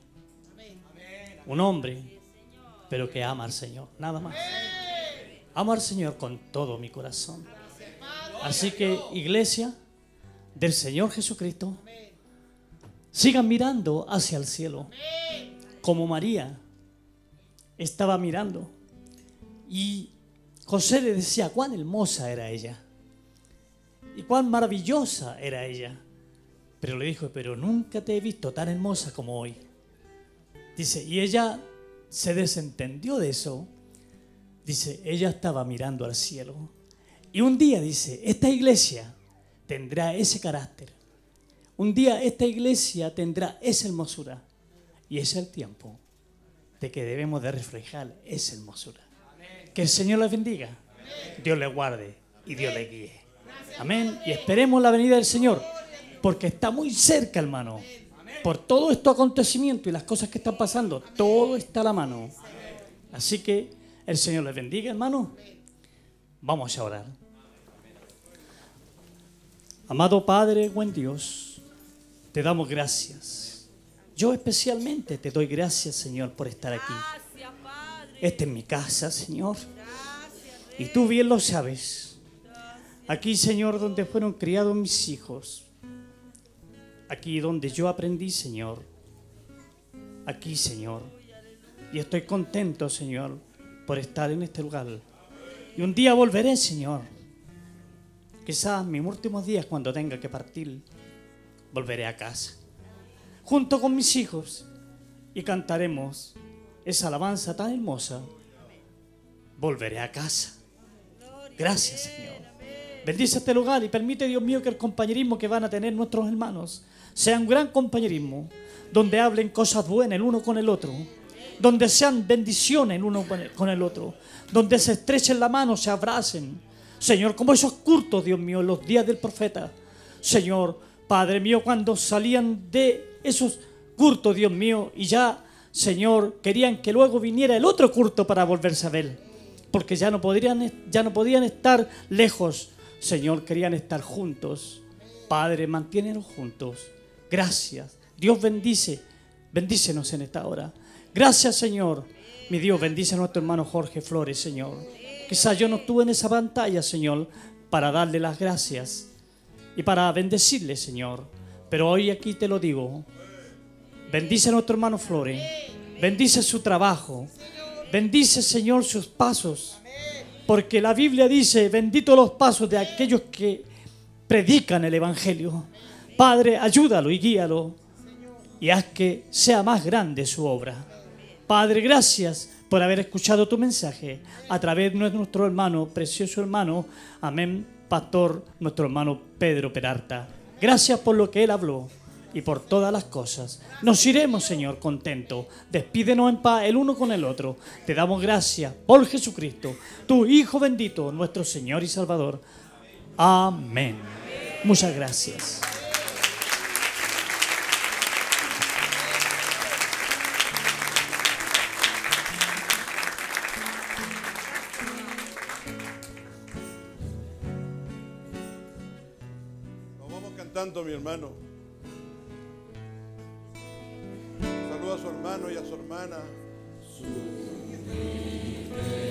pero que ama al Señor, nada más. Amo al Señor con todo mi corazón. Así que, iglesia del Señor Jesucristo, sigan mirando hacia el cielo, como María estaba mirando. Y José le decía cuán hermosa era ella y cuán maravillosa era ella. Pero le dijo, pero nunca te he visto tan hermosa como hoy. Dice, y ella se desentendió de eso. Dice, ella estaba mirando al cielo. Y un día, dice, esta iglesia tendrá ese carácter. Un día esta iglesia tendrá esa hermosura. Y es el tiempo de que debemos de reflejar esa hermosura. Que el Señor les bendiga. Dios les guarde y Dios les guíe. Amén. Y esperemos la venida del Señor, porque está muy cerca, hermano. Por todo estos acontecimientos y las cosas que están pasando, todo está a la mano. Así que el Señor les bendiga, hermano. Vamos a orar. Amado Padre, buen Dios, te damos gracias. Yo especialmente te doy gracias, Señor, por estar aquí. Esta es mi casa, Señor. Y tú bien lo sabes. Aquí, Señor, donde fueron criados mis hijos. Aquí donde yo aprendí, Señor. Aquí, Señor. Y estoy contento, Señor, por estar en este lugar. Y un día volveré, Señor. Quizás en mis últimos días, cuando tenga que partir, volveré a casa. Junto con mis hijos. Y cantaremos esa alabanza tan hermosa. Volveré a casa. Gracias, Señor. Bendice este lugar y permite, Dios mío, que el compañerismo que van a tener nuestros hermanos sea un gran compañerismo, donde hablen cosas buenas el uno con el otro, donde sean bendiciones el uno con el otro, donde se estrechen la mano, se abracen, Señor, como esos cultos, Dios mío, en los días del profeta. Señor, Padre mío, cuando salían de esos cultos, Dios mío, y ya, Señor, querían que luego viniera el otro culto para volverse a ver, porque ya no podían estar lejos. Señor, querían estar juntos. Padre, manténnos juntos. Gracias. Dios bendícenos en esta hora. Gracias, Señor. Mi Dios, bendice a nuestro hermano Jorge Flores, Señor. Quizás yo no estuve en esa pantalla, Señor, para darle las gracias y para bendecirle, Señor. Pero hoy aquí te lo digo. Bendice a nuestro hermano Flores. Bendice su trabajo. Bendice, Señor, sus pasos. Porque la Biblia dice, bendito los pasos de aquellos que predican el Evangelio. Padre, ayúdalo y guíalo. Y haz que sea más grande su obra. Padre, gracias por haber escuchado tu mensaje a través de nuestro hermano, precioso hermano, amén, pastor, nuestro hermano Pedro Peralta. Gracias por lo que él habló. y por todas las cosas. Nos iremos, Señor, contentos. Despídenos en paz el uno con el otro. Te damos gracias por Jesucristo, tu Hijo bendito, nuestro Señor y Salvador. Amén. Muchas gracias. Nos vamos cantando, mi hermano. Saluda a su hermano y a su hermana.